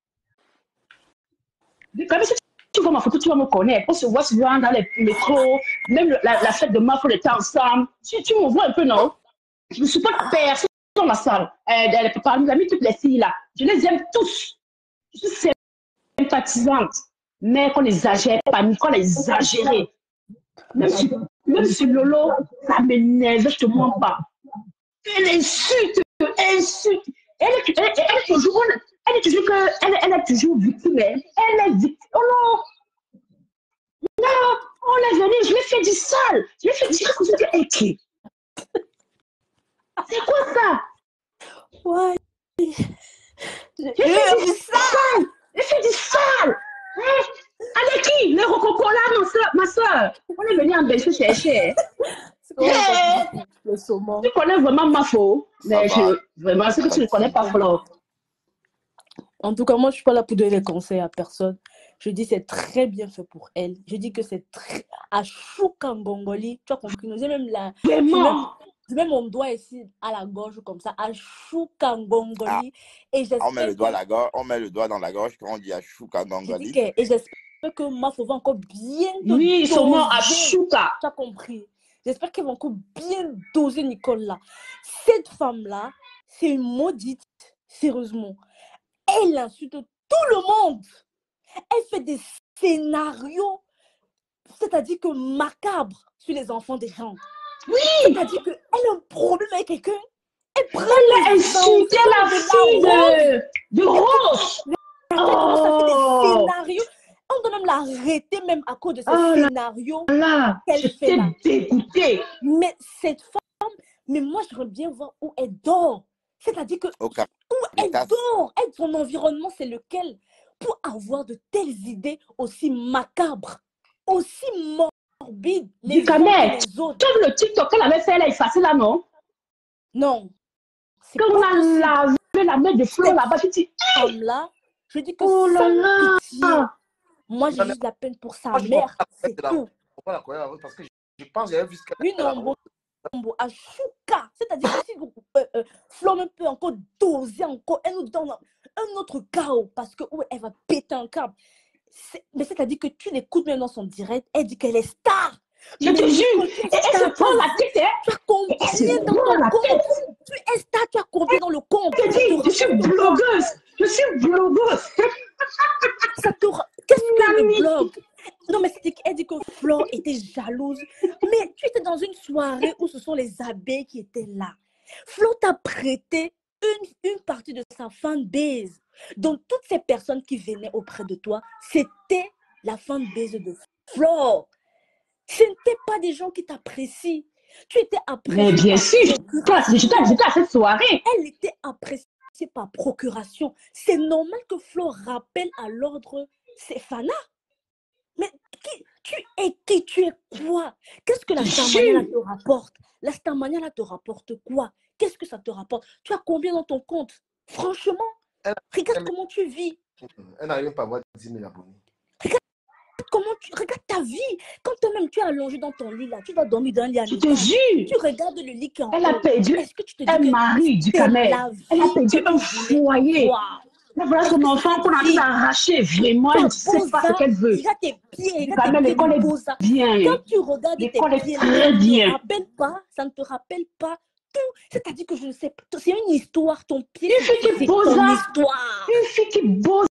Quand même, si tu vois ma photo, tu vas me connaître. On se voit souvent dans les métros, même la fête de Mafo, on était ensemble. Tu me vois un peu, non? Je ne suis pas personne dans la salle. Parmi mes amis, toutes les filles là, je les aime tous. Je suis sympathisante. Mais qu'on exagère pas, qu'on exagère. Même si Lolo, ça m'énerve, je ne te mens pas. Elle insulte. Elle est toujours victime. Elle est victime. Oh non! Non! On est venu, je lui ai fait du sale. Je lui ai fait du sale. C'est quoi ça? Ouais. J'ai fait du sale. J'ai fait du sale. Avec qui? Le rococo là, ma soeur. On est venu en Belgique chercher. Le saumon. Tu connais vraiment ma faute. Mais vraiment, c'est que tu ne connais pas, Flo. En tout cas, moi, je ne suis pas là pour donner des conseils à personne. Je dis c'est très bien fait pour elle. Je dis que c'est très... À Choukangongoli, tu as compris? J'ai même j'ai même mon doigt ici à la gorge comme ça, à Choukangongoli. Et on met le doigt à la gorge, on met le doigt dans la gorge quand on dit à Choukangongoli. Et j'espère que ma faux va encore bien oui, sûrement à Chouka. Tu as compris? J'espère qu'elle va encore bien doser Nicole là. Cette femme-là, c'est une maudite, sérieusement. Elle insulte tout le monde. Elle fait des scénarios, c'est-à-dire que macabres sur les enfants des gens. Oui. C'est-à-dire qu'elle a un problème avec quelqu'un. Elle a insulté la fille de Rose. Ça fait des scénarios. On doit même l'arrêter même à cause de ces scénarios qu'elle fait là. Dégoûtée. Mais cette femme, mais moi j'aimerais bien voir où elle dort. C'est-à-dire que où elle dort, son environnement c'est lequel pour avoir de telles idées aussi macabres, aussi morbides les autres. Comme le TikTok qu'elle avait fait, elle a effacé là, non? Non, c'est Quand on pas a possible. lavé la main de Flo là-bas, je dis, hey! Femme-là, je dis que Oh là sans là! pitié, moi j'ai juste la peine pour sa Moi, je comprends mère, c'est tout. la colère parce que je pense que j'avais vu ce qu'elle Oui, a fait non, là-bas. bon, à Chouka. C'est-à-dire que si Flo même peut encore doser encore, elle nous donne un autre chaos parce que elle va péter un câble. Mais c'est-à-dire que tu l'écoutes même dans son direct, elle dit qu'elle est star. Je te jure, Tu es et elle star, se prend la tête, hein? tu as combien dans ton compte? Tu es star, tu as combien dans le compte? Je te dis, je suis blogueuse. Je suis blogueuse. Qu'est-ce que le blog? Non, mais elle dit que Flo était jalouse. Mais tu étais dans une soirée où ce sont les abeilles qui étaient là. Flo t'a prêté une partie de sa fanbase. Donc, toutes ces personnes qui venaient auprès de toi, c'était la fanbase de Flo. Ce n'étaient pas des gens qui t'apprécient. Tu étais apprécié. Mais bien sûr, j'étais à cette soirée. Elle était appréciée par procuration. C'est normal que Flo rappelle à l'ordre ses fanas. Mais tu es quoi? Qu'est-ce que la Starmania te rapporte? La Starmania te rapporte quoi? Qu'est-ce que ça te rapporte? Tu as combien dans ton compte? Franchement, regarde comment tu vis. Elle n'arrive pas à avoir 10 000 abonnés. Regarde ta vie. Quand toi-même tu es allongé dans ton lit là, tu dois dormir dans un lit à Je te jure. Tu regardes le lit qui est en haut. Elle a perdu un mari du Cameroun. Elle a perdu un foyer. Là, voilà son enfant qu'on a tout arraché. Vraiment, elle ne sait pas ce qu'elle veut. Regarde tes pieds. Quand même, l'école est bien. Quand tu regardes tes pieds, ça ne te rappelle pas tout. C'est-à-dire que je ne sais pas. C'est une histoire, ton pied. Une fille qui bosse. Une fille qui bosse.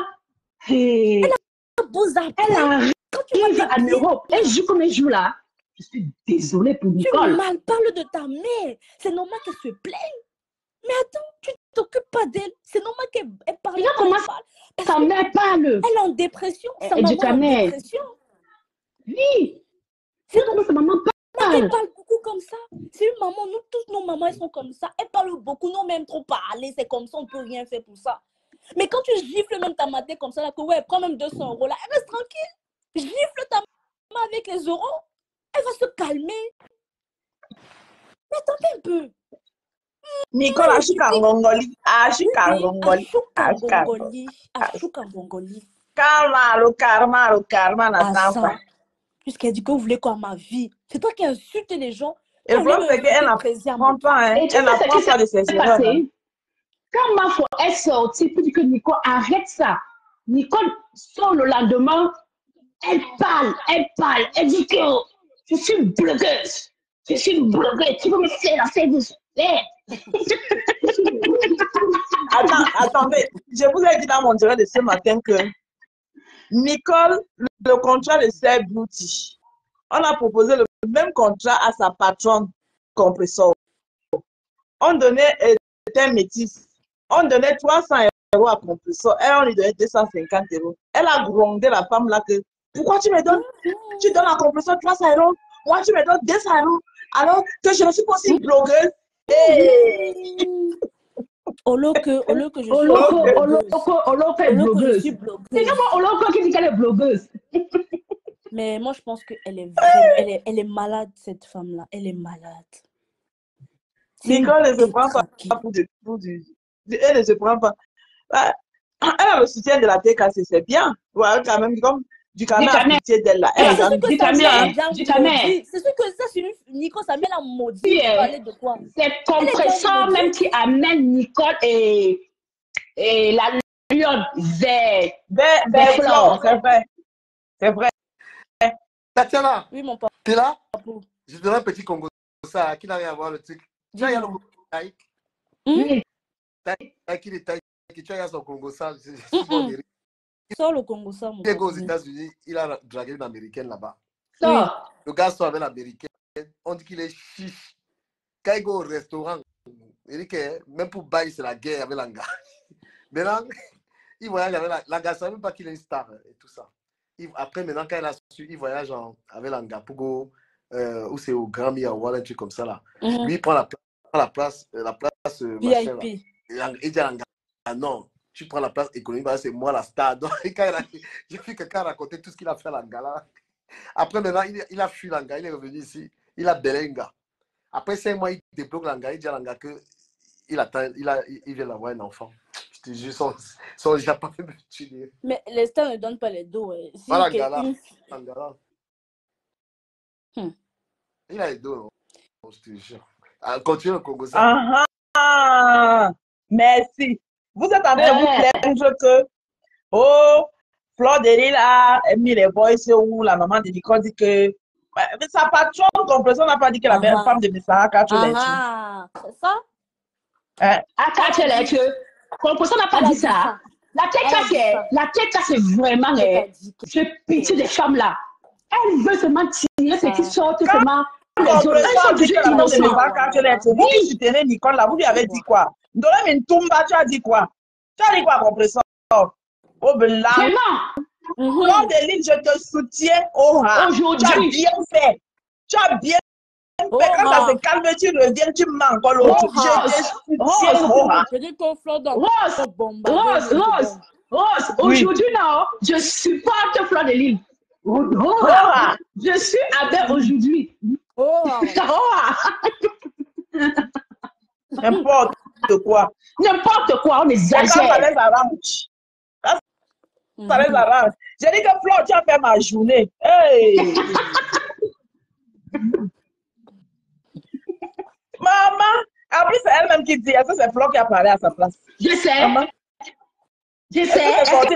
Elle a bosse. Elle arrive en Europe. Elle joue comme elle joue là. Je suis désolée pour Nicole. Tu mal parles de ta mère. C'est normal qu'elle se plaigne. Mais attends, tu t'occupes pas d'elle. C'est normal qu'elle parle. Regarde comment sa mère parle. Elle est en dépression. Sa maman est en dépression. Oui. C'est comment sa maman parle. Elle parle beaucoup comme ça. C'est une maman. Nous, tous nos mamans, elles sont comme ça. Elle parle beaucoup. Non, même trop parler. C'est comme ça. On ne peut rien faire pour ça. Mais quand tu gifles même ta maté comme ça, là, que ouais, prends même 200 € là, elle reste tranquille. Gifle ta maman avec les euros. Elle va se calmer. Mais attendez un peu. Nicole, Ashukangongoli. Karma, Nathan. Puisqu'elle dit que vous voulez quoi ma vie? C'est toi qui insulte les gens. Et le problème, c'est qu'elle n'apprend pas, hein. Elle n'apprend pas de ses erreurs. Quand Mafo est sortie pour dire que Nicole arrête ça, Nicole sort le lendemain, elle parle, elle dit que je suis blogueuse. Tu peux me faire la service. Attendez, je vous ai dit dans mon direct de ce matin que Nicole, le contrat de Seb Beauty, on a proposé le même contrat à sa patronne Compressor. On donnait des métis. On donnait 300 € à Compressor. Elle, on lui donnait 250 €. Elle a grondé la femme là que pourquoi tu me donnes? Tu donnes à Compressor 300 €. Moi, tu me donnes 200 €. Alors que je ne suis pas aussi blogueuse. Oloko je suis blogueuse. C'est comment Oloko qui dit qu'elle est blogueuse? Mais moi, je pense qu'elle est elle est malade, cette femme-là. Elle est malade. Nicole ne se prend pas pour du... Elle ne se prend pas. Elle a le soutien de la TKC, c'est bien. Ouais, quand même, comme du Cameroun a pitié d'elle là. C'est sûr que ça, c'est Nicole, ça met la maudite. Parler de quoi? C'est Compressor même qui amène Nicole et la lionne vers Flore. C'est vrai. Tatiana, oui, mon papa. T'es là? Je te donne un petit Congo ça qui n'a rien à voir le truc. Tu as le Congo Taïk. Taïk, tu as son Congo ça. Sors le Congo ça, mon papa. Il est aux États-Unis, il a dragué une américaine là-bas. Le gars sort avec l'américaine. On dit qu'il est chiche. Quand il va au restaurant, il dit que même pour bailler, c'est la guerre avec l'anga. Maintenant, il voyage avec l'anga. Il ne savait même pas qu'il est une star et tout ça. Après, maintenant, quand il a su, il voyage avec l'anga pour go, où c'est au Grammy Award, un truc comme ça là. Lui, il prend la place VIP. Il dit à l'anga, ah non, tu prends la place économique, c'est moi la star. Donc, j'ai vu quelqu'un raconter tout ce qu'il a fait à l'anga là. Après, maintenant, il a fui l'anga, il est revenu ici, il a Belenga. Après 5 mois, il débloque l'anga, il dit à l'anga que il vient d'avoir un enfant. Je te jure, son Japon peut me tuer. Mais les stars ne donnent pas les dos. Si Voilà quelqu'un... l'anga. Il a les dos, non? Je te jure. Continue le Congo. Merci. Vous êtes en train de vous plaindre que Fleur de Lille a mis les boys où la maman de Nicole dit que sa patronne, Compression n'a pas dit que la belle femme de Messara a caché les yeux. C'est ça? A caché les yeux. Compression n'a pas dit ça. La tête, c'est vraiment je pitié des femmes là. Elle veut seulement tirer ce qui sort seulement. Vous qui soutenez Nicole là, vous lui avez dit quoi? Ndolem Ntumba, tu as dit quoi? Tu as dit quoi, Compression? Oh, blanc. Fleur de Lille, je te soutiens. Aujourd'hui, tu as bien fait. Tu as bien fait. Quand ça se calme, tu reviens, tu mens encore l'autre. Je te soutiens. Je dis qu'on Fleur dans Rose, aujourd'hui, non, je supporte Fleur de Lille. Je suis avec aujourd'hui. N'importe quoi. N'importe quoi, on exagère. Ça les arrange. Ça les arrange. J'ai dit que Fleur, tu as fait ma journée. Hey. Maman, après c'est elle-même qui dit, est-ce que c'est Fleur qui a parlé à sa place? Je sais. Maman. Je sais. Est-ce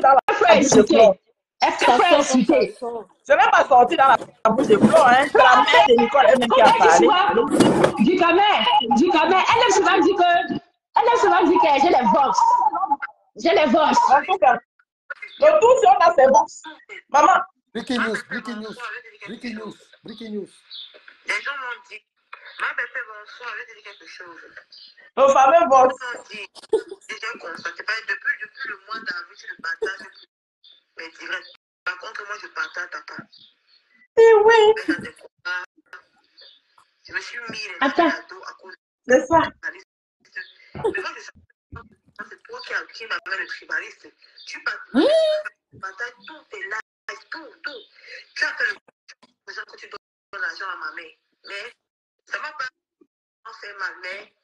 que c'est même pas sorti dans la bouche de Fleur, hein. C'est la mère de Nicole elle-même qui a parlé. Du camé, elle aime souvent dire que j'ai les vox. J'ai les vox. Le tout, si on a ses vox. Maman. Breaking news. Les gens m'ont dit, ma bébé, bonsoir, je vais te dire quelque chose. Le fameux vox. Déjà constaté, depuis le mois d'avril, je ne partage plus. Mais direct. Par contre, moi, je partage papa. Et oui. Je me suis mis les cadeaux à cause de ça. Mais moi, c'est toi qui m'amène le tribaliste. Tu partages tous tes lives, tout. Tu as fait le gens que tu donnes l'argent à ma mère. Mais ça m'a pas fait mal. Mais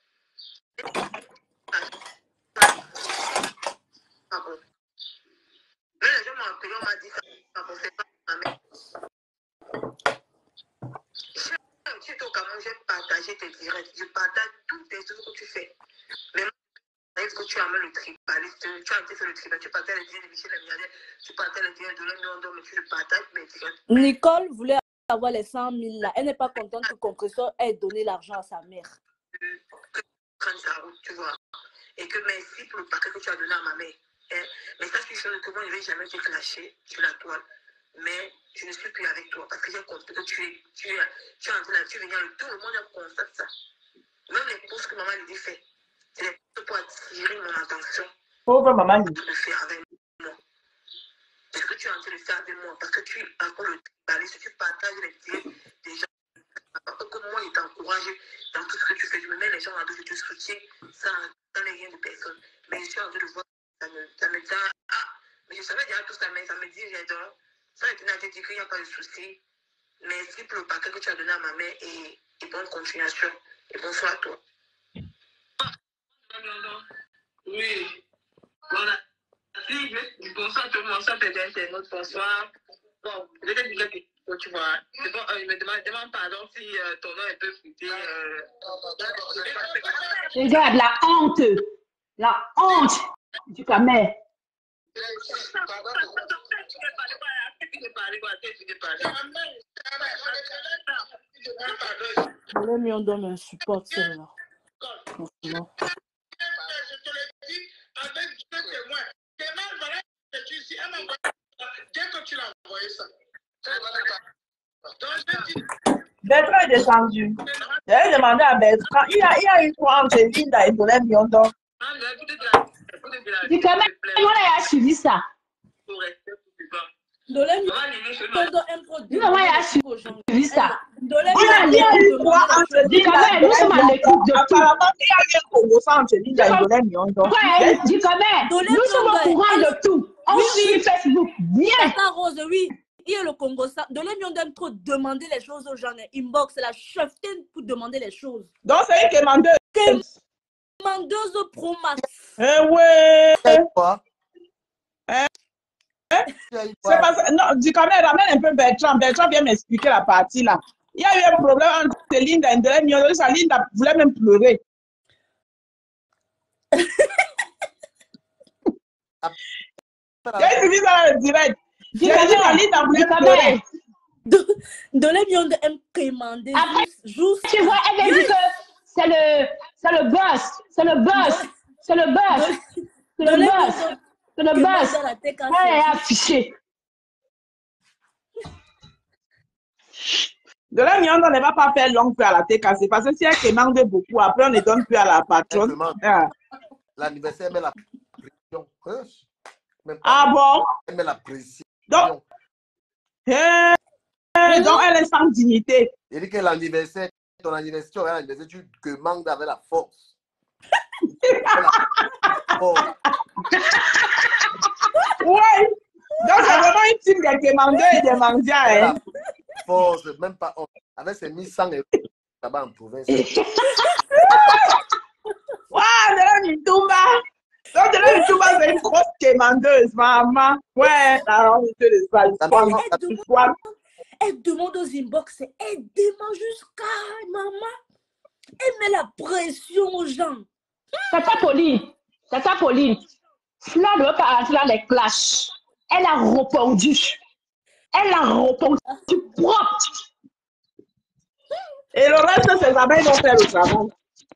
pas bon. Mais les gens m'ont appelé, on m'a dit ça. C'est pas ma mère. Tu es au Cameroun, j'ai partagé tes directs. Je partage toutes les choses que tu fais. Mais est-ce que tu amènes le tribaliste, tu as fait le tribaliste, tu partages les directs de Michel Amiadé, tu partages les directs de l'Emmiondon, mais tu le partages mes directs. Nicole voulait avoir les 100 000 là. Elle n'est pas contente que Compresseur ait donné l'argent à sa mère. Que prenne sa route, tu vois. Et que merci pour le paquet que tu as donné à ma mère. Mais ça, c'est une chose que moi, je ne vais jamais te clasher sur la toile. Mais je ne suis plus avec toi parce que j'ai compris que tu es en train de tu viens, tout le monde a constaté ça. Même les posts que maman lui fait, c'est des posts pour attirer mon attention. Pauvre maman. Tu le faire avec moi. Est-ce que tu es en train de faire avec moi? Parce que tu encore le tribaliste, tu partages les tirs des gens. Parce que moi, je t'encourage dans tout ce que tu fais. Je me mets les gens en dos, je te soutiens sans les rien de personne. Mais je suis en train de voir, ça me dit, mais je savais déjà tout ça, mais ça me dit, j'ai donc. Ça a été dit qu'il n'y a pas de souci. Merci pour le paquet que tu as donné à ma mère et bonne continuation. Et bonsoir à toi. Oui. Voilà. Bonsoir tout le monde. Bonsoir tes internautes. Bonsoir. Bon, je vais te dire quelque chose, tu vois. C'est bon, il me demande pardon si ton nom est un peu fruité. Regarde, la honte. La honte du camé. Le Miondon me supporte celle-là. Je te le dis avec deux témoins. Témoin, voilà, tu dis, elle m'a envoyé dès que tu l'as envoyé ça. Donc, je dis. Bertrand est descendu. J'avais demandé à Bertrand. Il y a une fois entre Linda et Dolem Miondon. Du camé, on a suivi ça. Dolem Miondon improduit. Non, on a suivi ça. Dolem il y a une fois entre Linda nous sommes à l'écoute de tout. Apparemment, il y a un Congo entre Linda et Dolem Miondon. Ouais, du camé, nous sommes au courant de tout. On suit Facebook. Bien. Papa Rose, oui. Qui est le Congo ça? De l'émission d'aime trop demander les choses aux gens. Inbox, c'est la cheftaine pour demander les choses. Donc, c'est une quémandeuse. Quémandeuse pro max. Eh ouais. Quoi? C'est pas ça. Non, du quand même, ramène un peu Bertrand. Bertrand vient m'expliquer la partie là. Il y a eu un problème entre Linda et Ndelem. Linda voulait même pleurer. J'ai suivi ça dans le direct. J'ai dit que Linda voulait pleurer. Ndelem Yondo aime quémander. Juste. Tu vois, elle m'a dit que c'est le boss. C'est le boss. C'est le boss. C'est le boss. C'est le boss. Elle est affichée. De la mienne, on ne va pas faire longue peu à la TKC parce que si elle commande beaucoup, après on ne donne plus à la patronne. L'anniversaire met la pression. Ah bon? Elle met la pression. Donc elle est sans dignité. Il dit que l'anniversaire, ton anniversaire, tu commandes avec la force. Ouais. Donc c'est vraiment une team de commandeurs et de mendiants. Force, même pas avec ses 1100 euros là-bas en province. Waouh, de la Mitumba. Donc de la Mitumba, c'est une grosse commandeuse, maman. Ouais, alors je te laisse pas. Elle demande aux inbox, elle demande jusqu'à maman. Elle met la pression aux gens. Tata Pauline. Fla ne veut pas entrer dans les clashs. Elle a répondu. Propre. Et le reste, ses abeilles vont faire le travail.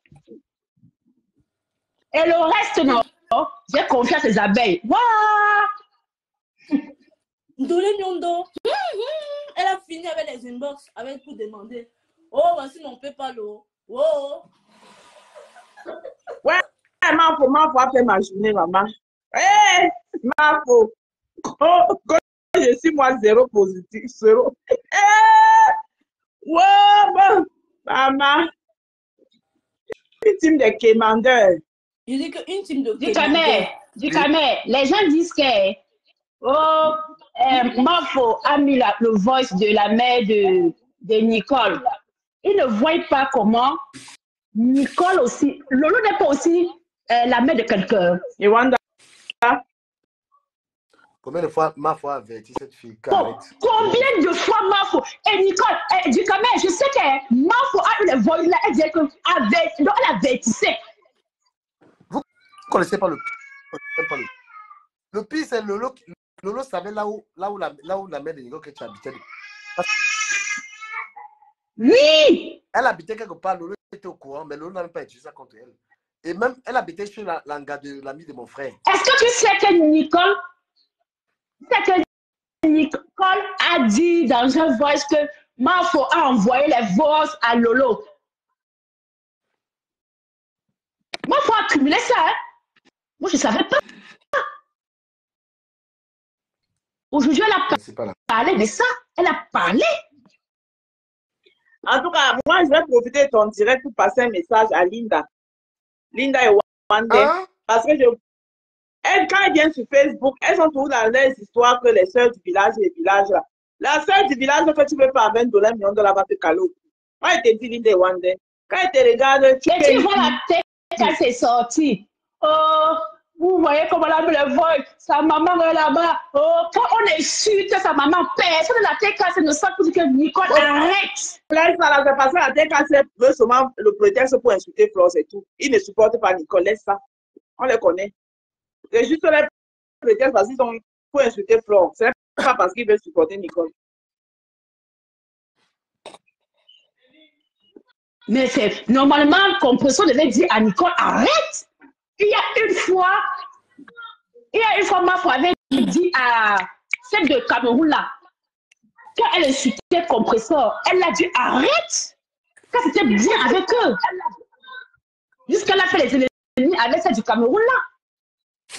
Et le reste, non. J'ai confiance à ses abeilles. Waouh! Ndolé Nyondo. Elle a fini avec les inbox, avec pour demander. Oh, voici mon PayPal. Oh. Ouais, ma faut faire ma journée, maman. Hé, ma faut. Je suis moi zéro positif, zéro. Ouais, maman. Une team de commandeurs. Il dit qu'une team de Du Camer, les gens disent que Mafo a mis le voice de la mère de Nicole. Ils ne voient pas comment Nicole aussi, Lolo n'est pas aussi la mère de quelqu'un. Et Wanda? Combien de fois Mafo a averti cette fille? Combien de fois Mafo? Et Nicole, du Camer, je sais que Mafo a eu le voice là, elle disait qu'elle avertissait. Vous ne connaissez pas le pire. Le pire, c'est Lolo. Lolo savait là où la mère de Nicole que tu habitais. Oui! Elle habitait quelque part, Lolo était au courant, mais Lolo n'avait pas utilisé ça contre elle. Et même, elle habitait chez l'anga de l'ami de mon frère. Est-ce que tu sais que Nicole a dit dans un voice que Mafo a envoyé les voices à Lolo? Mafo a accumulé ça, hein? Moi, je ne savais pas. Aujourd'hui, elle a parlé de ça. Elle a parlé. En tout cas, moi, je vais profiter de ton direct pour passer un message à Linda. Linda et Wanda. Parce que elle, quand elle vient sur Facebook, elles sont toujours dans les histoires que les sœurs du village et les villages là. La sœur du village que tu ne veux pas $20 millions va te caler. Moi, elle te dit Linda et Wanda. Quand elle te regarde, tu vois la tête quand c'est sorti. Oh, vous voyez comment elle a mis le vol. Sa maman est là-bas. Oh, quand on est sûr que sa maman perd, ça de la tête cassée, ne sent plus que Nicole arrête. Laisse ça, c'est parce que la tête cassée veut seulement le prétexte pour insulter Flore, c'est tout. Il ne supporte pas Nicole, laisse ça. On les connaît. C'est juste les prétextes parce qu'ils sont pour insulter Flore. C'est pas parce qu'ils veulent supporter Nicole. Mais c'est normalement, compression devait dire à Nicole, arrête. Il y a une fois, ma foi avait dit à celle de Cameroun là, quand elle insultait compresseur, elle a dit arrête. Quand c'était bien avec eux. Jusqu'à la fin, les ennemis avec celle du Cameroun là.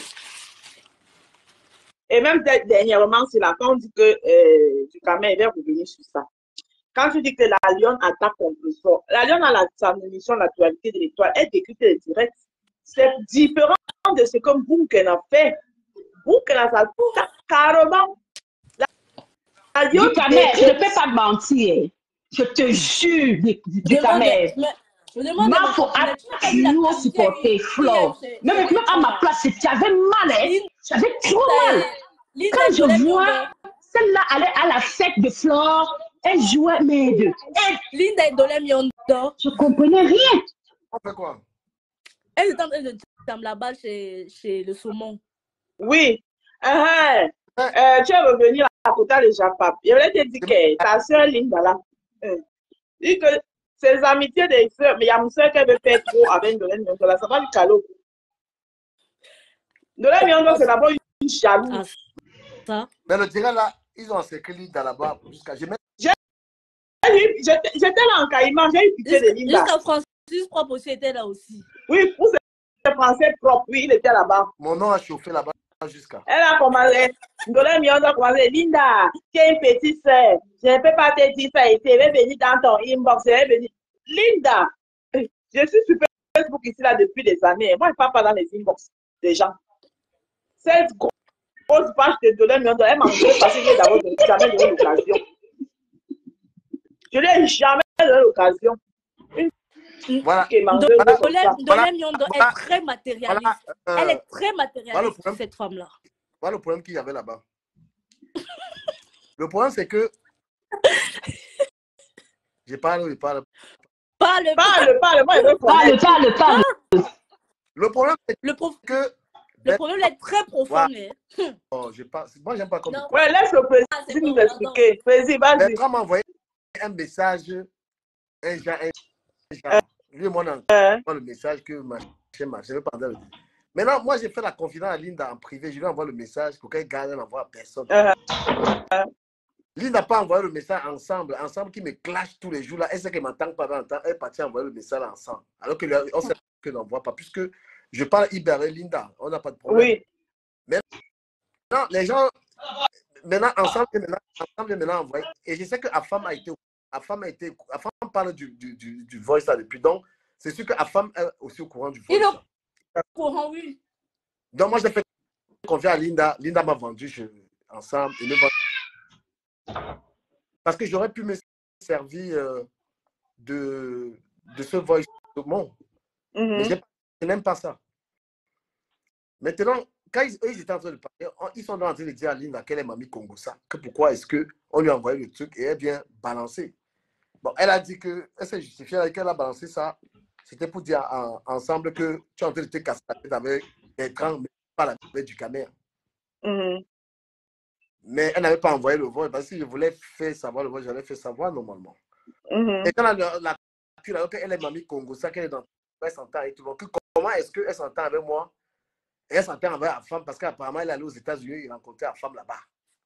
Et même dernièrement, c'est là quand on dit que du Cameroun est revenu sur ça. Quand tu dis que la Lyon attaque compresseur, la Lyon a sa munition, l'actualité de l'étoile, elle décrit le direct. C'est différent de ce que Bunken a fait. Bunken a ça carrément. Du Camer, je ne peux pas mentir. Je te jure, du Camer. Ma faut toujours supporter Flo. Même à ma place, tu avais mal, hein. J'avais trop mal. Quand je vois celle-là aller à la fête de Flore, elle jouait mes deux. Linda et Dolem Yondo. Je comprenais rien. On fait quoi? Elle est en train de tendre la balle chez le saumon. Oui. Tu es revenu à côté de Japap. Je voulais te dire que ta soeur Linda là, dit que ses amitiés des soeurs, mais il y a une soeur qui veut faire trop avec Dolem Yondo là, ça va lui calo. Dolem Yondo, c'est d'abord une jalouse. Mais le direct là, ils ont inscrit Linda là-bas jusqu'à. J'étais là en Caïman, j'ai eu pitié de Linda. Jusqu'à Francis Propre aussi était là aussi. Oui, pour ses Français propres, oui, il était là-bas. Mon nom a chauffé là-bas jusqu'à. Elle a commencé, Dolem Yondo a commencé, Linda, tu es une petite soeur, je ne peux pas te dire ça, et tu es venue dans ton inbox, Linda, je suis sur Facebook ici là depuis des années, moi je ne parle pas dans les inbox des gens. Cette grosse page de Dolem Yondo, elle m'a montré parce que je n'ai jamais donné l'occasion. Je lui ai jamais donné l'occasion. Voilà. Dolem Yondo est très matérialiste. Elle est très matérialiste, cette femme-là. Voilà le problème qu'il y avait là-bas. Le problème, c'est que. Je parle. Parle. Le problème, c'est que. Le problème est très profond. Oh, moi, j'aime pas comme. Ouais, laisse le président nous expliquer. Président, vas-y. Bertrand m'a envoyé un message. Lui, moi, le message que je vais pas dire. Maintenant, moi, j'ai fait la confidence à Linda en privé. Je lui envoie le message pour qu'elle garde, elle n'envoie à personne. Linda n'a pas envoyé le message ensemble qui me clash tous les jours. Là. Elle sait qu'elle m'entend pas dans le temps. Elle est partie envoyer le message ensemble. Alors qu'on sait qu'elle n'envoie pas. Puisque je parle Iber et Linda, on n'a pas de problème. Oui. Maintenant, les gens, ensemble, envoyé. Et je sais que Afam parle du voice là depuis. Donc, c'est sûr que Afam est aussi au courant du voice. Il est au courant, oui. Donc, moi, j'ai fait confiance à Linda. Linda m'a vendu ensemble. Parce que j'aurais pu me servir de ce voice. Bon. Mais je n'aime pas ça. Maintenant, quand ils étaient en train de parler, ils sont en train de dire à Linda qu'elle est mamie Congosa, que pourquoi est-ce qu'on lui a envoyé le truc et elle vient balancer. Bon, elle a dit que, elle s'est justifiée qu'elle a balancé ça. C'était pour dire ensemble que tu es en train de te casser la tête avec Bertrand, mais pas la tête du Camer. Mais elle n'avait pas envoyé le voix, parce que si je voulais faire savoir le voix, j'allais faire savoir normalement. Et quand elle est mamie Congosa, qu'elle est dans elle s'entend et tout. Donc, comment est-ce qu'elle s'entend avec moi? Et elle s'entend avec la femme parce qu'apparemment, elle est allée aux États-Unis, il rencontrait la femme là-bas.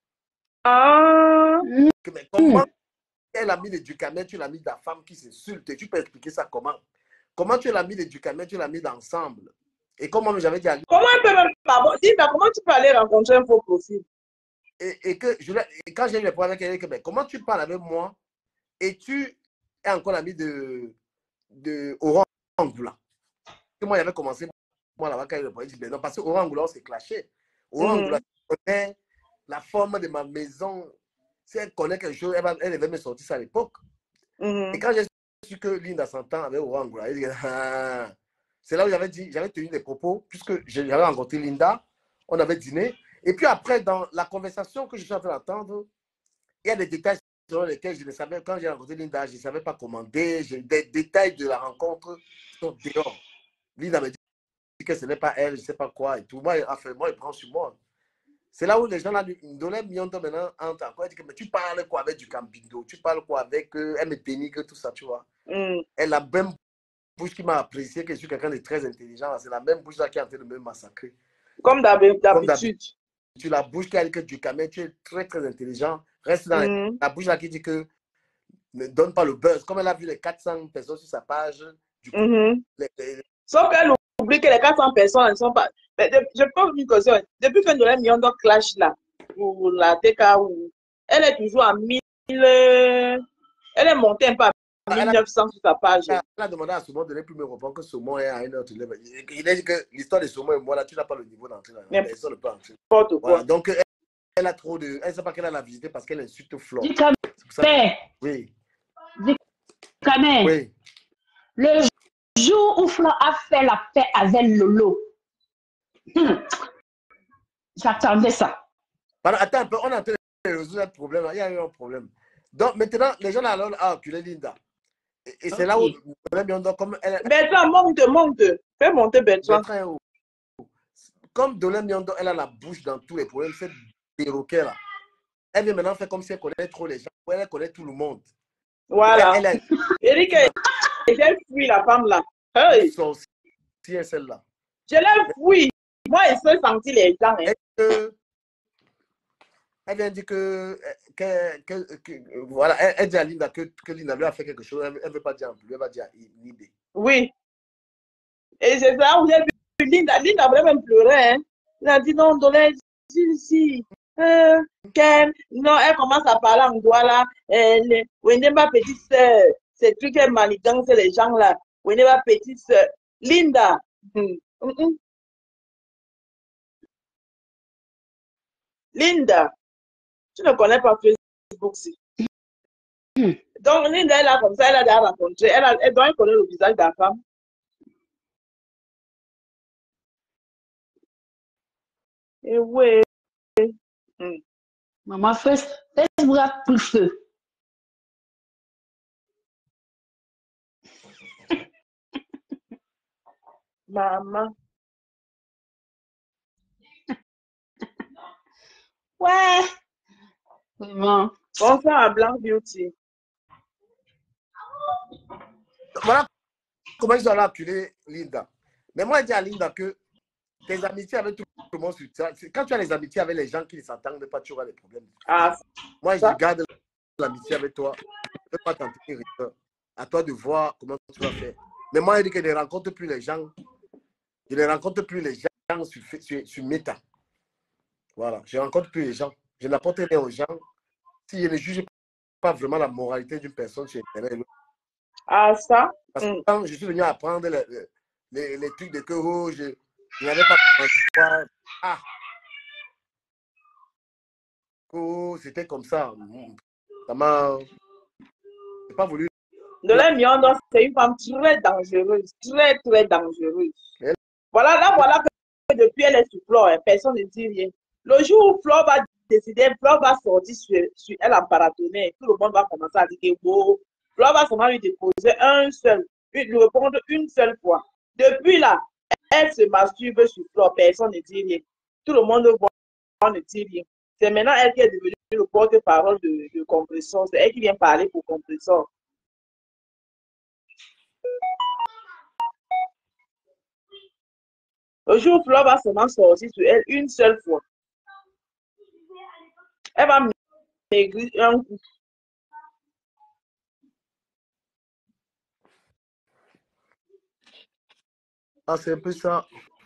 Mais comment elle a mis le Ducamet, tu l'as mis de la femme qui s'insulte? Tu peux expliquer ça comment? Comment tu l'as mis le Ducamet, tu l'as mis d'ensemble? Et comment j'avais dit à lui? Comment elle peut même pas? Comment tu peux aller rencontrer un faux profil? Et quand j'ai eu le problème avec elle, mais comment tu parles avec moi et tu es encore l'ami de Oran Angoula? Moi, j'avais commencé, moi, là-bas, quand il a dit, non, parce que Oran Angoula, on s'est clashé. Oran Angoula connaît la forme de ma maison. Si elle connaît quelque chose, elle devait me sortir ça à l'époque. Et quand j'ai su que Linda s'entend avec Oran Angoula, elle dit, c'est là où j'avais tenu des propos, puisque j'avais rencontré Linda, on avait dîné. Et puis après, dans la conversation que je suis en train d'entendre, il y a des détails sur lesquels je ne savais, quand j'ai rencontré Linda, je ne savais pas commander. Des détails de la rencontre sont dehors. Linda me dit que ce n'est pas elle, je ne sais pas quoi et tout. Moi, il prend sur moi. C'est là où les gens, là, Dolem Yondo maintenant, entrent encore. Elle dit que mais tu parles quoi avec du Campindo? Tu parles quoi avec MTNIC, tout ça, tu vois? Elle a la même bouche qui m'a apprécié, que je suis quelqu'un de très intelligent. C'est la même bouche là qui est en train de me massacrer. Comme d'habitude. Tu la bouche qui a dit que du Camet, tu es très très intelligent. Reste dans la bouche là qui dit que ne donne pas le buzz. Comme elle a vu les 400 personnes sur sa page. Du coup, sauf qu'elle oublie que les 400 personnes ne sont pas. Mais je pose une question. Depuis que Dolem Yondo clash là, pour la TK, elle est toujours à 1000. Elle est montée un peu à 1900 sur sa page. Elle a demandé à Saumon de ne plus me répondre que Saumon est à une autre level. Il a dit que l'histoire de Saumon et moi là, tu n'as pas le niveau d'entrée là. Personne ne peut entrer. Voilà. Donc elle a trop de... Elle ne sait pas qu'elle a la visiter parce qu'elle insulte Flore. Oui. Oui. Le jour où Flore a fait la paix avec Lolo, j'attendais ça. Attends un peu, on a en train de résoudre un problème. Il y a eu un problème. Donc maintenant, les gens là, acculé Linda. Et c'est là où comme elle... Bertrand, monte. Fais monter Bertrand. Comme Dolem Miondo, elle a la bouche dans tous les problèmes, cette perroquet là. Elle vient maintenant faire comme si elle connaît trop les gens. Elle connaît tout le monde. Voilà. Eric, j'ai fui la femme là. Hey. C'est celle-là. Je l'ai fui. Moi, je peux sentir les gens. Hein. Elle vient dire voilà, elle dit à Linda que Linda lui a fait quelque chose. Elle ne veut pas dire en plus, elle va dire à Nibé. Oui. Et c'est ça où j'ai vu Linda. Linda vraiment pleurer. Hein. Elle a dit non, Dolège, si. Non, elle commence à parler en doigt là. Ma petite soeur. Ces trucs est manigance, les gens là. Ma petite soeur. Linda. Linda. Tu ne connais pas Facebook, si. Donc, Linda, elle a comme ça, elle a déjà rencontré. Elle doit connaître le visage de la femme. Et oui. Maman, Facebook a plus feu. Maman. Ouais. Vraiment. Bonsoir à Blanc Beauty. Voilà comment ils ont acculé Linda. Mais moi, je dis à Linda que tes amitiés avec tout le monde, quand tu as les amitiés avec les gens qui ne s'entendent pas, tu auras des problèmes. Moi, je garde l'amitié avec toi. Je ne peux pas t'entendre. À toi de voir comment tu vas faire. Mais moi, je dis que je ne rencontre plus les gens. Je ne rencontre plus les gens sur Meta. Voilà, je ne rencontre plus les gens. Je n'apporte rien aux gens. Si je ne juge pas vraiment la moralité d'une personne sur Internet. Ça. Parce que quand je suis venu apprendre les trucs de que je n'avais pas c'était comme ça. Ça m'a... J'ai pas voulu. Dolène Miondo, c'est une femme très dangereuse. Très, très dangereuse. Voilà que depuis elle est sur Flore, personne ne dit rien. Le jour où Flore va décider, Flore va sortir sur elle en paratonnerre. Tout le monde va commencer à dire que wow. Flore va seulement lui déposer lui répondre une seule fois. Depuis là, elle se masturbe sur Flore, personne ne dit rien. Tout le monde voit, on ne dit rien. C'est maintenant elle qui est devenue le porte-parole de Compressor. C'est elle qui vient parler pour Compressor. Le jour où Flore va seulement sortir sur elle une seule fois. Elle va maigrir un coup. C'est un peu ça.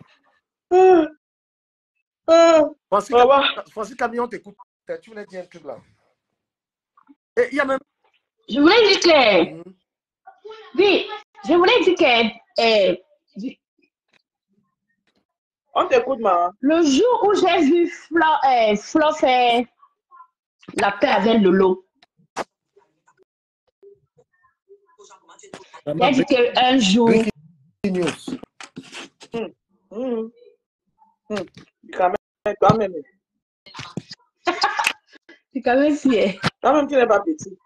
Francis Camion t'écoute. Tu voulais dire un truc là. Et il y a même... Je voulais dire que... Oui, je voulais dire que... On t'écoute, maman. Le jour où j'ai vu Flore faire la paix avec Lolo, j'ai dit qu'un jour... Quand même. C'est quand même fier. Quand même, tu n'es pas petit.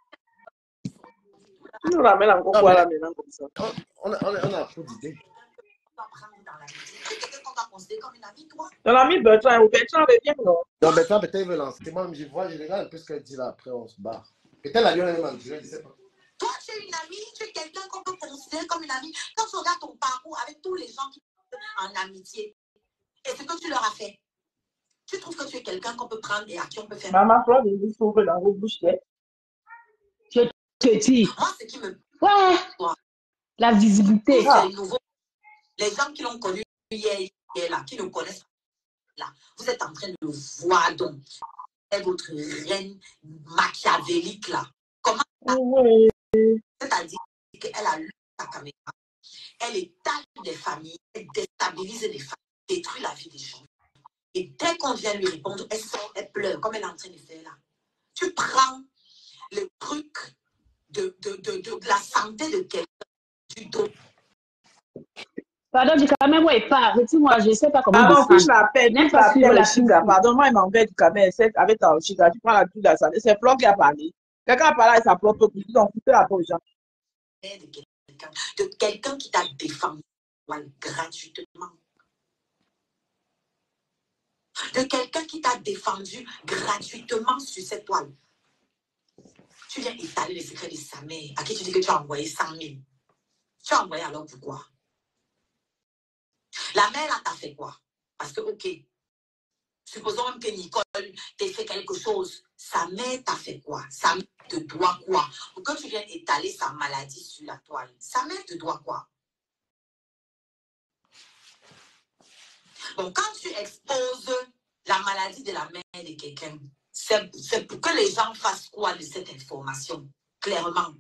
Tu nous ramènes encore quoi là maintenant comme ça? On a trop d'idées. Ton ami Bertrand veut bien, non? Non, Bertrand, peut-être il veut lancer. Moi, je regarde un peu ce qu'elle dit là, après on se barre. Peut-être la lionne elle-même, je ne sais pas. Toi, tu es une amie, tu es quelqu'un qu'on peut considérer comme une amie. Quand tu regardes ton parcours avec tous les gens qui sont en amitié, et ce que tu leur as fait, tu trouves que tu es quelqu'un qu'on peut prendre et à qui on peut faire. Maman, Flore, il s'ouvre dans vos bouches. Je te dis. Moi, ce qui me... Ouais. La visibilité. Les gens qui l'ont connu hier là, qui ne connaissent pas là, vous êtes en train de le voir donc. C'est votre reine machiavélique là. Comment C'est-à-dire qu'elle a lu sa caméra, elle étale des familles, elle déstabilise les familles, détruit la vie des gens. Et dès qu'on vient lui répondre, elle sort, elle pleure, comme elle est en train de faire là. Tu prends le truc de la santé de quelqu'un, du dos. Pardon, du Cameroun, moi, et pas. Retire-moi, je ne sais pas comment Pardon, descendre. fiche la paix, N'aime pas suivre la chic là. piste. Pardon, moi, il m'embête du Cameroun. Avec ta chic là, tu prends la toute la santé. C'est Flo qui a parlé. Quelqu'un a parlé avec sa propre couche. Donc, foutez la peau aux gens. De quelqu'un qui t'a défendu gratuitement. De quelqu'un qui t'a défendu gratuitement sur cette toile. Tu viens étaler les secrets de sa mère, à qui tu dis que tu as envoyé 100 000. Tu as envoyé alors pourquoi? La mère là t'a fait quoi? Parce que, ok, supposons même que Nicole t'ait fait quelque chose. Sa mère t'a fait quoi? Sa mère te doit quoi? Pour que tu viennes étaler sa maladie sur la toile. Sa mère te doit quoi? Bon, quand tu exposes la maladie de la mère de quelqu'un, c'est pour que les gens fassent quoi de cette information? Clairement.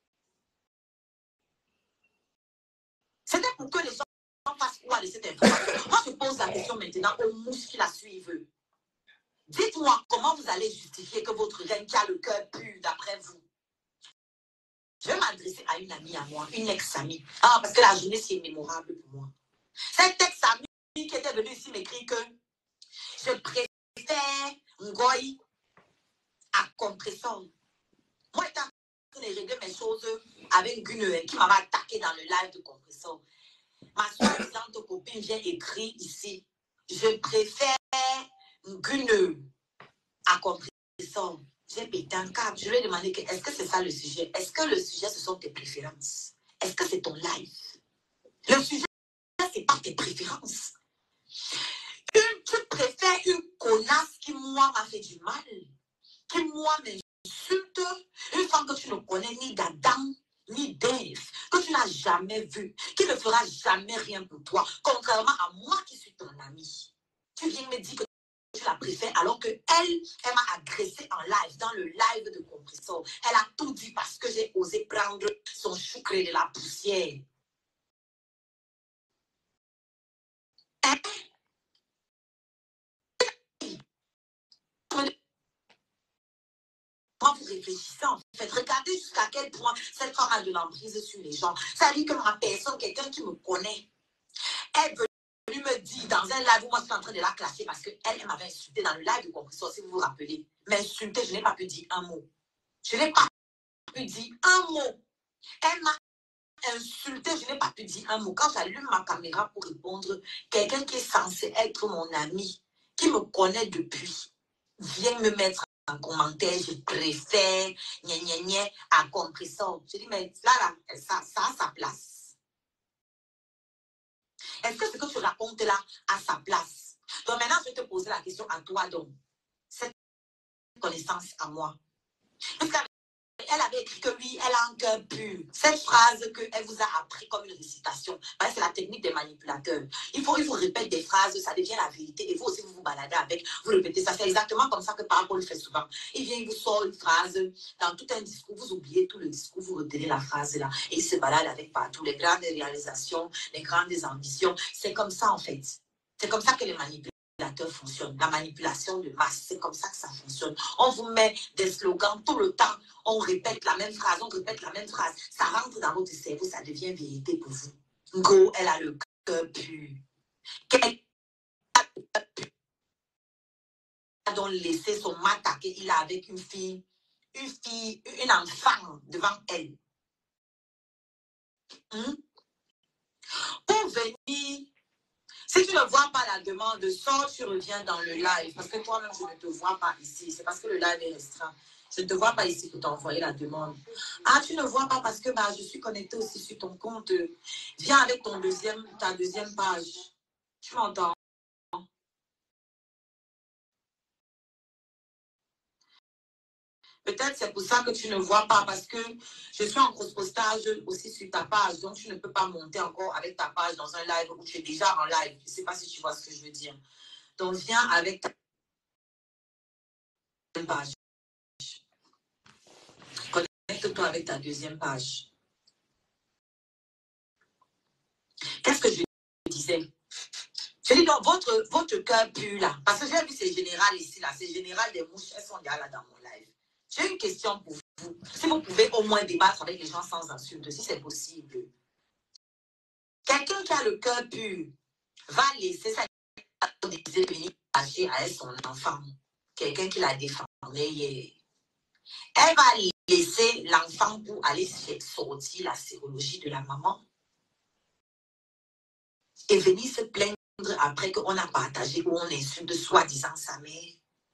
C'était pour que les gens fassent quoi de cette information? Moi, je pose la question maintenant aux mouches qui la suivent. Dites-moi comment vous allez justifier que votre reine qui a le cœur pur d'après vous. Je vais m'adresser à une amie à moi, une ex-amie. Ah, parce que la journée, c'est mémorable pour moi. Cette ex-amie qui était venue ici m'écrire que je préfère Ngoï à Compressor. Moi, étant en train de régler mes choses avec Gune qui m'avait attaqué dans le live de Compressor. Ma soi-disante copine vient écrire ici. Je préfère Gune à Compressor. J'ai pété un câble. Je lui ai demandé est-ce que c'est ça le sujet? Est-ce que le sujet, ce sont tes préférences? Est-ce que c'est ton live? Le sujet, c'est pas tes préférences. Tu préfères une connasse qui, moi, m'a fait du mal, qui, moi, m'insulte, une femme que tu ne connais ni d'Adam, ni d'Ève, que tu n'as jamais vue, qui ne fera jamais rien pour toi, contrairement à moi qui suis ton ami. Tu viens me dire que tu la préfères alors qu'elle m'a agressé en live, dans le live de Compressor. Elle a tout dit parce que j'ai osé prendre son choucré de la poussière. Hein? Quand vous réfléchissez, en fait, regardez jusqu'à quel point cette femme a de l'emprise sur les gens. Ça dit que ma personne, quelqu'un qui me connaît, est venue me dire dans un live où moi je suis en train de la clasher parce qu'elle m'avait insulté dans le live de Compressor, si vous vous rappelez. M'insulter, je n'ai pas pu dire un mot. Je n'ai pas pu dire un mot. Elle m'a insulté, je n'ai pas pu dire un mot. Quand j'allume ma caméra pour répondre, quelqu'un qui est censé être mon ami, qui me connaît depuis, vient me mettre en commentaire, je préfère, à Compressor. Je dis, mais là, ça a sa place. Est-ce que ce que tu racontes là a sa place? Donc maintenant, je vais te poser la question à toi, donc. Cette connaissance à moi. Parce qu'elle avait écrit que oui, elle a un cœur pur. Cette phrase qu'elle vous a appris comme une récitation, ben, c'est la technique des manipulateurs. Il vous répète des phrases, ça devient la vérité. Et vous aussi, vous vous baladez avec, vous répétez ça. C'est exactement comme ça que Paul fait souvent. Il vient, il vous sort une phrase dans tout un discours, vous oubliez tout le discours, vous retenez la phrase là. Et il se balade avec partout les grandes réalisations, les grandes ambitions. C'est comme ça en fait. C'est comme ça que les manipulateurs fonctionnent. La manipulation de masse, c'est comme ça que ça fonctionne. On vous met des slogans tout le temps. On répète la même phrase, on répète la même phrase. Ça rentre dans votre cerveau, ça devient vérité pour vous. Go, elle a le cœur pur. Quelqu'un a donc laissé son m'attaquer. Il a avec une enfant devant elle. Pour venir, si tu ne vois pas la demande, sors, tu reviens dans le live. Parce que toi-même, je ne te vois pas ici. C'est parce que le live est restreint. Je ne te vois pas ici pour t'envoyer la demande. Ah, tu ne vois pas parce que je suis connectée aussi sur ton compte. Viens avec ta deuxième page. Tu m'entends? Peut-être c'est pour ça que tu ne vois pas parce que je suis en grosse postage aussi sur ta page. Donc, tu ne peux pas monter encore avec ta page dans un live où tu es déjà en live. Je ne sais pas si tu vois ce que je veux dire. Donc, viens avec ta deuxième page. Connecte-toi avec ta deuxième page. Qu'est-ce que je disais? Je dis donc, votre cœur pur là, parce que j'ai vu ces générales ici, là, ces générales des mouches, elles sont déjà là dans mon live. J'ai une question pour vous. Si vous pouvez au moins débattre avec les gens sans insulte, si c'est possible. Quelqu'un qui a le cœur pur va laisser sa venir cacher à son enfant. Quelqu'un qui l'a défendu hier. Elle va laisser l'enfant pour aller sortir la sérologie de la maman et venir se plaindre après qu'on a partagé ou on insulte soi-disant sa mère.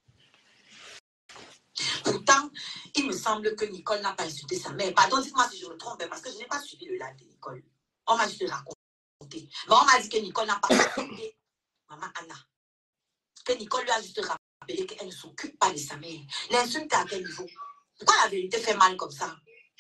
Pourtant, il me semble que Nicole n'a pas insulté sa mère. Pardon, dites-moi si je me trompe, parce que je n'ai pas suivi le live de Nicole. On m'a juste raconté. Mais on m'a dit que Nicole n'a pas insulté maman Anna. Que Nicole lui a juste rappelé qu'elle ne s'occupe pas de sa mère. L'insulte à quel niveau? Pourquoi la vérité fait mal comme ça?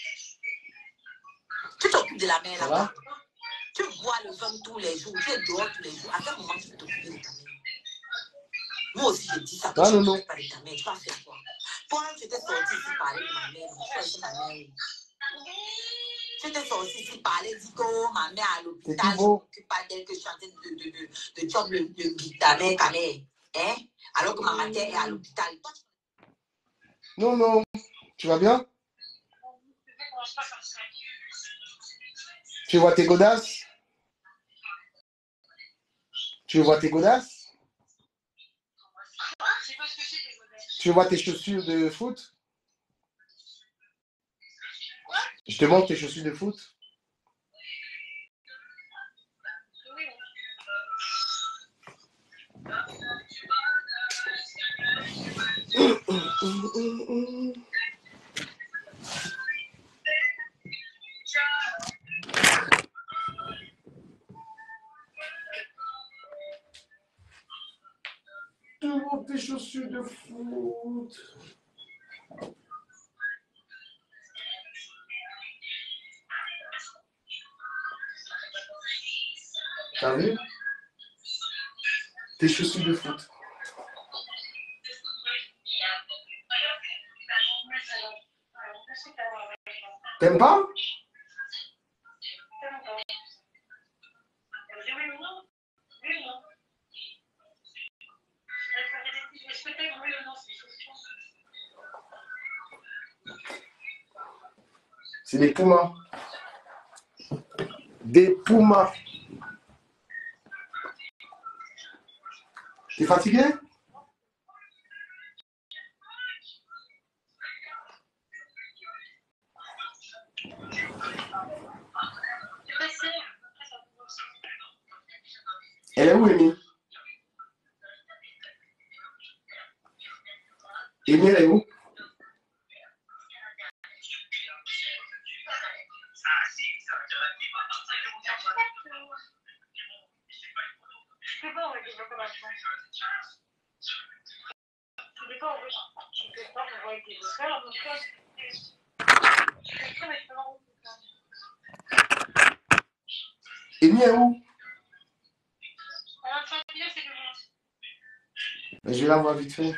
Tu t'occupes de la mère là-bas. Tu bois le vin tous les jours. Tu es dehors tous les jours. À quel moment tu peux t'occuper de ta mère? Moi aussi, je dis ça. Que tu ne t'occupes pas de ta mère. Tu vas faire quoi? Toi, tu t'es sorti ici parler de ma mère. Tu ma mère. Tu t'es sorti ici parler, dis que ma mère à l'hôpital, je ne m'occupe pas d'elle, que je suis en train de job le ta mère. Hein? Alors que ma mère est à l'hôpital. Non, non. Tu vas bien? Tu vois tes godasses? Tu vois tes godasses? Tu vois tes chaussures de foot? Je te montre tes chaussures de foot. Tu vois tes chaussures de foot. T'as vu? Tes chaussures de foot. T'aimes pas? C'est des pumas. Des pumas. T'es fatigué? Elle est où, Amy? Amy, elle est où? Amy est où? Mais je vais la voir vite fait.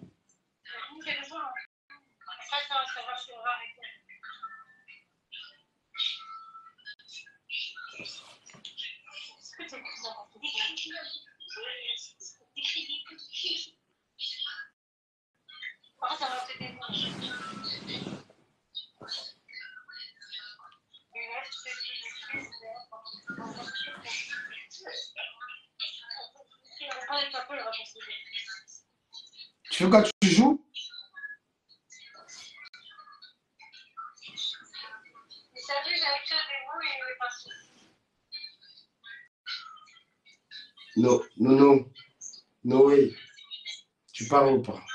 Tu veux quand tu joues? Non, non, non. Noé, tu parles ou pas?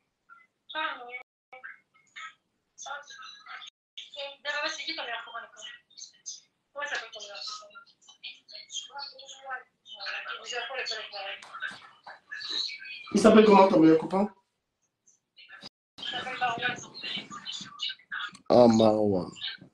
Il s'appelle comment ton meilleur copain? Ah, Marwan.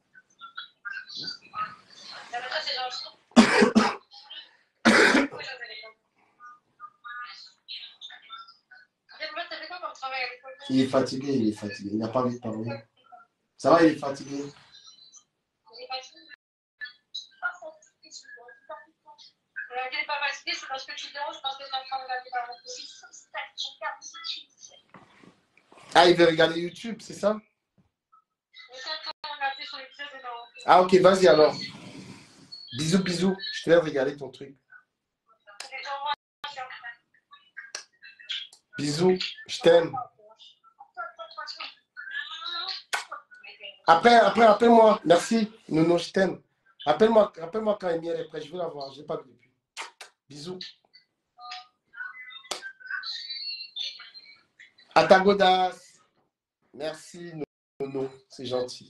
Il est fatigué, il est fatigué. Il n'a pas envie de parler. Ça va, il est fatigué. Regarder les papacités, c'est parce que tu déranges, parce que tu es en train de regarder la radio. Ah, il veut regarder YouTube, c'est ça? Je suis en train de regarder sur l'épisode de Laurent. Ah, ok, vas-y alors. Bisous, bisous. Je te laisse regarder ton truc. Bisous, je t'aime. Après, appelle-moi. Merci, Nono, je t'aime. Appelle-moi quand Emiel est prêt. Je veux la voir. Je l'ai pas vu depuis. Bisous. Atagodas. Merci, Nono. C'est gentil.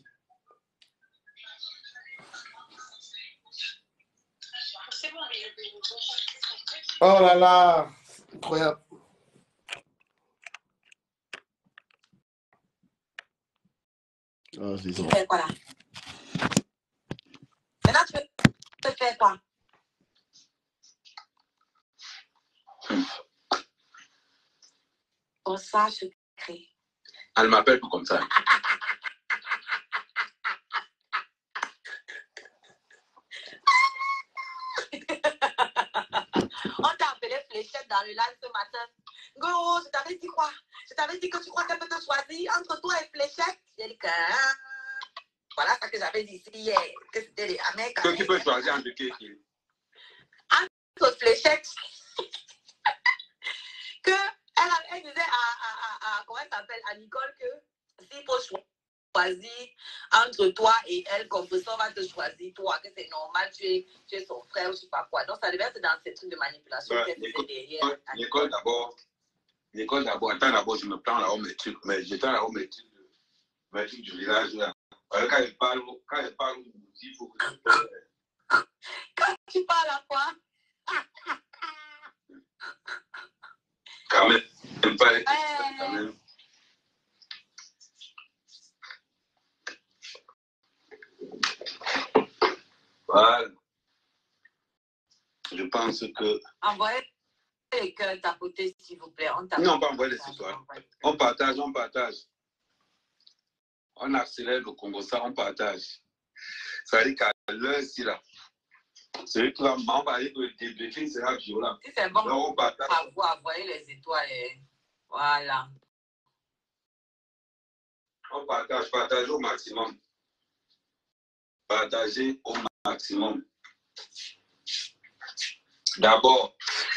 Oh là là. Incroyable. Oh, Tu fais quoi là? Maintenant, tu peux faire quoi? Bonsoir, secret. Elle m'appelle pas comme ça. On t'a appelé Fléchette dans le live ce matin. Go, je t'avais dit quoi? Je t'avais dit que tu crois qu'elle peut te choisir entre toi et Fléchette? J'ai dit que... Voilà ce que j'avais dit ici hier. Que c'était les Américains. Que tu peux choisir entre qui? Entre Fléchette. Que elle disait à comment elle s'appelle, à Nicole, que s'il faut choisir entre toi et elle, comme ça va te choisir toi, que c'est normal, tu es son frère ou je sais pas quoi. Donc ça devait être dans ces trucs de manipulation qu'elle faisait derrière. Nicole d'abord, attends d'abord, je me prends là-haut mes trucs, mais j'étais là-haut mes trucs du village là. Quand elle parle, il faut que tu parles. Quand tu parles à quoi? Quand même, elle parle quand même. Voilà. Je pense que... Envoyez les cœurs tapotés, s'il vous plaît. Non, on va envoyer les étoiles. On partage. On accélère le Congo, ça, on partage. Ça veut dire qu'à l'heure, ici, là, celui qui va m'envoyer le débriefing sera violent. Si c'est bon, donc, on partage. vous envoyez les étoiles. Voilà. On partage au maximum. Partager au maximum. D'abord,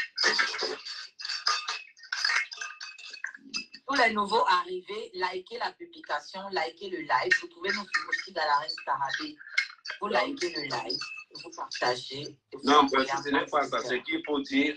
pour les nouveaux arrivés, likez la publication, likez le live. Vous pouvez nous suivre aussi dans la reine Carabé. Vous likez le live, vous partagez. Non, ce n'est pas ça. C'est qu'il faut dire.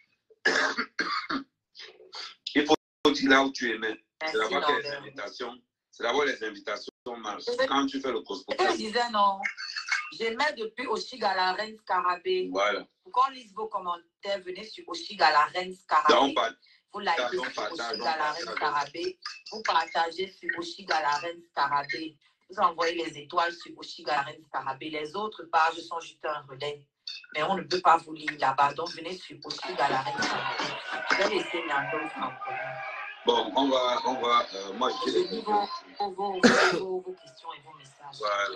Il faut dire là où tu es même. C'est d'abord que les invitations. C'est d'abord les invitations marchent. Quand tu fais le prospectus. Je disais non. J'aimais depuis Oshiga la reine Carabé. Voilà. Pour qu'on lise vos commentaires, venez sur Oshiga la reine Carabé. Vous likez sur Oshiga la reine Carabé. Vous partagez sur Oshiga la reine Carabé. Vous envoyez les étoiles sur Oshiga la reine Carabé. Les autres pages sont juste un relais. Mais on ne peut pas vous lire là-bas. Donc venez sur Oshiga la reine Carabé. Je vais laisser Nando en premier. Bon, on va moi je dis vos questions et vos messages. Voilà.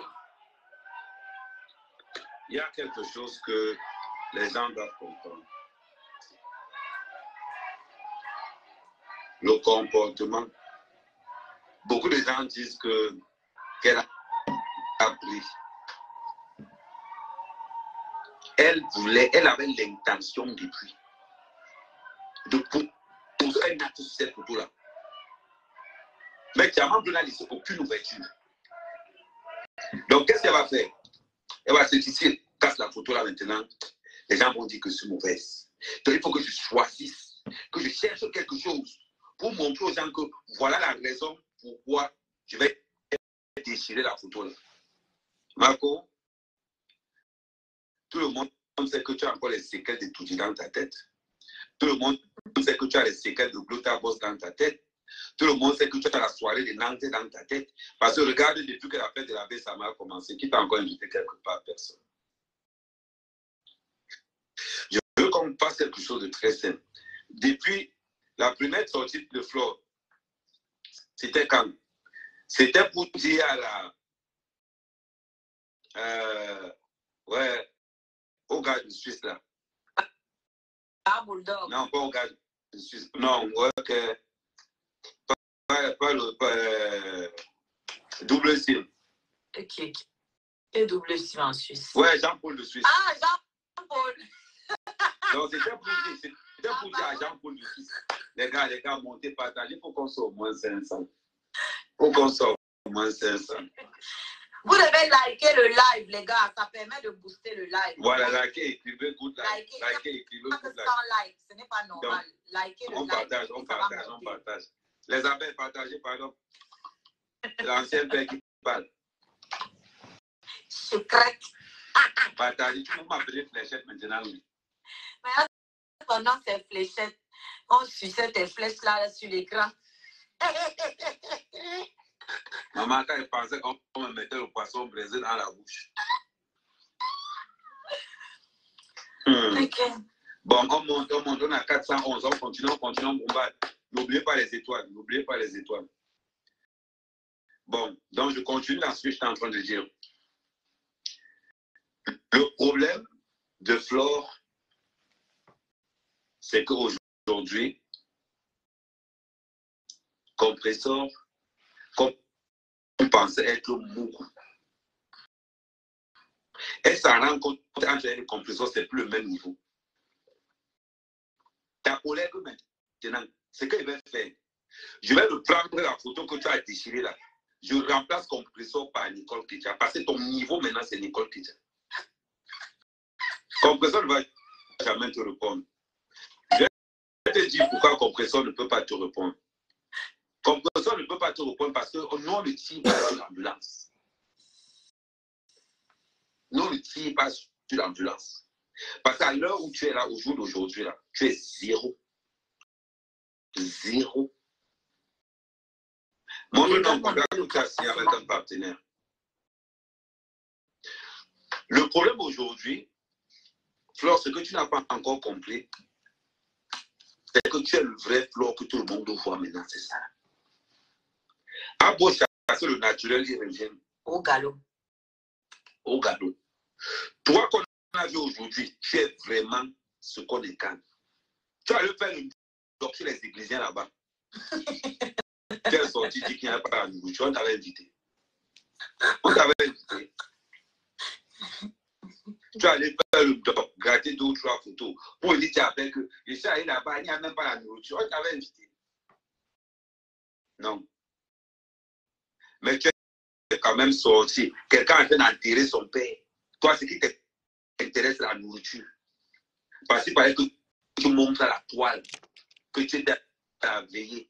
Il y a quelque chose que les gens doivent comprendre. Le comportement. Beaucoup de gens disent qu'elle a pris. Elle avait l'intention depuis de poser une acte sur cette photo-là. Mais Diamant ne n'a laissé aucune ouverture. Donc, qu'est-ce qu'elle va faire? Elle va se dire, si elle casse la photo là maintenant, les gens vont dire que c'est mauvaise. Donc, il faut que je choisisse, que je cherche quelque chose pour montrer aux gens que voilà la raison pourquoi je vais déchirer la photo là. Marco, tout le monde sait que tu as encore les séquelles de Toudi dans ta tête. Tout le monde sait que tu as les séquelles de Glota Boss dans ta tête. Tout le monde sait que tu as la soirée de Nantes dans ta tête. Parce que regarde, depuis que la fête de la Bessama a commencé, qui t'a encore invité quelque part? Personne. Je veux qu'on fasse quelque chose de très simple. Depuis la première sortie de Flore, c'était quand? C'était pour dire à la... au gars de Suisse là. Bulldog. Non, pas au gars. Non, ouais, que. Pas le. Double sim. Ok. Et double sim en Suisse. Ouais, Jean-Paul de Suisse. Ah, Jean-Paul. Non, c'était pour dire à Jean-Paul de Suisse. Les gars, montez, partagez pour qu'on soit au moins 500. Pour qu'on soit au moins 500. Vous devez liker le live, les gars. Ça permet de booster le live. Voilà, likez, écrivez good like. Likez, écrivez good like. Like. Ce n'est pas normal. Likez le live. On partage. Les abeilles, partagez, pardon. L'ancien père qui parle. Secret. Partagez, tu peux m'appeler fléchette maintenant, oui. Mais pendant ces fléchettes, on suçait tes flèches là sur l'écran. Maman, quand elle pensait qu'on me mettait le poisson braisé dans la bouche. Okay. Bon, on monte, on a 411, on continue, on bombarde. N'oubliez pas les étoiles, Bon, donc je continue dans ce que j'étais en train de dire. Le problème de Flore, c'est qu'aujourd'hui, Compressor, comme on pensait être beaucoup. Elle s'en rend compte entre elle et Compressor, c'est plus le même niveau. Ta collègue maintenant, ce qu'il va faire, je vais le prendre la photo que tu as déchirée là. Je remplace Compressor par Nicole Kidja. Parce que ton niveau maintenant, c'est Nicole Kidja. Compressor ne va jamais te répondre. Je vais te dire pourquoi Compressor ne peut pas te répondre. Compressor ne peut pas te répondre parce que nous, on ne tire pas sur l'ambulance. Nous, on ne tire pas sur l'ambulance. Parce qu'à l'heure où tu es là, au jour d'aujourd'hui, là, tu es zéro. Zéro. Moi, je n'en regarde que tu as signé avec un partenaire. Le problème aujourd'hui, Flore, ce que tu n'as pas encore compris, c'est que tu es le vrai Flore que tout le monde voit maintenant, c'est ça. À beau chasser le naturel, il revient. Au galop. Au galop. Toi qu'on a vu aujourd'hui, tu es vraiment ce qu'on incarne. Tu as le faire une doc sur les églisiens là-bas. Tu es sorti, dit qu'il n'y a pas la nourriture, on t'avait invité. On t'avait invité. Tu allais faire le doc, gratter 2 ou 3 photos. Pour dire que je suis allé là-bas, il n'y a même pas la nourriture, on t'avait invité. Non. Mais tu es quand même sorti. Quelqu'un est en train d'enterrer son père. Toi, ce qui t'intéresse, c'est la nourriture. Parce qu'il paraît que tu montres à la toile, que tu es à veiller.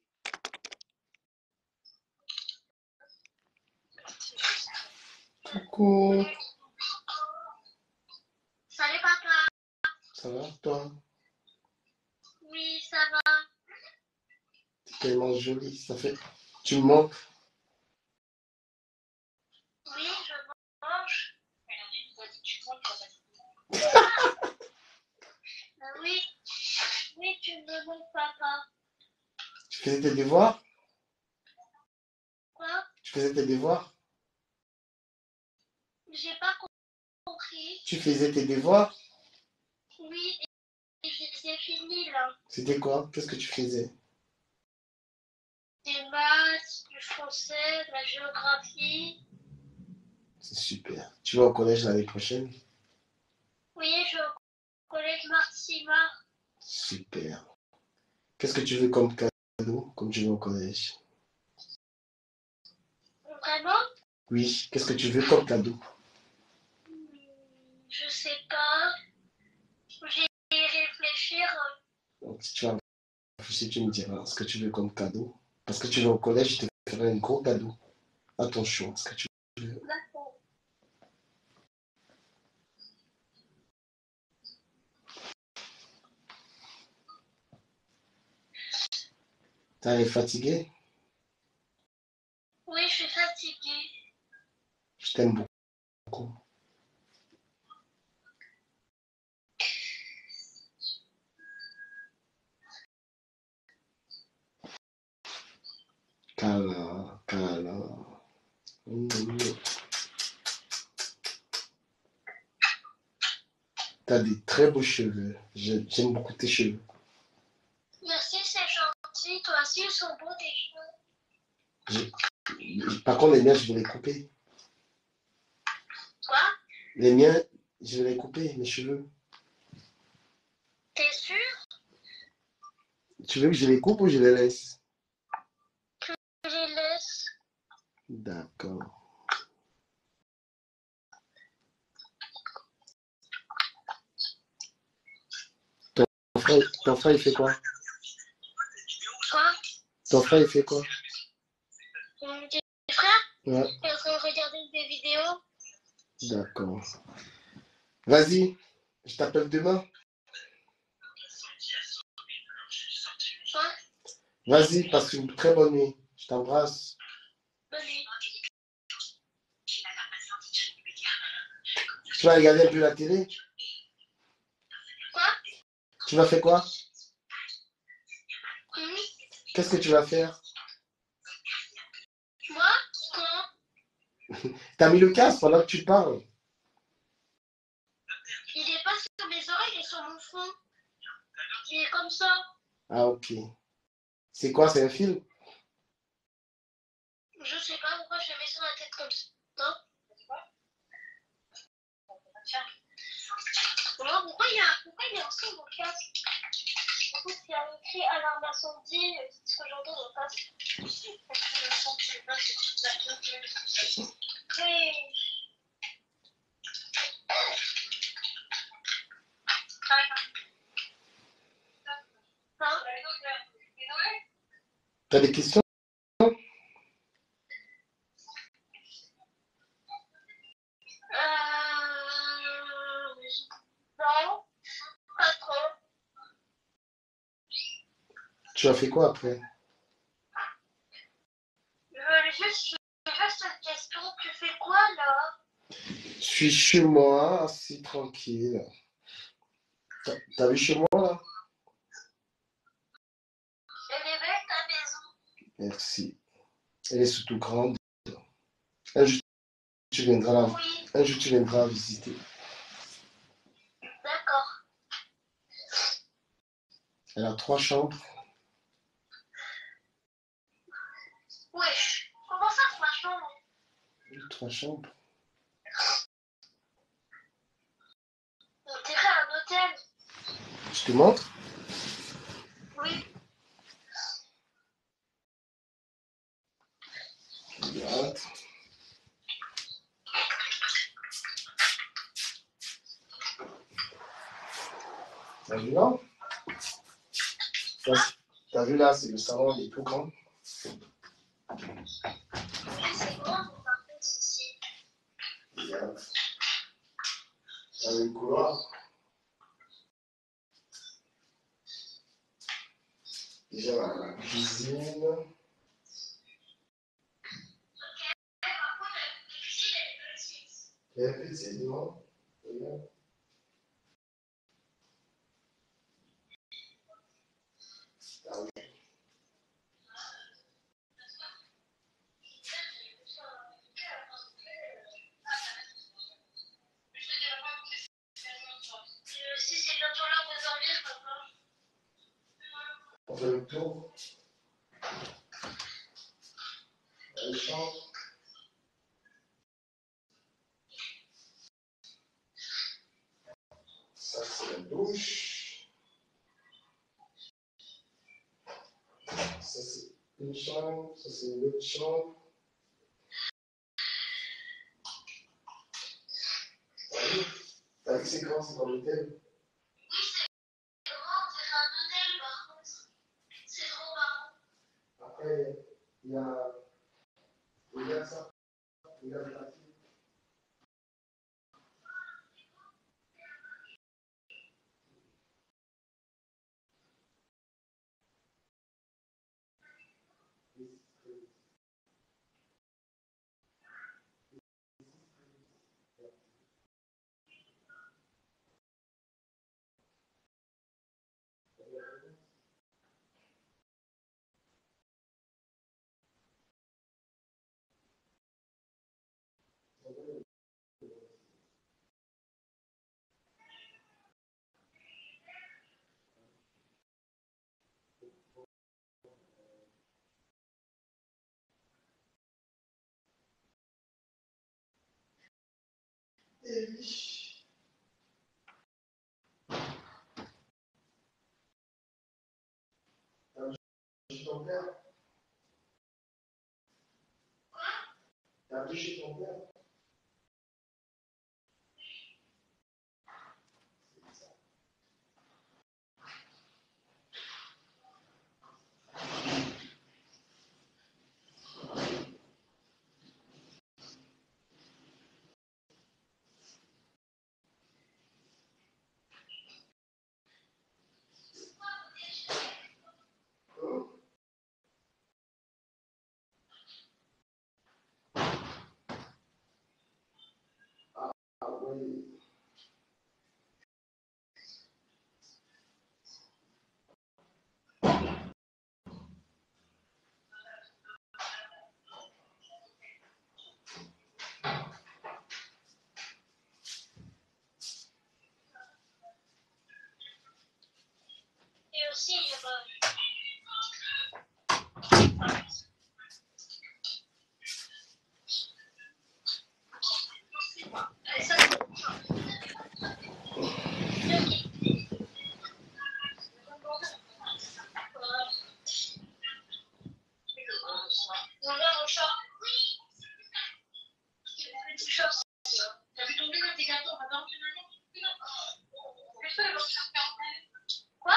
Coucou. Salut papa. Ça va, toi? Oui, ça va. T'es tellement jolie, ça fait... Tu me manques? Oui, je mange. Oui. Oui, tu me manques, papa. Tu faisais tes devoirs? Quoi? Tu faisais tes devoirs? J'ai pas compris. Tu faisais tes devoirs? Oui, et c'est fini là. C'était quoi? Qu'est-ce que tu faisais? Des maths, du français, de la géographie. C'est super. Tu vas au collège l'année prochaine? Oui, je vais au collège Martima. Super. Qu'est-ce que tu veux comme cadeau, comme tu vas au collège? Vraiment? Oui, qu'est-ce que tu veux comme cadeau? Je sais pas. Je vais y réfléchir. Donc, si tu vas réfléchir, tu me diras ce que tu veux comme cadeau. Parce que tu vas au collège, je te ferai un gros cadeau. À ton choix, ce que tu veux. D'accord. T'es fatigué? Oui, je suis fatiguée. Je t'aime beaucoup. Cala, cala. Tu as des très beaux cheveux. J'aime beaucoup tes cheveux. Merci, c'est gentil. Toi aussi, ils sont beaux tes cheveux. Par contre, les miens, je vais les couper. Quoi? Les miens, je vais les couper, mes cheveux. T'es sûr? Tu veux que je les coupe ou je les laisse? Que je les laisse. D'accord. Ton frère, il fait quoi? Quoi? Ton frère, il fait quoi? Mon petit frère? Ouais. Il est en train de regarder des vidéos. D'accord. Vas-y, je t'appelle demain. Quoi? Vas-y, passe une très bonne nuit. Je t'embrasse. Bonne nuit. Tu vas regarder un peu la télé? Quoi? Tu vas faire quoi? Qu'est-ce que tu vas faire? Moi? Quand? T'as mis le casque pendant que tu parles. Il est pas sur mes oreilles et sur mon front. Il est comme ça. Ah, ok. C'est quoi? C'est un film? Je sais pas pourquoi je le mets sur la tête comme ça. Non? Pourquoi il y a un son dans le casque? En fait, il y a écrit alarme incendie, c'est ce que j'entends dans le casque. Oui. Hein? T'as des questions? Non, pas trop. Tu as fait quoi après? Juste une question, tu fais quoi là? Je suis chez moi, assis tranquille. T'as vu chez moi là? Elle est belle ta maison. Merci. Elle est surtout grande. Un jour, tu viendras, Oui. un jour, tu viendras visiter. D'accord. Elle a 3 chambres. Wesh, comment ça, 3 chambres? 3 chambres. On dirait un hôtel. Je te montre? Oui. Regarde. T'as vu là? T'as vu là, c'est le salon, il est tout grand. C'est grand, par contre, ici. Regarde. T'as vu le couloir? Déjà la cuisine. Elle est petite, non? Regarde. Ah oui. Si c'est bientôt l'heure de dormir, papa. On fait le tour. La chambre. Ça, c'est la douche. Ça, c'est une chambre. Ça, c'est une autre chambre. T'as vu, c'est grand, c'est dans l'hôtel. Oui, c'est grand, c'est un hôtel, par contre. C'est trop marrant. Après, il y a. Regarde ça. Regarde la fille. Ton père. T'as vu chez ton père. Ah oui. Et aussi, quoi?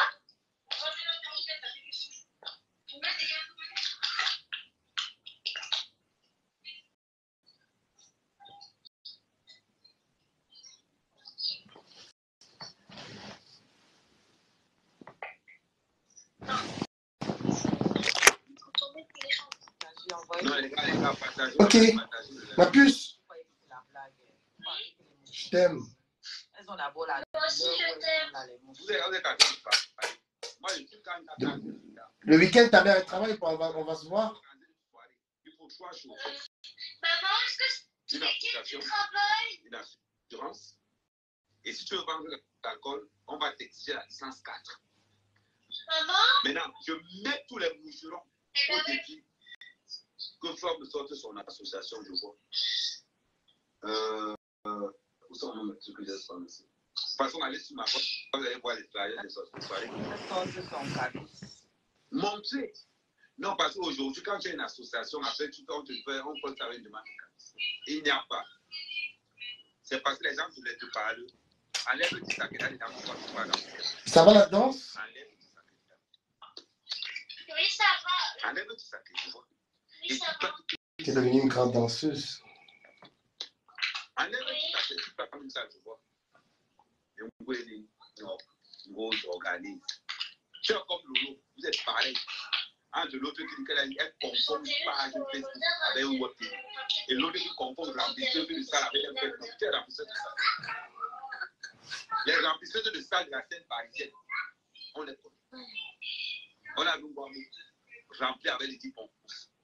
Non, les gars, partagez. Ok, ma puce. Je t'aime. Moi aussi, je t'aime. Vous êtes à quoi? Moi, je suis quand Le week-end, ta mère travaille, on va se voir. il faut 3 choses. Maman, est-ce que tu Une application, travailles? une assurance. Et si tu veux vendre l'alcool, on va t'exiger la licence 4. Maman? Maintenant, je mets tous les moucherons au défi que Flore me sorte son association, je vois. Où sont nos trucs que j'ai sortis ici? De toute façon, allez sur ma page, vous allez voir les flyers des soirées. Montrez. Non, parce qu'aujourd'hui, quand tu as une association, après, on te fait, on peut faire une demande de cannabis. Il n'y a pas. C'est parce que les gens voulaient te parler. Enlève le petit sac et là, les gens vont te parler. Ça va la danse? Enlève le petit sac. Oui, ça va. Enlève le petit sac, tu vois. Oui, ça va. Tu es devenue une grande danseuse. Enlève le petit sac, tu peux pas comme ça, tu vois. Et vous pouvez gros organise. Tu es comme Lolo, vous êtes pareil. Un de l'autre qui dit qu'elle confond page Facebook avec un web. Et l'autre qui confond remplisseur de salle avec un Facebook. Tu es remplisseur de salle. Les remplisseurs de salle de la scène parisienne, on les connaît. On a vu un bois rempli avec les 10 pompes.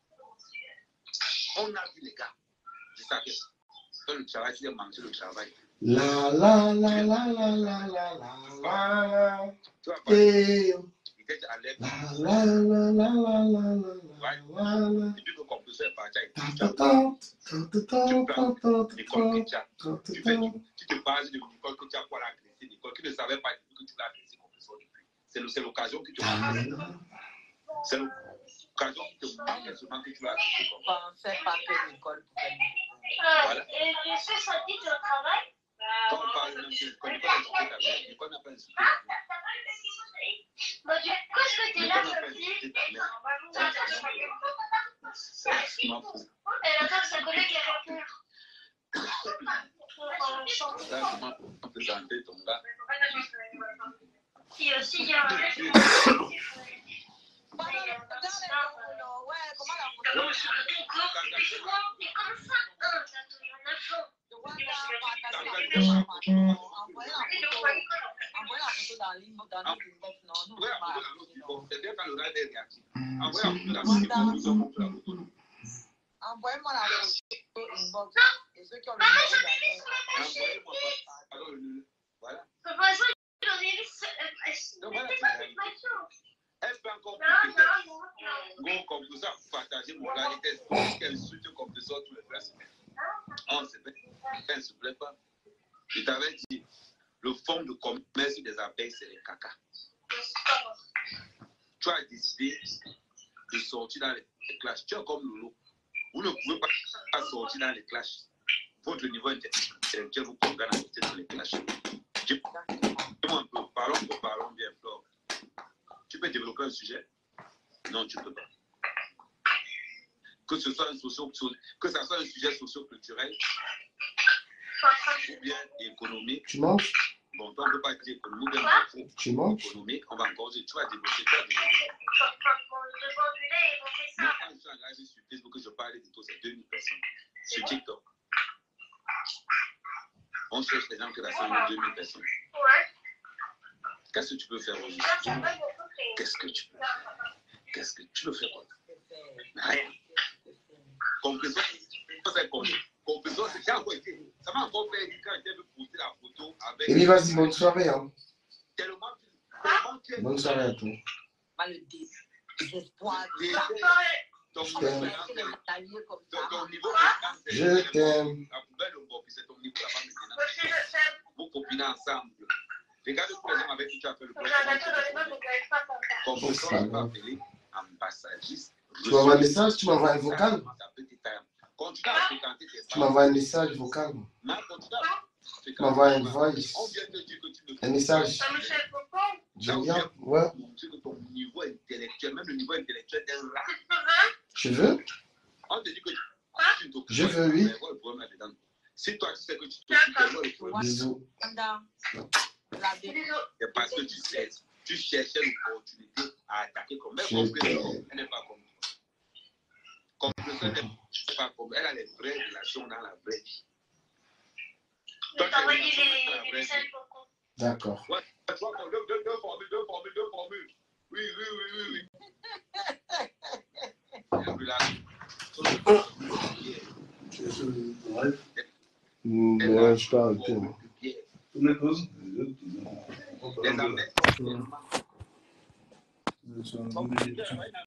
On a vu les gars. Je savais. Quand le travail, tu as mangé le travail. La la la la la la la la la. Tu vois pas? Il était à l'aise. La la la la la la la la. Et puis le composeur est parti avec tu te bases de Nicole que tu as pour l'agresser. Nicole qui ne savait pas que tu l'as agressé composeur depuis. C'est l'occasion qui te manque. C'est l'occasion qui te manque seulement que tu l'as agressé. Je ne pensais pas que Nicole pouvait. Voilà. Et est-ce que ça dit que tu travailles? Quand on parle de Nicole Nicole n'a pas insulté. Bah, du coup, est-ce que tu es là, Sophie? Elle attend que sa collègue ait peur. On peut chanter ton gars. Et aussi, il y a un... Mais comme ça, il y en a fond. Envoyez la photo dans l'inbox, dans notre inbox, non, nous, Envoyez la photo dans notre inbox. C'est bien quand le gars est réactif. Envoyez la photo. Envoyez-moi la photo inbox. Et ceux qui ont le numéro d'appel. Envoyez-moi pas. Alors, voilà. Papa, ça, j'en ai vu. Est-ce pas encore plus comme tout ça, vous partagez mon gars et qu'elle insulte comme ça tous les 3 semaines. Oh, c'est bien. Elle ne se plaît pas. Je t'avais dit, le fonds de commerce des abeilles, c'est les caca. Tu as décidé de sortir dans les clashs. Tu es comme Lolo. Vous ne pouvez pas sortir dans les clashs. Votre niveau intellectuel vous condamne à sortir dans les clashs. Dis-moi un peu, parlons bien, Flore. Tu peux développer un sujet? Non, tu ne peux pas. Que ce soit un sujet socio-culturel ou bien économique. Tu manges? Bon, toi, on ne peut pas dire économique ou bien tu manges? Économique, on va encore dire, tu vas débloquer, tu vas débloquer. Moi, quand je suis engagé sur Facebook, que je parlais de tout, c'est 2000 personnes. Sur TikTok. On cherche des gens qui rassemblent 2000 personnes. Qu'est-ce que tu peux faire aujourd'hui? Qu'est-ce que tu peux faire? Qu'est-ce que tu peux faire? Rien. Compréhension, c'est compréhension, c'est déjà encore été. Ça m'a encore fait quand j'étais venu poster la photo avec. Et vas-y, bonne soirée. Hein. Tellement bonne soirée à toi. Ton niveau, je t'aime. La poubelle au bord, c'est ton niveau là-bas maintenant. Vous copinez ensemble. Regarde pour les gens avec qui tu as fait le blog. Compréhension, je peux appeler ambassadrice. Tu m'envoies un message, tu m'envoies un vocal. Tu m'envoies un message vocal. Tu m'envoies un voice. Un message. J'aime bien. Ouais. Ton niveau intellectuel, même le niveau intellectuel d'un rat. Tu veux? On te dit que je veux, oui. Si toi tu sais que tu te bisous. C'est parce que tu cherchais l'opportunité à attaquer comme elle. Elle n'est pas comme toi. Compréhension n'est pas comme elle. Elle a les vraies relations dans la vraie vie. D'accord. Ouais, deux formules. Oui. Non, je peux arrêter. Les causes.